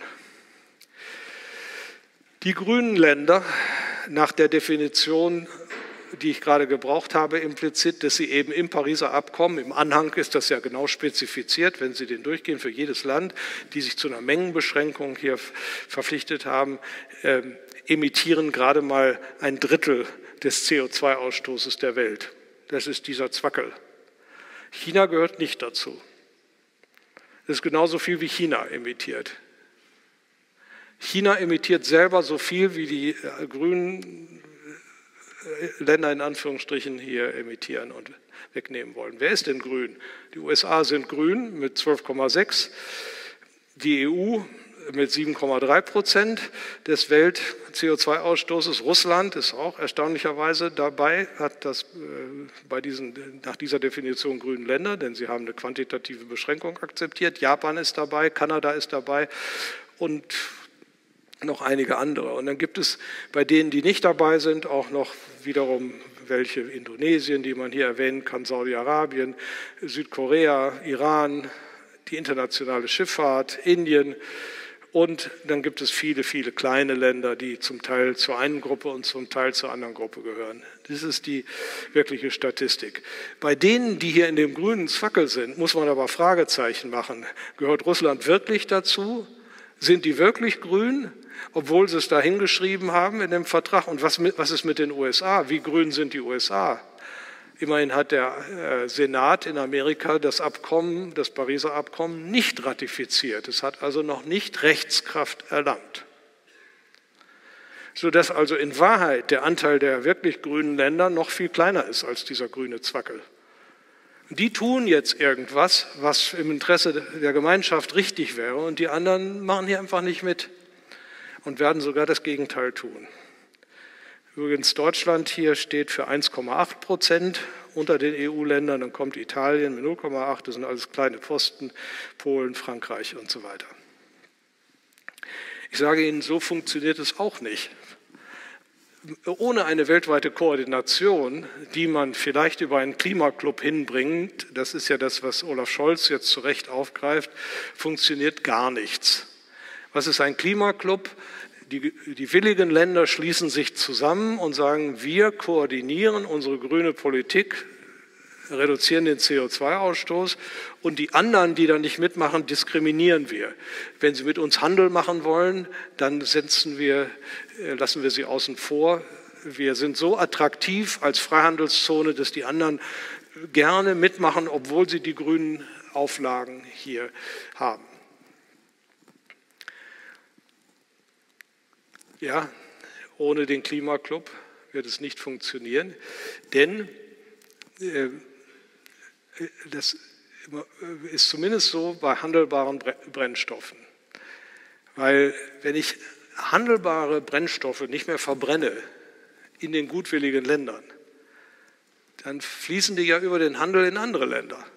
Die grünen Länder nach der Definition, die ich gerade gebraucht habe, implizit, dass sie eben im Pariser Abkommen, im Anhang ist das ja genau spezifiziert, wenn Sie den durchgehen für jedes Land, die sich zu einer Mengenbeschränkung hier verpflichtet haben, emittieren gerade mal 1/3 des CO2-Ausstoßes der Welt. Das ist dieser Zwackel. China gehört nicht dazu. Das ist genauso viel, wie China emittiert. China emittiert selber so viel, wie die grünen Länder in Anführungsstrichen hier emittieren und wegnehmen wollen. Wer ist denn grün? Die USA sind grün mit 12,6%, die EU mit 7,3% des Welt-CO2-Ausstoßes. Russland ist auch erstaunlicherweise dabei, hat das nach dieser Definition grünen Länder, denn sie haben eine quantitative Beschränkung akzeptiert. Japan ist dabei, Kanada ist dabei und noch einige andere. Und dann gibt es bei denen, die nicht dabei sind, auch noch wiederum welche, Indonesien, die man hier erwähnen kann, Saudi-Arabien, Südkorea, Iran, die internationale Schifffahrt, Indien. Und dann gibt es viele, viele kleine Länder, die zum Teil zur einen Gruppe und zum Teil zur anderen Gruppe gehören. Das ist die wirkliche Statistik. Bei denen, die hier in dem grünen Zwackel sind, muss man aber Fragezeichen machen. Gehört Russland wirklich dazu? Sind die wirklich grün? obwohl sie es da hingeschrieben haben in dem Vertrag. Und was ist mit den USA? Wie grün sind die USA? Immerhin hat der Senat in Amerika das Pariser Abkommen nicht ratifiziert. Es hat also noch nicht Rechtskraft erlangt. Sodass also in Wahrheit der Anteil der wirklich grünen Länder noch viel kleiner ist als dieser grüne Zwackel. Die tun jetzt irgendwas, was im Interesse der Gemeinschaft richtig wäre, und die anderen machen hier einfach nicht mit und werden sogar das Gegenteil tun. Übrigens, Deutschland hier steht für 1,8% unter den EU-Ländern, dann kommt Italien mit 0,8%, das sind alles kleine Posten, Polen, Frankreich und so weiter. Ich sage Ihnen, so funktioniert es auch nicht. Ohne eine weltweite Koordination, die man vielleicht über einen Klimaklub hinbringt, das ist ja das, was Olaf Scholz jetzt zu Recht aufgreift, funktioniert gar nichts. Was ist ein Klimaklub? Die willigen Länder schließen sich zusammen und sagen, wir koordinieren unsere grüne Politik, reduzieren den CO2-Ausstoß, und die anderen, die da nicht mitmachen, diskriminieren wir. Wenn sie mit uns Handel machen wollen, dann lassen wir sie außen vor. Wir sind so attraktiv als Freihandelszone, dass die anderen gerne mitmachen, obwohl sie die grünen Auflagen hier haben. Ja, ohne den Klimaklub wird es nicht funktionieren, denn das ist zumindest so bei handelbaren Brennstoffen. Weil wenn ich handelbare Brennstoffe nicht mehr verbrenne in den gutwilligen Ländern, dann fließen die ja über den Handel in andere Länder.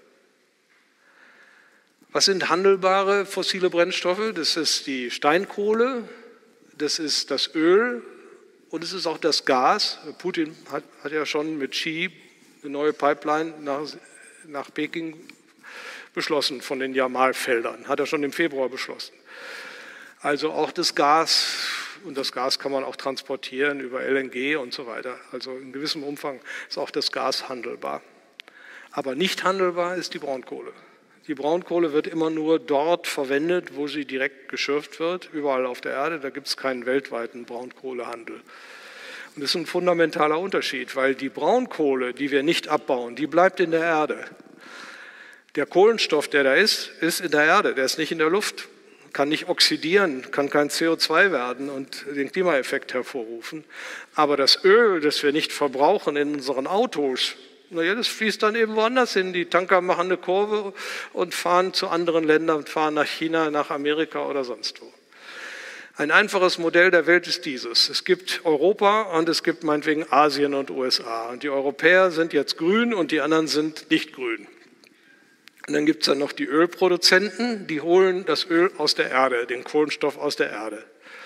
Was sind handelbare fossile Brennstoffe? Das ist die Steinkohle, das ist das Öl und es ist auch das Gas. Putin hat ja schon mit Xi eine neue Pipeline nach Peking beschlossen von den Jamalfeldern. Hat er schon im Februar beschlossen. Also auch das Gas, und das Gas kann man auch transportieren über LNG und so weiter. Also in gewissem Umfang ist auch das Gas handelbar. Aber nicht handelbar ist die Braunkohle. Die Braunkohle wird immer nur dort verwendet, wo sie direkt geschürft wird, überall auf der Erde. Da gibt es keinen weltweiten Braunkohlehandel. Und das ist ein fundamentaler Unterschied, weil die Braunkohle, die wir nicht abbauen, die bleibt in der Erde. Der Kohlenstoff, der da ist in der Erde, der ist nicht in der Luft, kann nicht oxidieren, kann kein CO2 werden und den Klimaeffekt hervorrufen. Aber das Öl, das wir nicht verbrauchen in unseren Autos, naja, das fließt dann eben woanders hin. Die Tanker machen eine Kurve und fahren zu anderen Ländern, fahren nach China, nach Amerika oder sonst wo. Ein einfaches Modell der Welt ist dieses. Es gibt Europa und es gibt meinetwegen Asien und USA. Und die Europäer sind jetzt grün und die anderen sind nicht grün. Und dann gibt es dann noch die Ölproduzenten, die holen das Öl aus der Erde, den Kohlenstoff aus der Erde.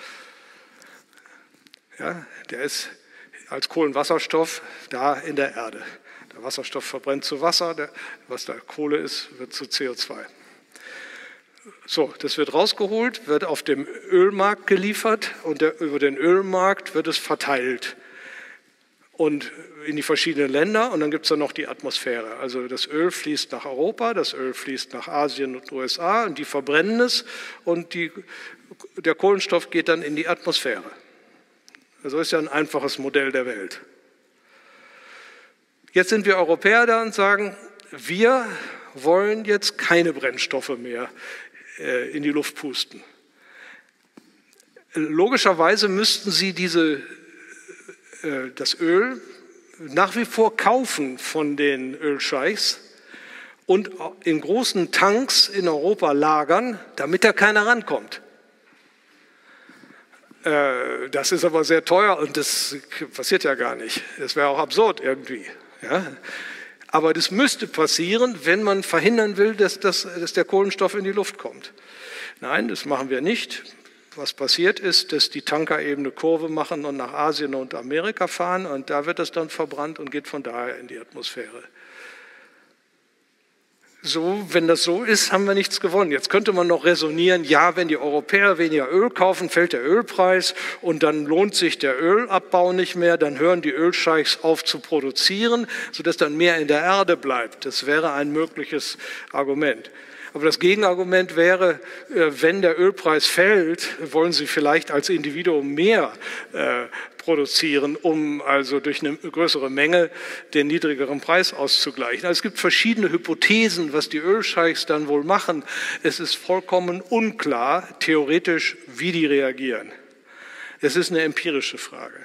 Ja, der ist als Kohlenwasserstoff da in der Erde. Der Wasserstoff verbrennt zu Wasser, was da Kohle ist, wird zu CO2. So, das wird rausgeholt, wird auf dem Ölmarkt geliefert und über den Ölmarkt wird es verteilt und in die verschiedenen Länder, und dann gibt es dann noch die Atmosphäre. Also das Öl fließt nach Europa, das Öl fließt nach Asien und USA und die verbrennen es und der Kohlenstoff geht dann in die Atmosphäre. Also ist ja ein einfaches Modell der Welt. Jetzt sind wir Europäer da und sagen, wir wollen jetzt keine Brennstoffe mehr in die Luft pusten. Logischerweise müssten Sie das Öl nach wie vor kaufen von den Ölscheichs und in großen Tanks in Europa lagern, damit da keiner rankommt. Das ist aber sehr teuer und das passiert ja gar nicht. Das wäre auch absurd irgendwie. Ja? Aber das müsste passieren, wenn man verhindern will, dass der Kohlenstoff in die Luft kommt. Nein, das machen wir nicht. Was passiert ist, dass die Tanker eben eine Kurve machen und nach Asien und Amerika fahren und da wird das dann verbrannt und geht von daher in die Atmosphäre. So, wenn das so ist, haben wir nichts gewonnen. Jetzt könnte man noch räsonieren, ja, wenn die Europäer weniger Öl kaufen, fällt der Ölpreis und dann lohnt sich der Ölabbau nicht mehr, dann hören die Ölscheichs auf zu produzieren, sodass dann mehr in der Erde bleibt. Das wäre ein mögliches Argument. Aber das Gegenargument wäre, wenn der Ölpreis fällt, wollen Sie vielleicht als Individuum mehr produzieren, um also durch eine größere Menge den niedrigeren Preis auszugleichen. Also es gibt verschiedene Hypothesen, was die Ölscheichs dann wohl machen. Es ist vollkommen unklar, theoretisch, wie die reagieren. Es ist eine empirische Frage.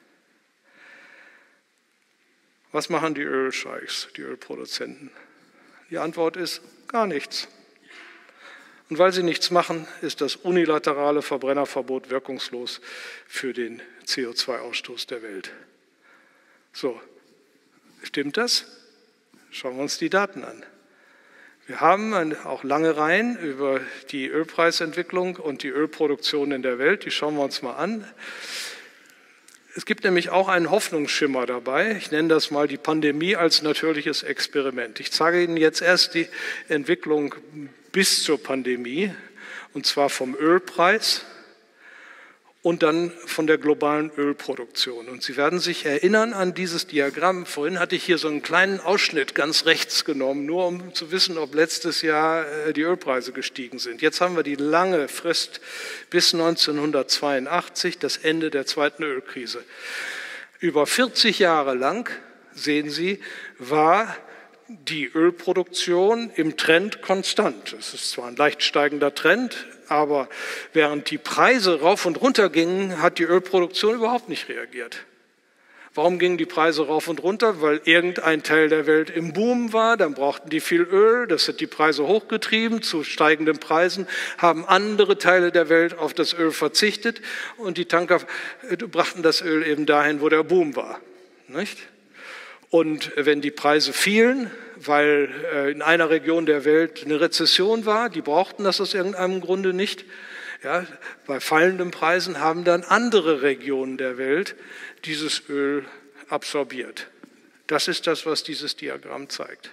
Was machen die Ölscheichs, die Ölproduzenten? Die Antwort ist gar nichts. Und weil sie nichts machen, ist das unilaterale Verbrennerverbot wirkungslos für den CO2-Ausstoß der Welt. So, stimmt das? Schauen wir uns die Daten an. Wir haben auch lange Reihen über die Ölpreisentwicklung und die Ölproduktion in der Welt. Die schauen wir uns mal an. Es gibt nämlich auch einen Hoffnungsschimmer dabei. Ich nenne das mal die Pandemie als natürliches Experiment. Ich zeige Ihnen jetzt erst die Entwicklung bis zur Pandemie, und zwar vom Ölpreis und dann von der globalen Ölproduktion. Und Sie werden sich erinnern an dieses Diagramm. Vorhin hatte ich hier so einen kleinen Ausschnitt ganz rechts genommen, nur um zu wissen, ob letztes Jahr die Ölpreise gestiegen sind. Jetzt haben wir die lange Frist bis 1982, das Ende der zweiten Ölkrise. Über 40 Jahre lang, sehen Sie, war die Ölproduktion im Trend konstant. Es ist zwar ein leicht steigender Trend, aber während die Preise rauf und runter gingen, hat die Ölproduktion überhaupt nicht reagiert. Warum gingen die Preise rauf und runter? Weil irgendein Teil der Welt im Boom war, dann brauchten die viel Öl, das hat die Preise hochgetrieben, zu steigenden Preisen haben andere Teile der Welt auf das Öl verzichtet und die Tanker brachten das Öl eben dahin, wo der Boom war. Nicht? Und wenn die Preise fielen, weil in einer Region der Welt eine Rezession war, die brauchten das aus irgendeinem Grunde nicht, ja, bei fallenden Preisen haben dann andere Regionen der Welt dieses Öl absorbiert. Das ist das, was dieses Diagramm zeigt.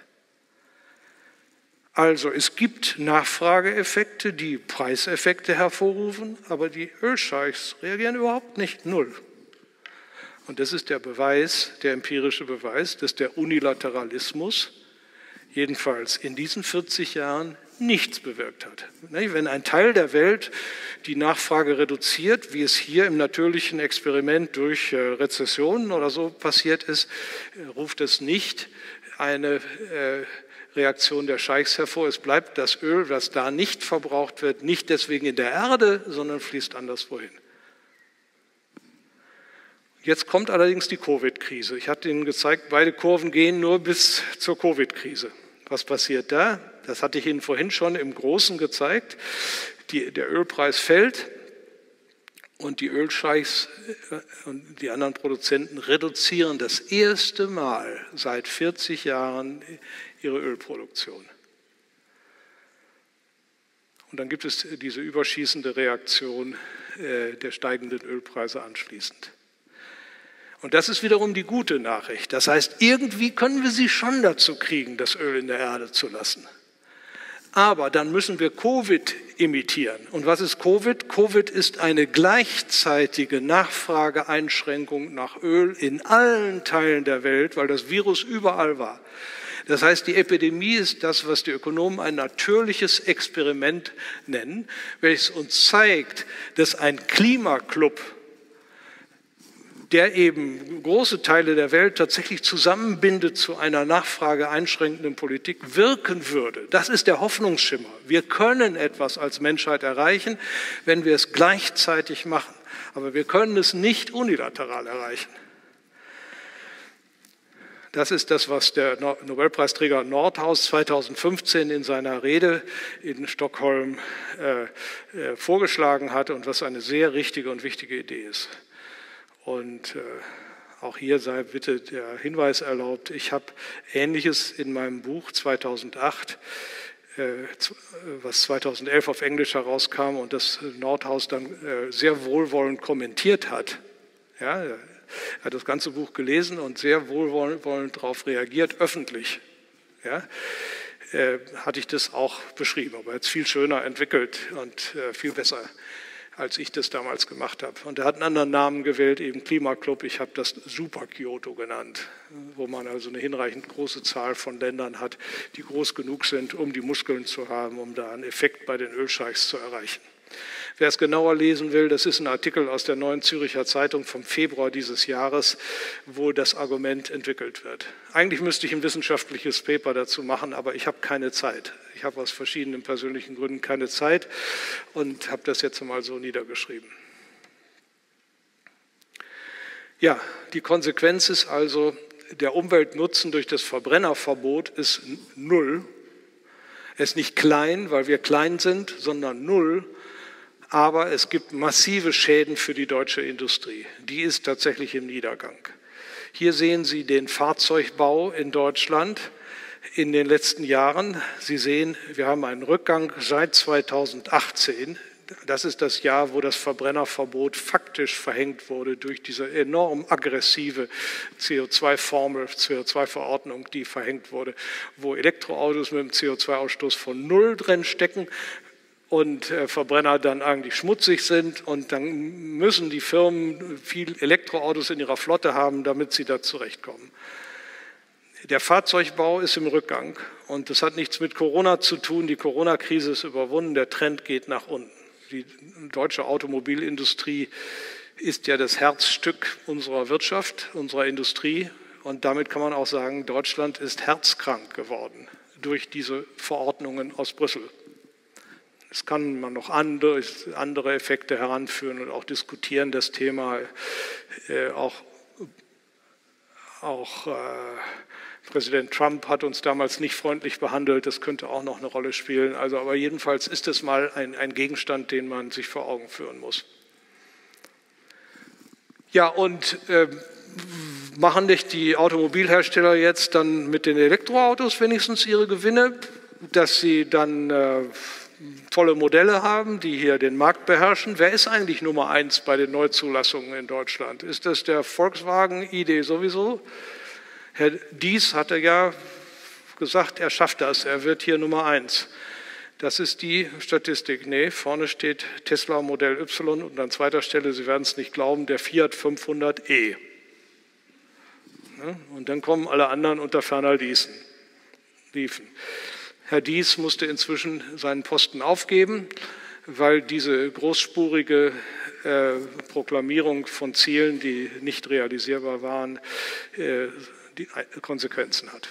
Also es gibt Nachfrageeffekte, die Preiseffekte hervorrufen, aber die Ölscheichs reagieren überhaupt nicht, null. Und das ist der Beweis, der empirische Beweis, dass der Unilateralismus jedenfalls in diesen 40 Jahren nichts bewirkt hat. Wenn ein Teil der Welt die Nachfrage reduziert, wie es hier im natürlichen Experiment durch Rezessionen oder so passiert ist, ruft es nicht eine Reaktion der Scheichs hervor. Es bleibt das Öl, das da nicht verbraucht wird, nicht deswegen in der Erde, sondern fließt anderswohin. Jetzt kommt allerdings die Covid-Krise. Ich hatte Ihnen gezeigt, beide Kurven gehen nur bis zur Covid-Krise. Was passiert da? Das hatte ich Ihnen vorhin schon im Großen gezeigt. Der Ölpreis fällt und die Ölscheichs und die anderen Produzenten reduzieren das erste Mal seit 40 Jahren ihre Ölproduktion. Und dann gibt es diese überschießende Reaktion der steigenden Ölpreise anschließend. Und das ist wiederum die gute Nachricht. Das heißt, irgendwie können wir sie schon dazu kriegen, das Öl in der Erde zu lassen. Aber dann müssen wir Covid imitieren. Und was ist Covid? Covid ist eine gleichzeitige Nachfrageeinschränkung nach Öl in allen Teilen der Welt, weil das Virus überall war. Das heißt, die Epidemie ist das, was die Ökonomen ein natürliches Experiment nennen, welches uns zeigt, dass ein Klimaclub, der eben große Teile der Welt tatsächlich zusammenbindet zu einer nachfrageeinschränkenden Politik, wirken würde. Das ist der Hoffnungsschimmer. Wir können etwas als Menschheit erreichen, wenn wir es gleichzeitig machen. Aber wir können es nicht unilateral erreichen. Das ist das, was der Nobelpreisträger Nordhaus 2015 in seiner Rede in Stockholm vorgeschlagen hatte und was eine sehr richtige und wichtige Idee ist. Und auch hier sei bitte der Hinweis erlaubt, ich habe Ähnliches in meinem Buch 2008, was 2011 auf Englisch herauskam und das Nordhaus dann sehr wohlwollend kommentiert hat. Ja, er hat das ganze Buch gelesen und sehr wohlwollend darauf reagiert, öffentlich. Ja, hatte ich das auch beschrieben, aber jetzt viel schöner entwickelt und viel besser als ich das damals gemacht habe. Und er hat einen anderen Namen gewählt, eben Klimaclub. Ich habe das Super Kyoto genannt, wo man also eine hinreichend große Zahl von Ländern hat, die groß genug sind, um die Muskeln zu haben, um da einen Effekt bei den Ölscheichs zu erreichen. Wer es genauer lesen will, das ist ein Artikel aus der Neuen Zürcher Zeitung vom Februar dieses Jahres, wo das Argument entwickelt wird. Eigentlich müsste ich ein wissenschaftliches Paper dazu machen, aber ich habe keine Zeit. Ich habe aus verschiedenen persönlichen Gründen keine Zeit und habe das jetzt mal so niedergeschrieben. Ja, die Konsequenz ist also, der Umweltnutzen durch das Verbrennerverbot ist null. Er ist nicht klein, weil wir klein sind, sondern null. Aber es gibt massive Schäden für die deutsche Industrie. Die ist tatsächlich im Niedergang. Hier sehen Sie den Fahrzeugbau in Deutschland in den letzten Jahren. Sie sehen, wir haben einen Rückgang seit 2018. Das ist das Jahr, wo das Verbrennerverbot faktisch verhängt wurde durch diese enorm aggressive CO2-Formel, CO2-Verordnung, die verhängt wurde, wo Elektroautos mit einem CO2-Ausstoß von 0 drin stecken und Verbrenner dann eigentlich schmutzig sind, und dann müssen die Firmen viel Elektroautos in ihrer Flotte haben, damit sie da zurechtkommen. Der Fahrzeugbau ist im Rückgang und das hat nichts mit Corona zu tun. Die Corona-Krise ist überwunden, der Trend geht nach unten. Die deutsche Automobilindustrie ist ja das Herzstück unserer Wirtschaft, unserer Industrie, und damit kann man auch sagen, Deutschland ist herzkrank geworden durch diese Verordnungen aus Brüssel. Es kann man noch andere Effekte heranführen und auch diskutieren, das Thema. Auch Präsident Trump hat uns damals nicht freundlich behandelt, das könnte auch noch eine Rolle spielen. Also, aber jedenfalls ist es mal ein Gegenstand, den man sich vor Augen führen muss. Ja, und machen nicht die Automobilhersteller jetzt dann mit den Elektroautos wenigstens ihre Gewinne, dass sie dann tolle Modelle haben, die hier den Markt beherrschen? Wer ist eigentlich Nummer 1 bei den Neuzulassungen in Deutschland? Ist das der Volkswagen ID sowieso? Herr Dies hatte ja gesagt, er schafft das, er wird hier Nummer 1. Das ist die Statistik. Nee, vorne steht Tesla Modell Y und an zweiter Stelle, Sie werden es nicht glauben, der Fiat 500e. Und dann kommen alle anderen unter ferner liefen. Herr Dies musste inzwischen seinen Posten aufgeben, weil diese großspurige Proklamierung von Zielen, die nicht realisierbar waren, die Konsequenzen hat.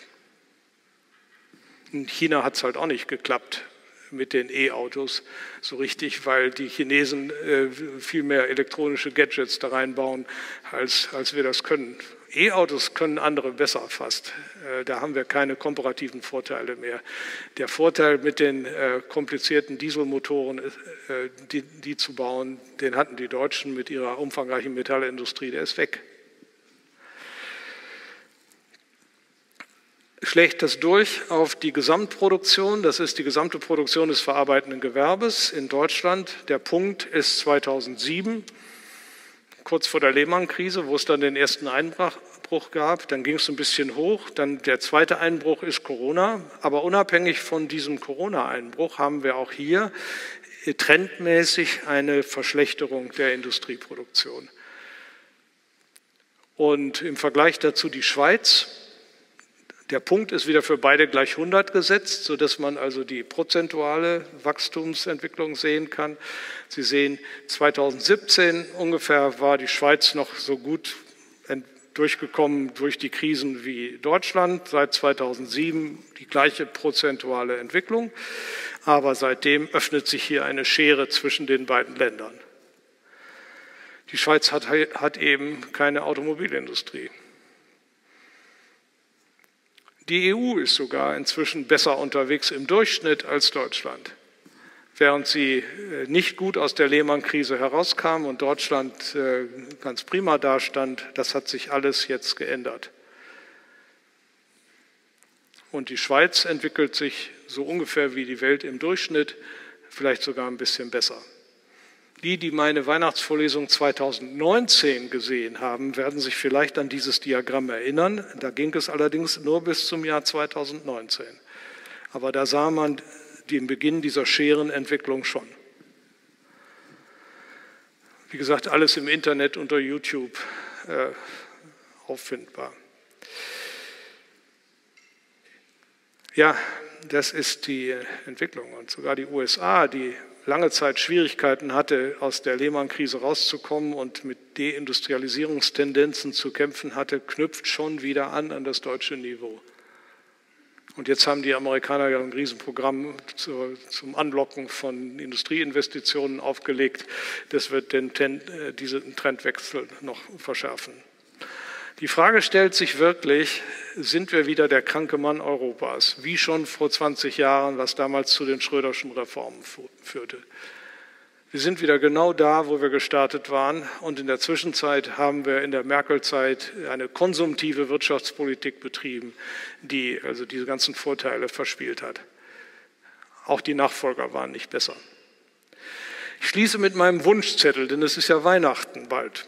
In China hat es halt auch nicht geklappt mit den E-Autos so richtig, weil die Chinesen viel mehr elektronische Gadgets da reinbauen, als wir das können. E-Autos können andere besser fast. Da haben wir keine komparativen Vorteile mehr. Der Vorteil mit den komplizierten Dieselmotoren, die zu bauen, den hatten die Deutschen mit ihrer umfangreichen Metallindustrie, der ist weg. Schlägt das durch auf die Gesamtproduktion, das ist die gesamte Produktion des verarbeitenden Gewerbes in Deutschland. Der Punkt ist 2007, kurz vor der Lehman-Krise, wo es dann den ersten Einbruch gab. Dann ging es ein bisschen hoch, dann der zweite Einbruch ist Corona. Aber unabhängig von diesem Corona-Einbruch haben wir auch hier trendmäßig eine Verschlechterung der Industrieproduktion. Und im Vergleich dazu die Schweiz. Der Punkt ist wieder für beide gleich 100 gesetzt, sodass man also die prozentuale Wachstumsentwicklung sehen kann. Sie sehen, 2017 ungefähr war die Schweiz noch so gut durchgekommen durch die Krisen wie Deutschland. Seit 2007 die gleiche prozentuale Entwicklung. Aber seitdem öffnet sich hier eine Schere zwischen den beiden Ländern. Die Schweiz hat eben keine Automobilindustrie. Die EU ist sogar inzwischen besser unterwegs im Durchschnitt als Deutschland. Während sie nicht gut aus der Lehman-Krise herauskam und Deutschland ganz prima dastand, das hat sich alles jetzt geändert. Und die Schweiz entwickelt sich so ungefähr wie die Welt im Durchschnitt, vielleicht sogar ein bisschen besser. Die meine Weihnachtsvorlesung 2019 gesehen haben, werden sich vielleicht an dieses Diagramm erinnern. Da ging es allerdings nur bis zum Jahr 2019. Aber da sah man den Beginn dieser Scherenentwicklung schon. Wie gesagt, alles im Internet unter YouTube auffindbar. Ja, das ist die Entwicklung. Und sogar die USA, die lange Zeit Schwierigkeiten hatte, aus der Lehman-Krise rauszukommen und mit Deindustrialisierungstendenzen zu kämpfen hatte, knüpft schon wieder an das deutsche Niveau. Und jetzt haben die Amerikaner ja ein Riesenprogramm zum Anlocken von Industrieinvestitionen aufgelegt. Das wird diesen Trendwechsel noch verschärfen. Die Frage stellt sich wirklich, sind wir wieder der kranke Mann Europas, wie schon vor 20 Jahren, was damals zu den Schröderschen Reformen führte. Wir sind wieder genau da, wo wir gestartet waren, und in der Zwischenzeit haben wir in der Merkel-Zeit eine konsumtive Wirtschaftspolitik betrieben, die also diese ganzen Vorteile verspielt hat. Auch die Nachfolger waren nicht besser. Ich schließe mit meinem Wunschzettel, denn es ist ja Weihnachten bald.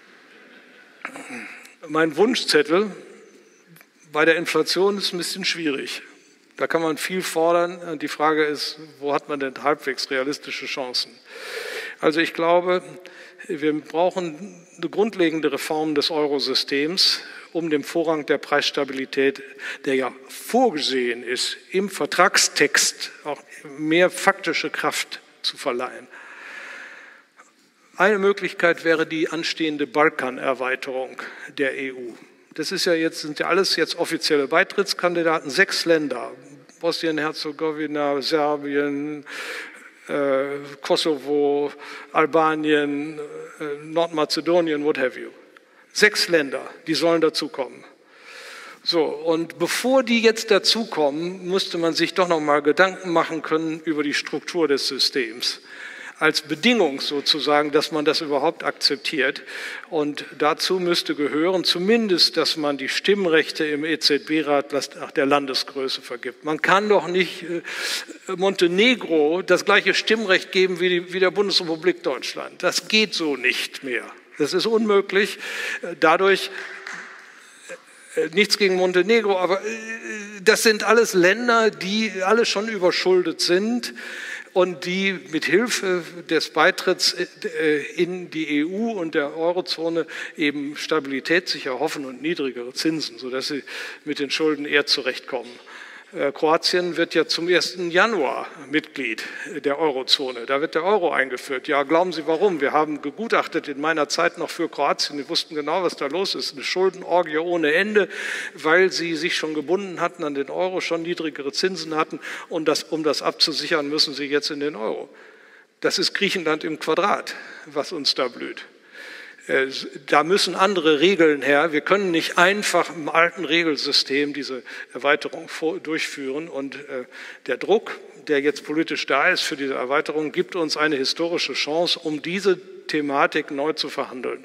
Mein Wunschzettel bei der Inflation ist ein bisschen schwierig. Da kann man viel fordern. Die Frage ist, wo hat man denn halbwegs realistische Chancen? Also ich glaube, wir brauchen eine grundlegende Reform des Eurosystems, um dem Vorrang der Preisstabilität, der ja vorgesehen ist, im Vertragstext auch mehr faktische Kraft zu verleihen. Eine Möglichkeit wäre die anstehende Balkanerweiterung der EU. Das ist ja jetzt, sind ja alles jetzt offizielle Beitrittskandidaten, 6 Länder, Bosnien-Herzegowina, Serbien, Kosovo, Albanien, Nordmazedonien, what have you. 6 Länder, die sollen dazukommen. So, und bevor die jetzt dazukommen, müsste man sich doch noch mal Gedanken machen können über die Struktur des Systems. Als Bedingung sozusagen, dass man das überhaupt akzeptiert. Und dazu müsste gehören zumindest, dass man die Stimmrechte im EZB-Rat nach der Landesgröße vergibt. Man kann doch nicht Montenegro das gleiche Stimmrecht geben wie der Bundesrepublik Deutschland. Das geht so nicht mehr. Das ist unmöglich. Dadurch nichts gegen Montenegro, aber das sind alles Länder, die alle schon überschuldet sind und die mit Hilfe des Beitritts in die EU und der Eurozone eben Stabilität sich erhoffen und niedrigere Zinsen, sodass sie mit den Schulden eher zurechtkommen. Kroatien wird ja zum 1. Januar Mitglied der Eurozone. Da wird der Euro eingeführt. Ja, glauben Sie warum? Wir haben gegutachtet in meiner Zeit noch für Kroatien. Wir wussten genau, was da los ist. Eine Schuldenorgie ohne Ende, weil sie sich schon gebunden hatten an den Euro, schon niedrigere Zinsen hatten. Und um das abzusichern, müssen sie jetzt in den Euro. Das ist Griechenland im Quadrat, was uns da blüht. Da müssen andere Regeln her. Wir können nicht einfach im alten Regelsystem diese Erweiterung durchführen. Und der Druck, der jetzt politisch da ist für diese Erweiterung, gibt uns eine historische Chance, um diese Thematik neu zu verhandeln.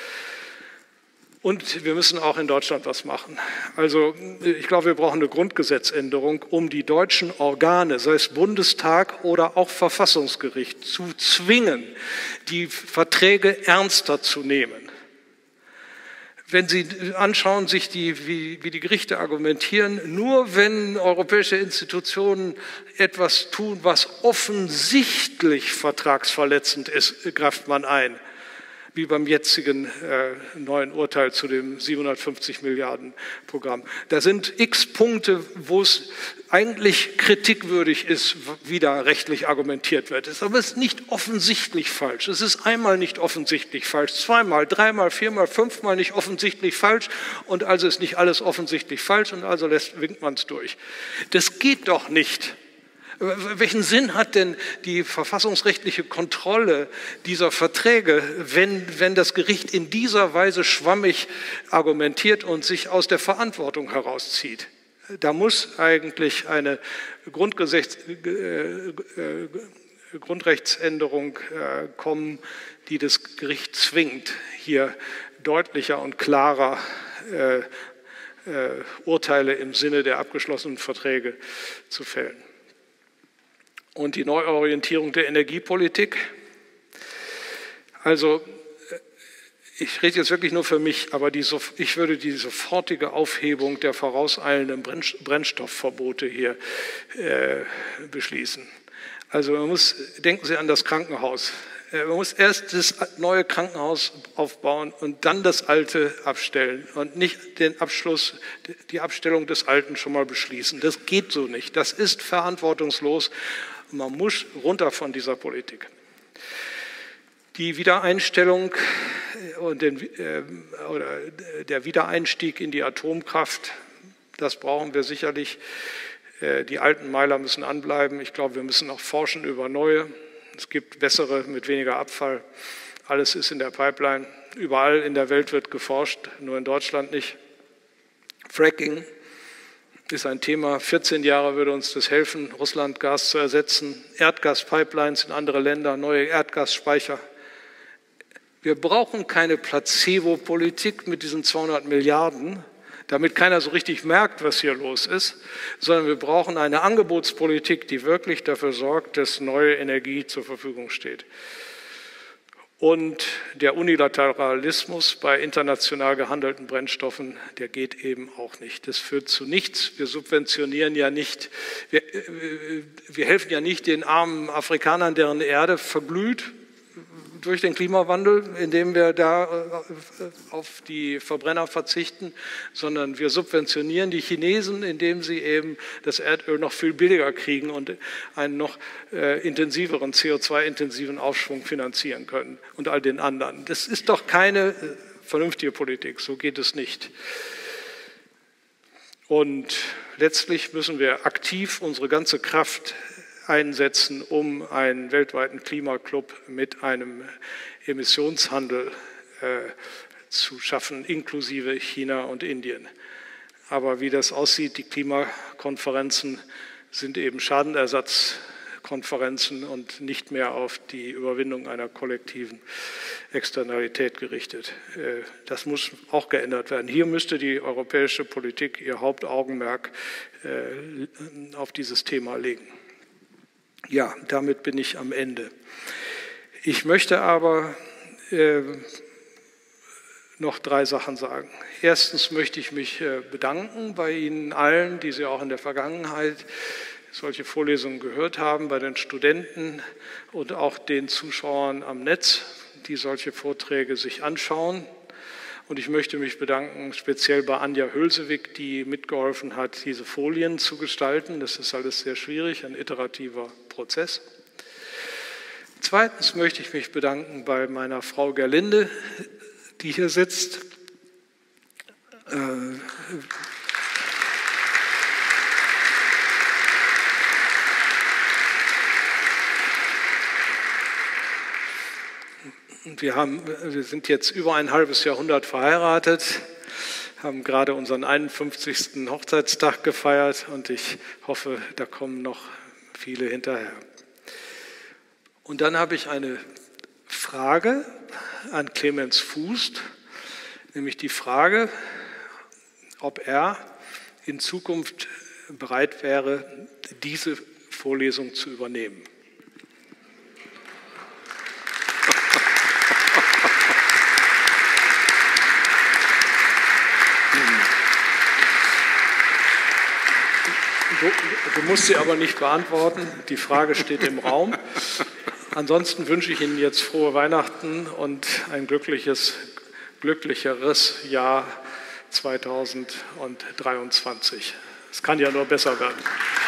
Und wir müssen auch in Deutschland was machen. Also ich glaube, wir brauchen eine Grundgesetzänderung, um die deutschen Organe, sei es Bundestag oder auch Verfassungsgericht, zu zwingen, die Verträge ernster zu nehmen. Wenn Sie anschauen, wie die Gerichte argumentieren, nur wenn europäische Institutionen etwas tun, was offensichtlich vertragsverletzend ist, greift man ein. Wie beim jetzigen neuen Urteil zu dem 750 Milliarden Programm. Da sind x Punkte, wo es eigentlich kritikwürdig ist, wie da rechtlich argumentiert wird. Aber es ist nicht offensichtlich falsch. Es ist einmal nicht offensichtlich falsch, zweimal, dreimal, viermal, fünfmal nicht offensichtlich falsch, und also ist nicht alles offensichtlich falsch und also winkt man es durch. Das geht doch nicht. Welchen Sinn hat denn die verfassungsrechtliche Kontrolle dieser Verträge, wenn das Gericht in dieser Weise schwammig argumentiert und sich aus der Verantwortung herauszieht? Da muss eigentlich eine Grundrechtsänderung kommen, die das Gericht zwingt, hier deutlicher und klarer Urteile im Sinne der abgeschlossenen Verträge zu fällen. Und die Neuorientierung der Energiepolitik. Also ich rede jetzt wirklich nur für mich, aber ich würde die sofortige Aufhebung der vorauseilenden Brennstoffverbote hier beschließen. Also denken Sie an das Krankenhaus Man muss erst das neue Krankenhaus aufbauen und dann das alte abstellen und nicht die Abstellung des Alten schon mal beschließen. Das geht so nicht. Das ist verantwortungslos. Man muss runter von dieser Politik. Die Wiedereinstellung und der Wiedereinstieg in die Atomkraft, das brauchen wir sicherlich. Die alten Meiler müssen anbleiben. Ich glaube, wir müssen noch forschen über neue. Es gibt bessere mit weniger Abfall. Alles ist in der Pipeline. Überall in der Welt wird geforscht, nur in Deutschland nicht. Fracking ist ein Thema. 14 Jahre würde uns das helfen, Russlandgas zu ersetzen. Erdgaspipelines in andere Länder, neue Erdgasspeicher. Wir brauchen keine Placebo-Politik mit diesen 200 Milliarden, damit keiner so richtig merkt, was hier los ist, sondern wir brauchen eine Angebotspolitik, die wirklich dafür sorgt, dass neue Energie zur Verfügung steht. Und der Unilateralismus bei international gehandelten Brennstoffen, der geht eben auch nicht. Das führt zu nichts. Wir subventionieren ja nicht, wir helfen ja nicht den armen Afrikanern, deren Erde verglüht durch den Klimawandel, indem wir da auf die Verbrenner verzichten, sondern wir subventionieren die Chinesen, indem sie eben das Erdöl noch viel billiger kriegen und einen noch intensiveren, CO2-intensiven Aufschwung finanzieren können und all den anderen. Das ist doch keine vernünftige Politik, so geht es nicht. Und letztlich müssen wir aktiv unsere ganze Kraft einsetzen, um einen weltweiten Klimaclub mit einem Emissionshandel zu schaffen, inklusive China und Indien. Aber wie das aussieht, die Klimakonferenzen sind eben Schadenersatzkonferenzen und nicht mehr auf die Überwindung einer kollektiven Externalität gerichtet. Das muss auch geändert werden. Hier müsste die europäische Politik ihr Hauptaugenmerk auf dieses Thema legen. Ja, damit bin ich am Ende. Ich möchte aber noch 3 Sachen sagen. Erstens möchte ich mich bedanken bei Ihnen allen, die Sie auch in der Vergangenheit solche Vorlesungen gehört haben, bei den Studenten und auch den Zuschauern am Netz, die solche Vorträge sich anschauen. Und ich möchte mich bedanken speziell bei Anja Hülsewig, die mitgeholfen hat, diese Folien zu gestalten. Das ist alles sehr schwierig, ein iterativer Prozess. Zweitens möchte ich mich bedanken bei meiner Frau Gerlinde, die hier sitzt. Wir sind jetzt über ein halbes Jahrhundert verheiratet, haben gerade unseren 51. Hochzeitstag gefeiert und ich hoffe, da kommen noch viele hinterher. Und dann habe ich eine Frage an Clemens Fuest, nämlich die Frage, ob er in Zukunft bereit wäre, diese Vorlesung zu übernehmen. Du musst sie aber nicht beantworten, die Frage steht im Raum. Ansonsten wünsche ich Ihnen jetzt frohe Weihnachten und ein glücklicheres Jahr 2023. Es kann ja nur besser werden.